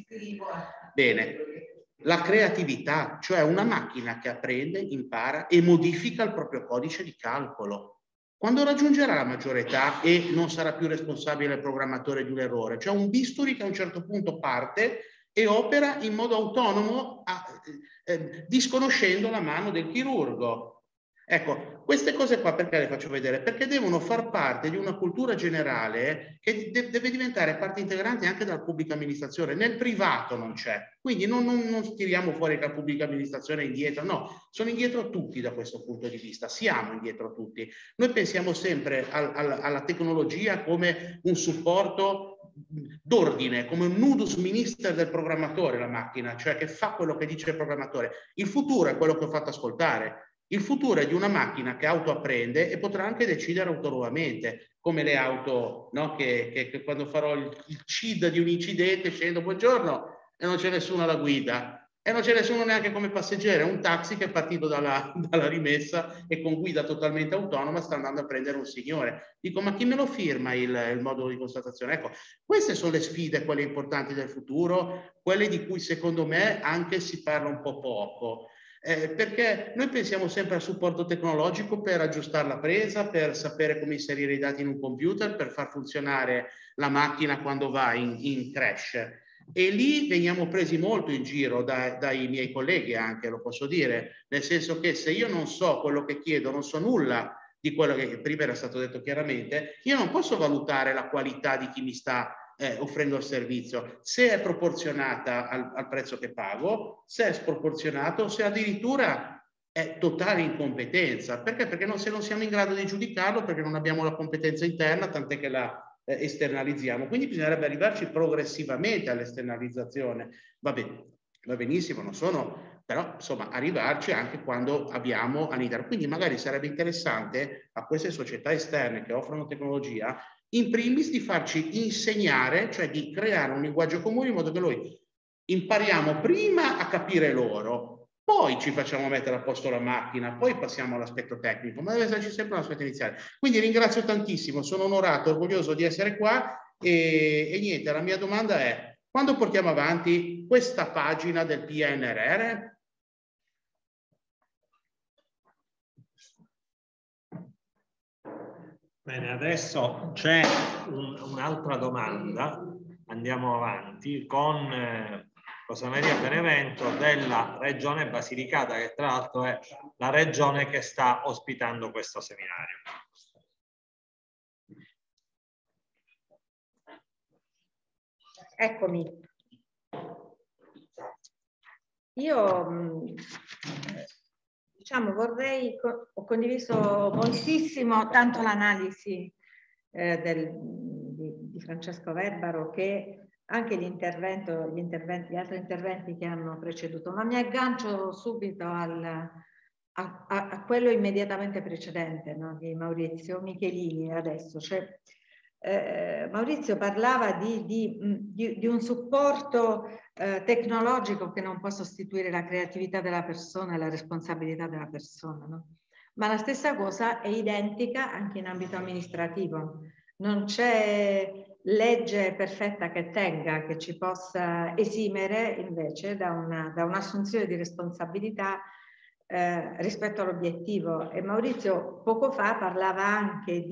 Bene. La creatività, cioè una macchina che apprende, impara e modifica il proprio codice di calcolo. Quando raggiungerà la maggiore età e non sarà più responsabile il programmatore di un errore, cioè un bisturi che a un certo punto parte e opera in modo autonomo, disconoscendo la mano del chirurgo. Ecco, queste cose qua perché le faccio vedere? Perché devono far parte di una cultura generale che deve diventare parte integrante anche dalla pubblica amministrazione. Nel privato non c'è, quindi non tiriamo fuori che la pubblica amministrazione è indietro, no, sono indietro tutti da questo punto di vista, siamo indietro tutti. Noi pensiamo sempre alla tecnologia come un supporto d'ordine, come un nudus minister del programmatore, la macchina, cioè che fa quello che dice il programmatore. Il futuro è quello che ho fatto ascoltare. Il futuro è di una macchina che autoapprende e potrà anche decidere autonomamente, come le auto, no? Che quando farò il CID di un incidente scendo, buongiorno, e non c'è nessuno alla guida. E non c'è nessuno neanche come passeggero, è un taxi che è partito dalla rimessa e con guida totalmente autonoma sta andando a prendere un signore. Dico, ma chi me lo firma il modulo di constatazione? Ecco, queste sono le sfide, quelle importanti del futuro, quelle di cui secondo me anche si parla un po' poco. Perché noi pensiamo sempre al supporto tecnologico per aggiustare la presa, per sapere come inserire i dati in un computer, per far funzionare la macchina quando va in crash. E lì veniamo presi molto in giro dai miei colleghi anche, lo posso dire, nel senso che se io non so quello che chiedo, non so nulla di quello che prima era stato detto chiaramente, io non posso valutare la qualità di chi mi sta offrendo il servizio, se è proporzionata al prezzo che pago, se è sproporzionato, se addirittura è totale incompetenza. Perché? Perché se non siamo in grado di giudicarlo, perché non abbiamo la competenza interna, tant'è che la esternalizziamo. Quindi bisognerebbe arrivarci progressivamente all'esternalizzazione. Va benissimo, non sono, però insomma arrivarci anche quando abbiamo all'interno. Quindi magari sarebbe interessante a queste società esterne che offrono tecnologia in primis di farci insegnare, cioè di creare un linguaggio comune in modo che noi impariamo prima a capire loro, poi ci facciamo mettere a posto la macchina, poi passiamo all'aspetto tecnico, ma deve esserci sempre un aspetto iniziale. Quindi ringrazio tantissimo, sono onorato, orgoglioso di essere qua e niente, la mia domanda è: quando portiamo avanti questa pagina del PNRR? Bene, adesso c'è un'altra domanda, andiamo avanti con Rosa Maria Benevento della Regione Basilicata, che tra l'altro è la regione che sta ospitando questo seminario. Eccomi. Io diciamo ho condiviso moltissimo tanto l'analisi di Francesco Verbaro che anche gli altri interventi che hanno preceduto, ma mi aggancio subito a quello immediatamente precedente, no? Di Maurizio Michelini adesso. Cioè, Maurizio parlava di un supporto tecnologico che non può sostituire la creatività della persona e la responsabilità della persona, no? Ma la stessa cosa è identica anche in ambito amministrativo. Non c'è legge perfetta che tenga, che ci possa esimere invece da un'assunzione di responsabilità rispetto all'obiettivo. E Maurizio poco fa parlava anche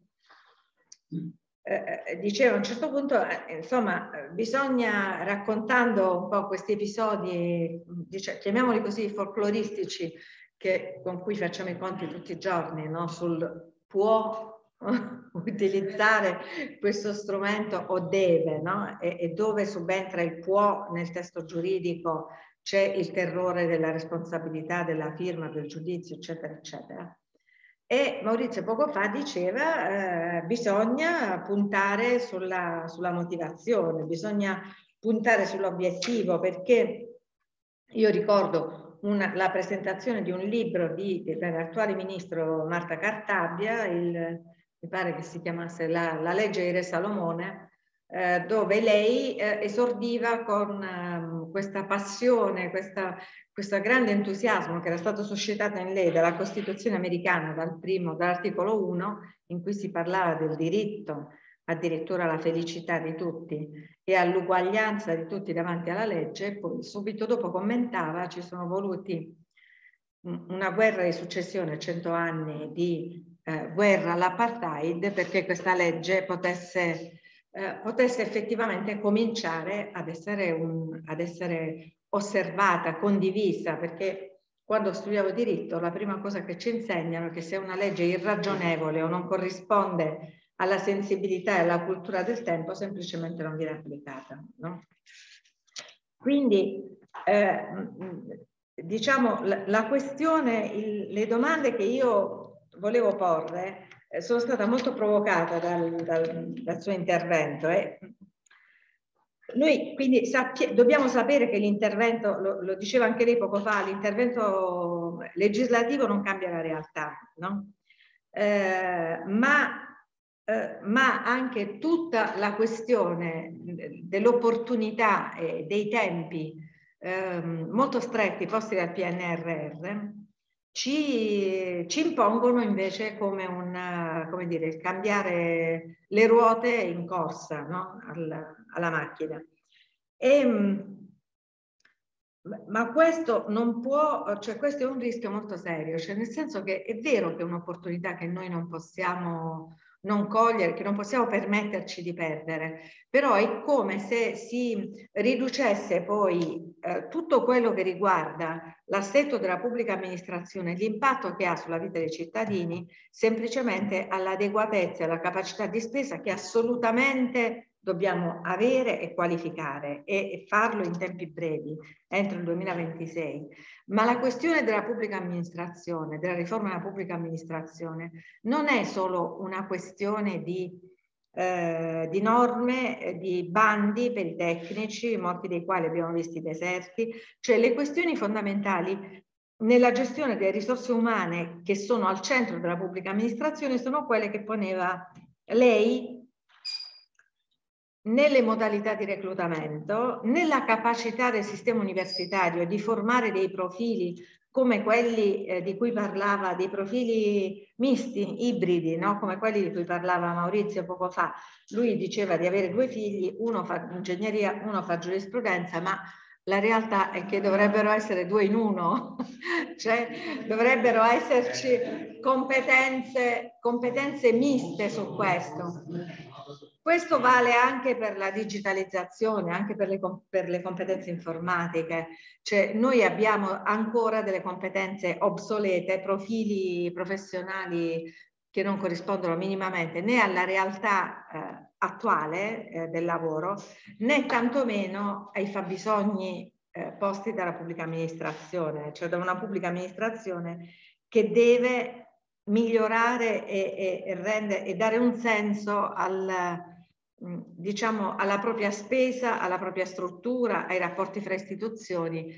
diceva a un certo punto, insomma, bisogna, raccontando un po' questi episodi, chiamiamoli così, folcloristici, con cui facciamo i conti tutti i giorni, no? Sul può utilizzare questo strumento o deve, no? E dove subentra il può nel testo giuridico c'è il terrore della responsabilità, della firma, del giudizio, eccetera, eccetera. E Maurizio poco fa diceva bisogna puntare sulla motivazione, bisogna puntare sull'obiettivo, perché Io ricordo la presentazione di un libro dell'attuale ministro Marta Cartabia, mi pare che si chiamasse la legge di Re Salomone, dove lei esordiva con questa passione, questo grande entusiasmo che era stato suscitato in lei dalla Costituzione americana, dall'articolo 1, in cui si parlava del diritto addirittura alla felicità di tutti e all'uguaglianza di tutti davanti alla legge. E poi subito dopo commentava: ci sono voluti una guerra di successione, 100 anni di guerra all'apartheid, perché questa legge potesse effettivamente cominciare ad essere osservata, condivisa, perché quando studiavo diritto la prima cosa che ci insegnano è che se una legge è irragionevole o non corrisponde alla sensibilità e alla cultura del tempo, semplicemente non viene applicata, no? Quindi diciamo la questione, le domande che io volevo porre sono stata molto provocata dal suo intervento. Noi quindi dobbiamo sapere che l'intervento, lo diceva anche lei poco fa, l'intervento legislativo non cambia la realtà, no? Ma anche tutta la questione dell'opportunità e dei tempi molto stretti posti dal PNRR ci impongono invece come dire, il cambiare le ruote in corsa, no? alla macchina. Ma questo non può, cioè questo è un rischio molto serio, cioè nel senso che è vero che è un'opportunità che noi non possiamo non cogliere, che non possiamo permetterci di perdere, però è come se si riducesse poi tutto quello che riguarda l'assetto della pubblica amministrazione, l'impatto che ha sulla vita dei cittadini, semplicemente all'adeguatezza e alla capacità di spesa che assolutamente dobbiamo avere e qualificare e farlo in tempi brevi, entro il 2026. Ma la questione della pubblica amministrazione, della riforma della pubblica amministrazione, non è solo una questione di norme, di bandi per i tecnici, molti dei quali abbiamo visti deserti, cioè le questioni fondamentali nella gestione delle risorse umane che sono al centro della pubblica amministrazione sono quelle che poneva lei nelle modalità di reclutamento, nella capacità del sistema universitario di formare dei profili come quelli di cui parlava, dei profili misti, ibridi, no? Come quelli di cui parlava Maurizio poco fa. Lui diceva di avere 2 figli, uno fa ingegneria, uno fa giurisprudenza, ma la realtà è che dovrebbero essere 2 in 1, cioè dovrebbero esserci competenze miste su questo. Questo vale anche per la digitalizzazione, anche per le competenze informatiche. Cioè noi abbiamo ancora delle competenze obsolete, profili professionali che non corrispondono minimamente né alla realtà attuale del lavoro, né tantomeno ai fabbisogni posti dalla pubblica amministrazione, cioè da una pubblica amministrazione che deve migliorare e dare un senso diciamo, alla propria spesa, alla propria struttura, ai rapporti fra istituzioni,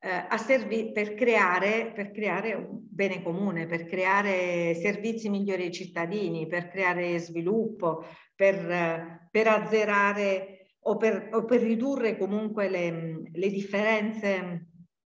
per creare un bene comune, per creare servizi migliori ai cittadini, per creare sviluppo, per azzerare o per ridurre comunque le differenze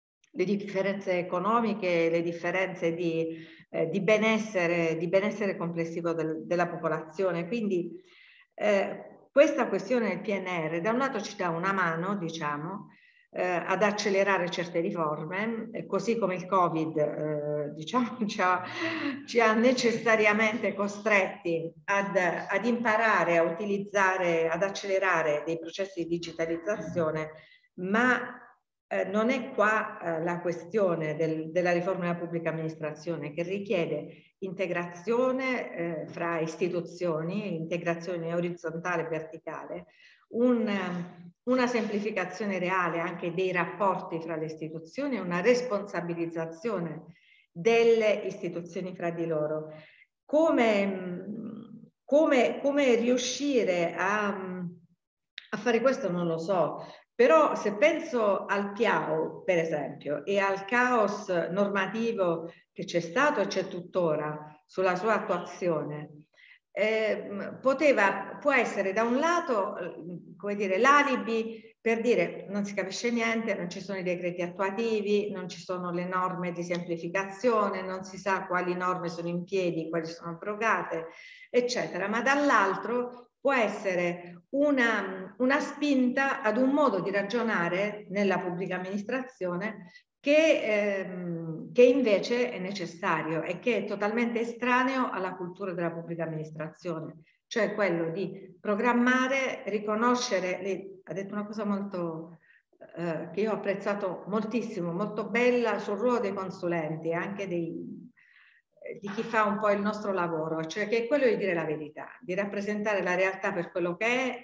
economiche, le differenze di benessere complessivo della popolazione. Quindi questa questione del PNR da un lato ci dà una mano, diciamo, ad accelerare certe riforme, così come il Covid diciamo, ci ha necessariamente costretti ad imparare a utilizzare, ad accelerare dei processi di digitalizzazione, ma non è qua la questione della riforma della pubblica amministrazione, che richiede integrazione fra istituzioni, integrazione orizzontale e verticale, una semplificazione reale anche dei rapporti fra le istituzioni e una responsabilizzazione delle istituzioni fra di loro. Come riuscire a fare questo non lo so. Però se penso al PIAO, per esempio, e al caos normativo che c'è stato e c'è tuttora sulla sua attuazione, può essere da un lato, come dire, l'alibi per dire non si capisce niente, non ci sono i decreti attuativi, non ci sono le norme di semplificazione, non si sa quali norme sono in piedi, quali sono abrogate, eccetera. Ma dall'altro può essere una spinta ad un modo di ragionare nella pubblica amministrazione che invece è necessario e che è totalmente estraneo alla cultura della pubblica amministrazione, cioè quello di programmare, riconoscere, ha detto una cosa molto che io ho apprezzato moltissimo, molto bella sul ruolo dei consulenti, anche di chi fa un po' il nostro lavoro, cioè che è quello di dire la verità, di rappresentare la realtà per quello che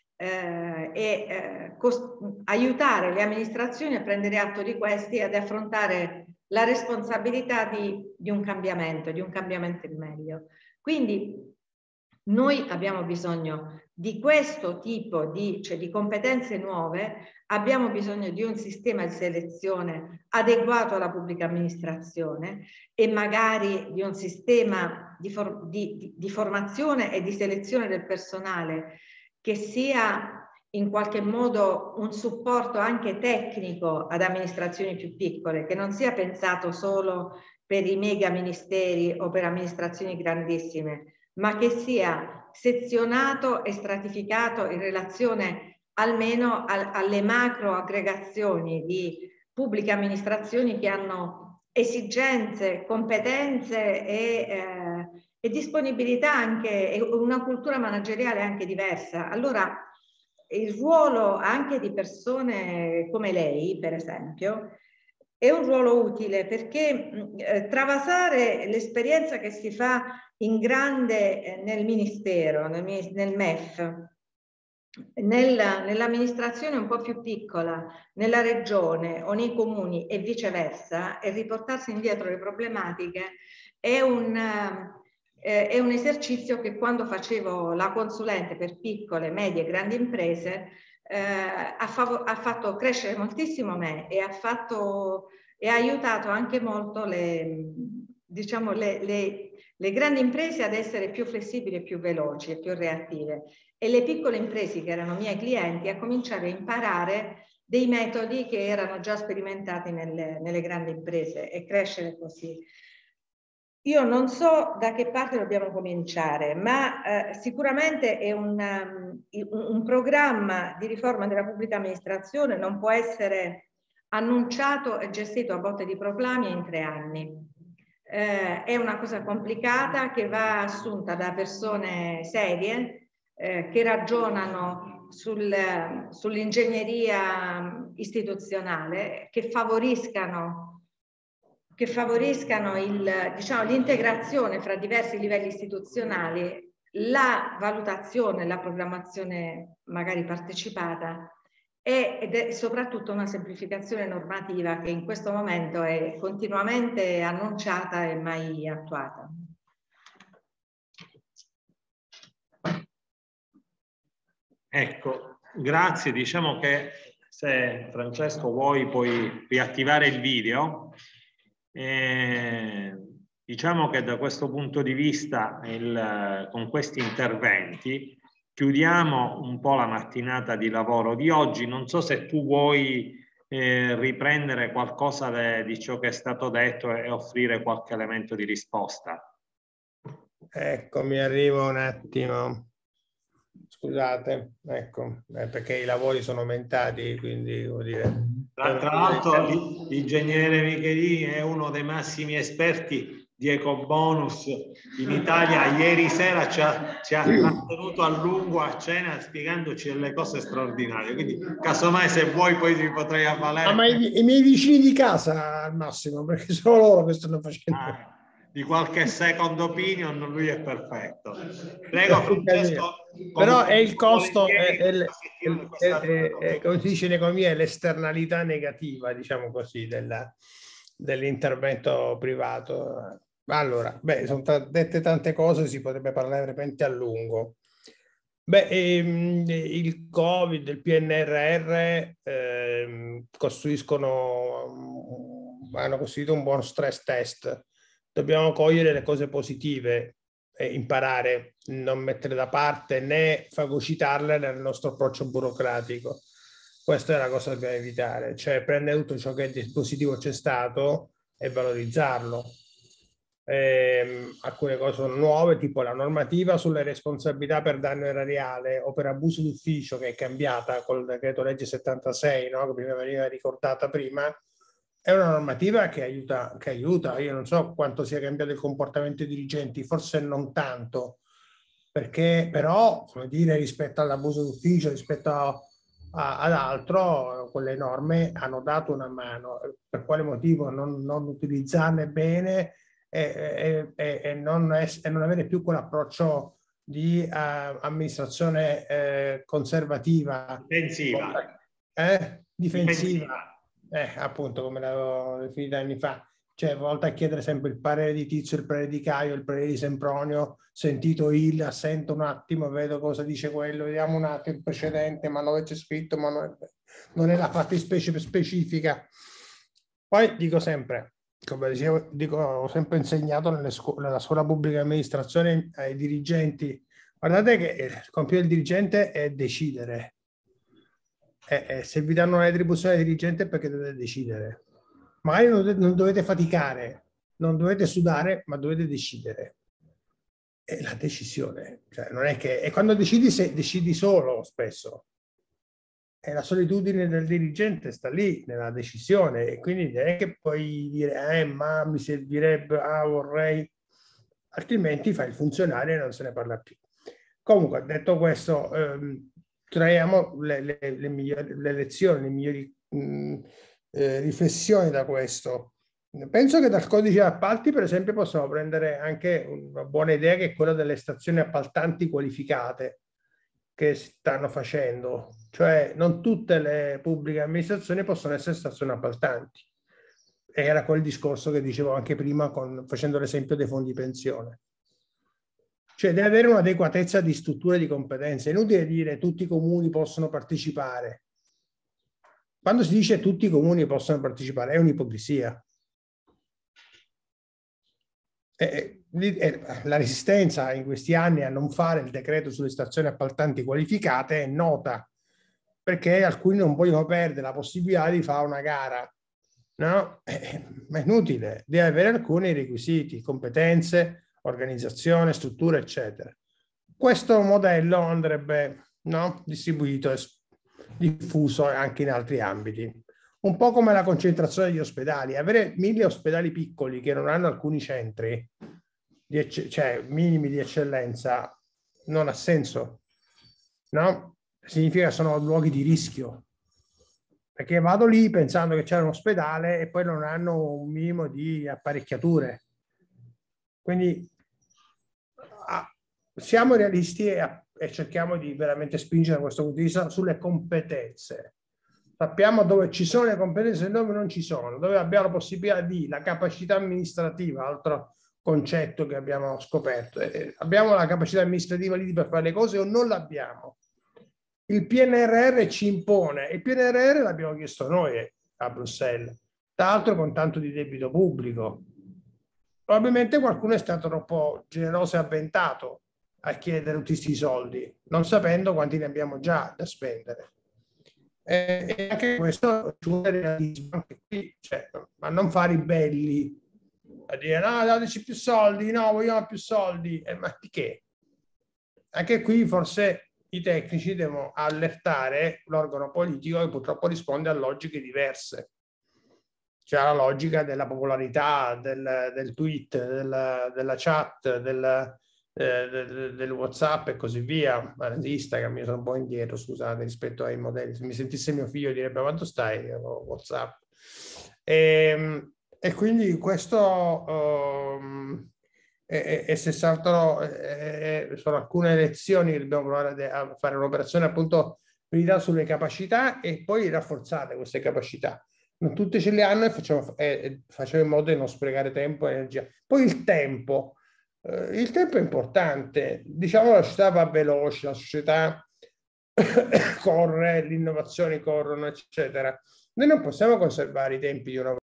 è aiutare le amministrazioni a prendere atto di questi e ad affrontare la responsabilità di un cambiamento in meglio. Quindi noi abbiamo bisogno di questo tipo di competenze nuove, abbiamo bisogno di un sistema di selezione adeguato alla pubblica amministrazione e magari di un sistema di formazione e di selezione del personale che sia in qualche modo un supporto anche tecnico ad amministrazioni più piccole, che non sia pensato solo per i mega ministeri o per amministrazioni grandissime, ma che sia sezionato e stratificato in relazione almeno alle macro aggregazioni di pubbliche amministrazioni che hanno esigenze, competenze e disponibilità anche, e una cultura manageriale anche diversa. Allora, il ruolo anche di persone come lei, per esempio, è un ruolo utile perché travasare l'esperienza che si fa in grande nel Ministero, nel MEF, nell'amministrazione un po' più piccola, nella regione o nei comuni e viceversa, e riportarsi indietro le problematiche è un esercizio che quando facevo la consulente per piccole, medie e grandi imprese ha fatto crescere moltissimo me e ha aiutato anche molto le grandi imprese ad essere più flessibili e più veloci e più reattive, e le piccole imprese che erano miei clienti a cominciare a imparare dei metodi che erano già sperimentati nelle grandi imprese e crescere così. Io non so da che parte dobbiamo cominciare, ma sicuramente è un programma di riforma della pubblica amministrazione non può essere annunciato e gestito a botte di proclami in 3 anni. È una cosa complicata che va assunta da persone serie che ragionano sull'ingegneria istituzionale, che favoriscano l'integrazione fra diversi livelli istituzionali, la valutazione, la programmazione magari partecipata ed è soprattutto una semplificazione normativa che in questo momento è continuamente annunciata e mai attuata. Ecco, grazie. Diciamo che se Francesco vuoi puoi riattivare il video. Diciamo che da questo punto di vista con questi interventi chiudiamo un po' la mattinata di lavoro di oggi. Non so se tu vuoi riprendere qualcosa di ciò che è stato detto e offrire qualche elemento di risposta. Ecco, mi arrivo un attimo. Scusate, ecco, perché i lavori sono aumentati, quindi vuol dire... Tra l'altro l'ingegnere Michelini è uno dei massimi esperti di ecobonus in Italia. Ieri sera ci ha trattenuto a lungo a cena spiegandoci delle cose straordinarie, quindi casomai se vuoi poi ti potrei avvalere. Ma i miei vicini di casa al massimo, perché sono loro che stanno facendo. Di qualche second opinion lui è perfetto. Prego Francesco. Però è il costo, come si dice in economia, è l'esternalità negativa, diciamo così, dell'intervento privato. Allora, sono dette tante cose, si potrebbe parlare veramente a lungo. Il Covid, il PNRR hanno costituito un buon stress test. Dobbiamo cogliere le cose positive e imparare, non mettere da parte né fagocitarle nel nostro approccio burocratico. Questa è la cosa che dobbiamo evitare, cioè prendere tutto ciò che di positivo c'è stato e valorizzarlo. Alcune cose sono nuove, tipo la normativa sulle responsabilità per danno erariale o per abuso d'ufficio, che è cambiata col decreto legge 76, no? Che prima veniva ricordata prima. È una normativa che aiuta. Io non so quanto sia cambiato il comportamento dei dirigenti, forse non tanto, perché però, come dire, rispetto all'abuso d'ufficio, rispetto ad altro, quelle norme hanno dato una mano. Per quale motivo non utilizzarle bene e non avere più quell'approccio di amministrazione conservativa, difensiva. Appunto, come l'avevo definita anni fa, cioè volta a chiedere sempre il parere di Tizio, il parere di Caio, il parere di Sempronio, sentito il, assento un attimo, vedo cosa dice quello, vediamo un attimo il precedente, ma dove c'è scritto, ma non è la fattispecie specifica. Poi dico sempre, come dicevo, ho sempre insegnato nella scuola pubblica amministrazione ai dirigenti, guardate che il compito del dirigente è decidere. Se vi danno le attribuzioni al dirigente, perché dovete decidere. Magari non dovete faticare, non dovete sudare, ma dovete decidere. È la decisione. Cioè, non è che... E quando decidi solo, spesso. E la solitudine del dirigente sta lì, nella decisione. E quindi non è che puoi dire, ma mi servirebbe, vorrei... Altrimenti fai il funzionario e non se ne parla più. Comunque, detto questo... traiamo le lezioni, le migliori riflessioni da questo. Penso che dal codice appalti, per esempio, possiamo prendere anche una buona idea, che è quella delle stazioni appaltanti qualificate che si stanno facendo. Cioè non tutte le pubbliche amministrazioni possono essere stazioni appaltanti. Era quel discorso che dicevo anche prima facendo l'esempio dei fondi pensione. Cioè deve avere un'adeguatezza di strutture di competenze. È inutile dire tutti i comuni possono partecipare. Quando si dice tutti i comuni possono partecipare è un'ipocrisia. La resistenza in questi anni a non fare il decreto sulle stazioni appaltanti qualificate è nota, perché alcuni non vogliono perdere la possibilità di fare una gara. No? Ma è inutile, deve avere alcuni requisiti, competenze, organizzazione, struttura, eccetera. Questo modello andrebbe distribuito e diffuso anche in altri ambiti. Un po' come la concentrazione degli ospedali. Avere 1000 ospedali piccoli che non hanno alcuni centri, cioè minimi di eccellenza, non ha senso. No? Significa che sono luoghi di rischio. Perché vado lì pensando che c'è un ospedale e poi non hanno un minimo di apparecchiature. Quindi siamo realisti e cerchiamo di veramente spingere da questo punto di vista sulle competenze. Sappiamo dove ci sono le competenze e dove non ci sono, dove abbiamo la possibilità la capacità amministrativa, altro concetto che abbiamo scoperto. Abbiamo la capacità amministrativa lì per fare le cose o non l'abbiamo? Il PNRR ci impone, il PNRR l'abbiamo chiesto noi a Bruxelles, tra l'altro con tanto di debito pubblico. Probabilmente qualcuno è stato troppo generoso e avventato a chiedere tutti questi soldi, non sapendo quanti ne abbiamo già da spendere. E anche questo c'è un realismo, anche qui, cioè, ma non fare i belli, a dire no, dateci più soldi, no, vogliamo più soldi, ma di che? Anche qui forse i tecnici devono allertare l'organo politico che purtroppo risponde a logiche diverse. C'è la logica della popolarità, del tweet, della chat, del WhatsApp e così via, Instagram. Io sono un po' indietro, scusate, rispetto ai modelli. Se mi sentisse mio figlio direbbe quanto stai? WhatsApp. E quindi questo è senz'altro sono alcune lezioni che dobbiamo provare a fare un'operazione appunto unità sulle capacità e poi rafforzare queste capacità. Non tutte ce le hanno e facciamo in modo di non sprecare tempo e energia. Poi il tempo. il tempo è importante, diciamo la società va veloce, la società corre, le innovazioni corrono, eccetera. Noi non possiamo conservare i tempi di una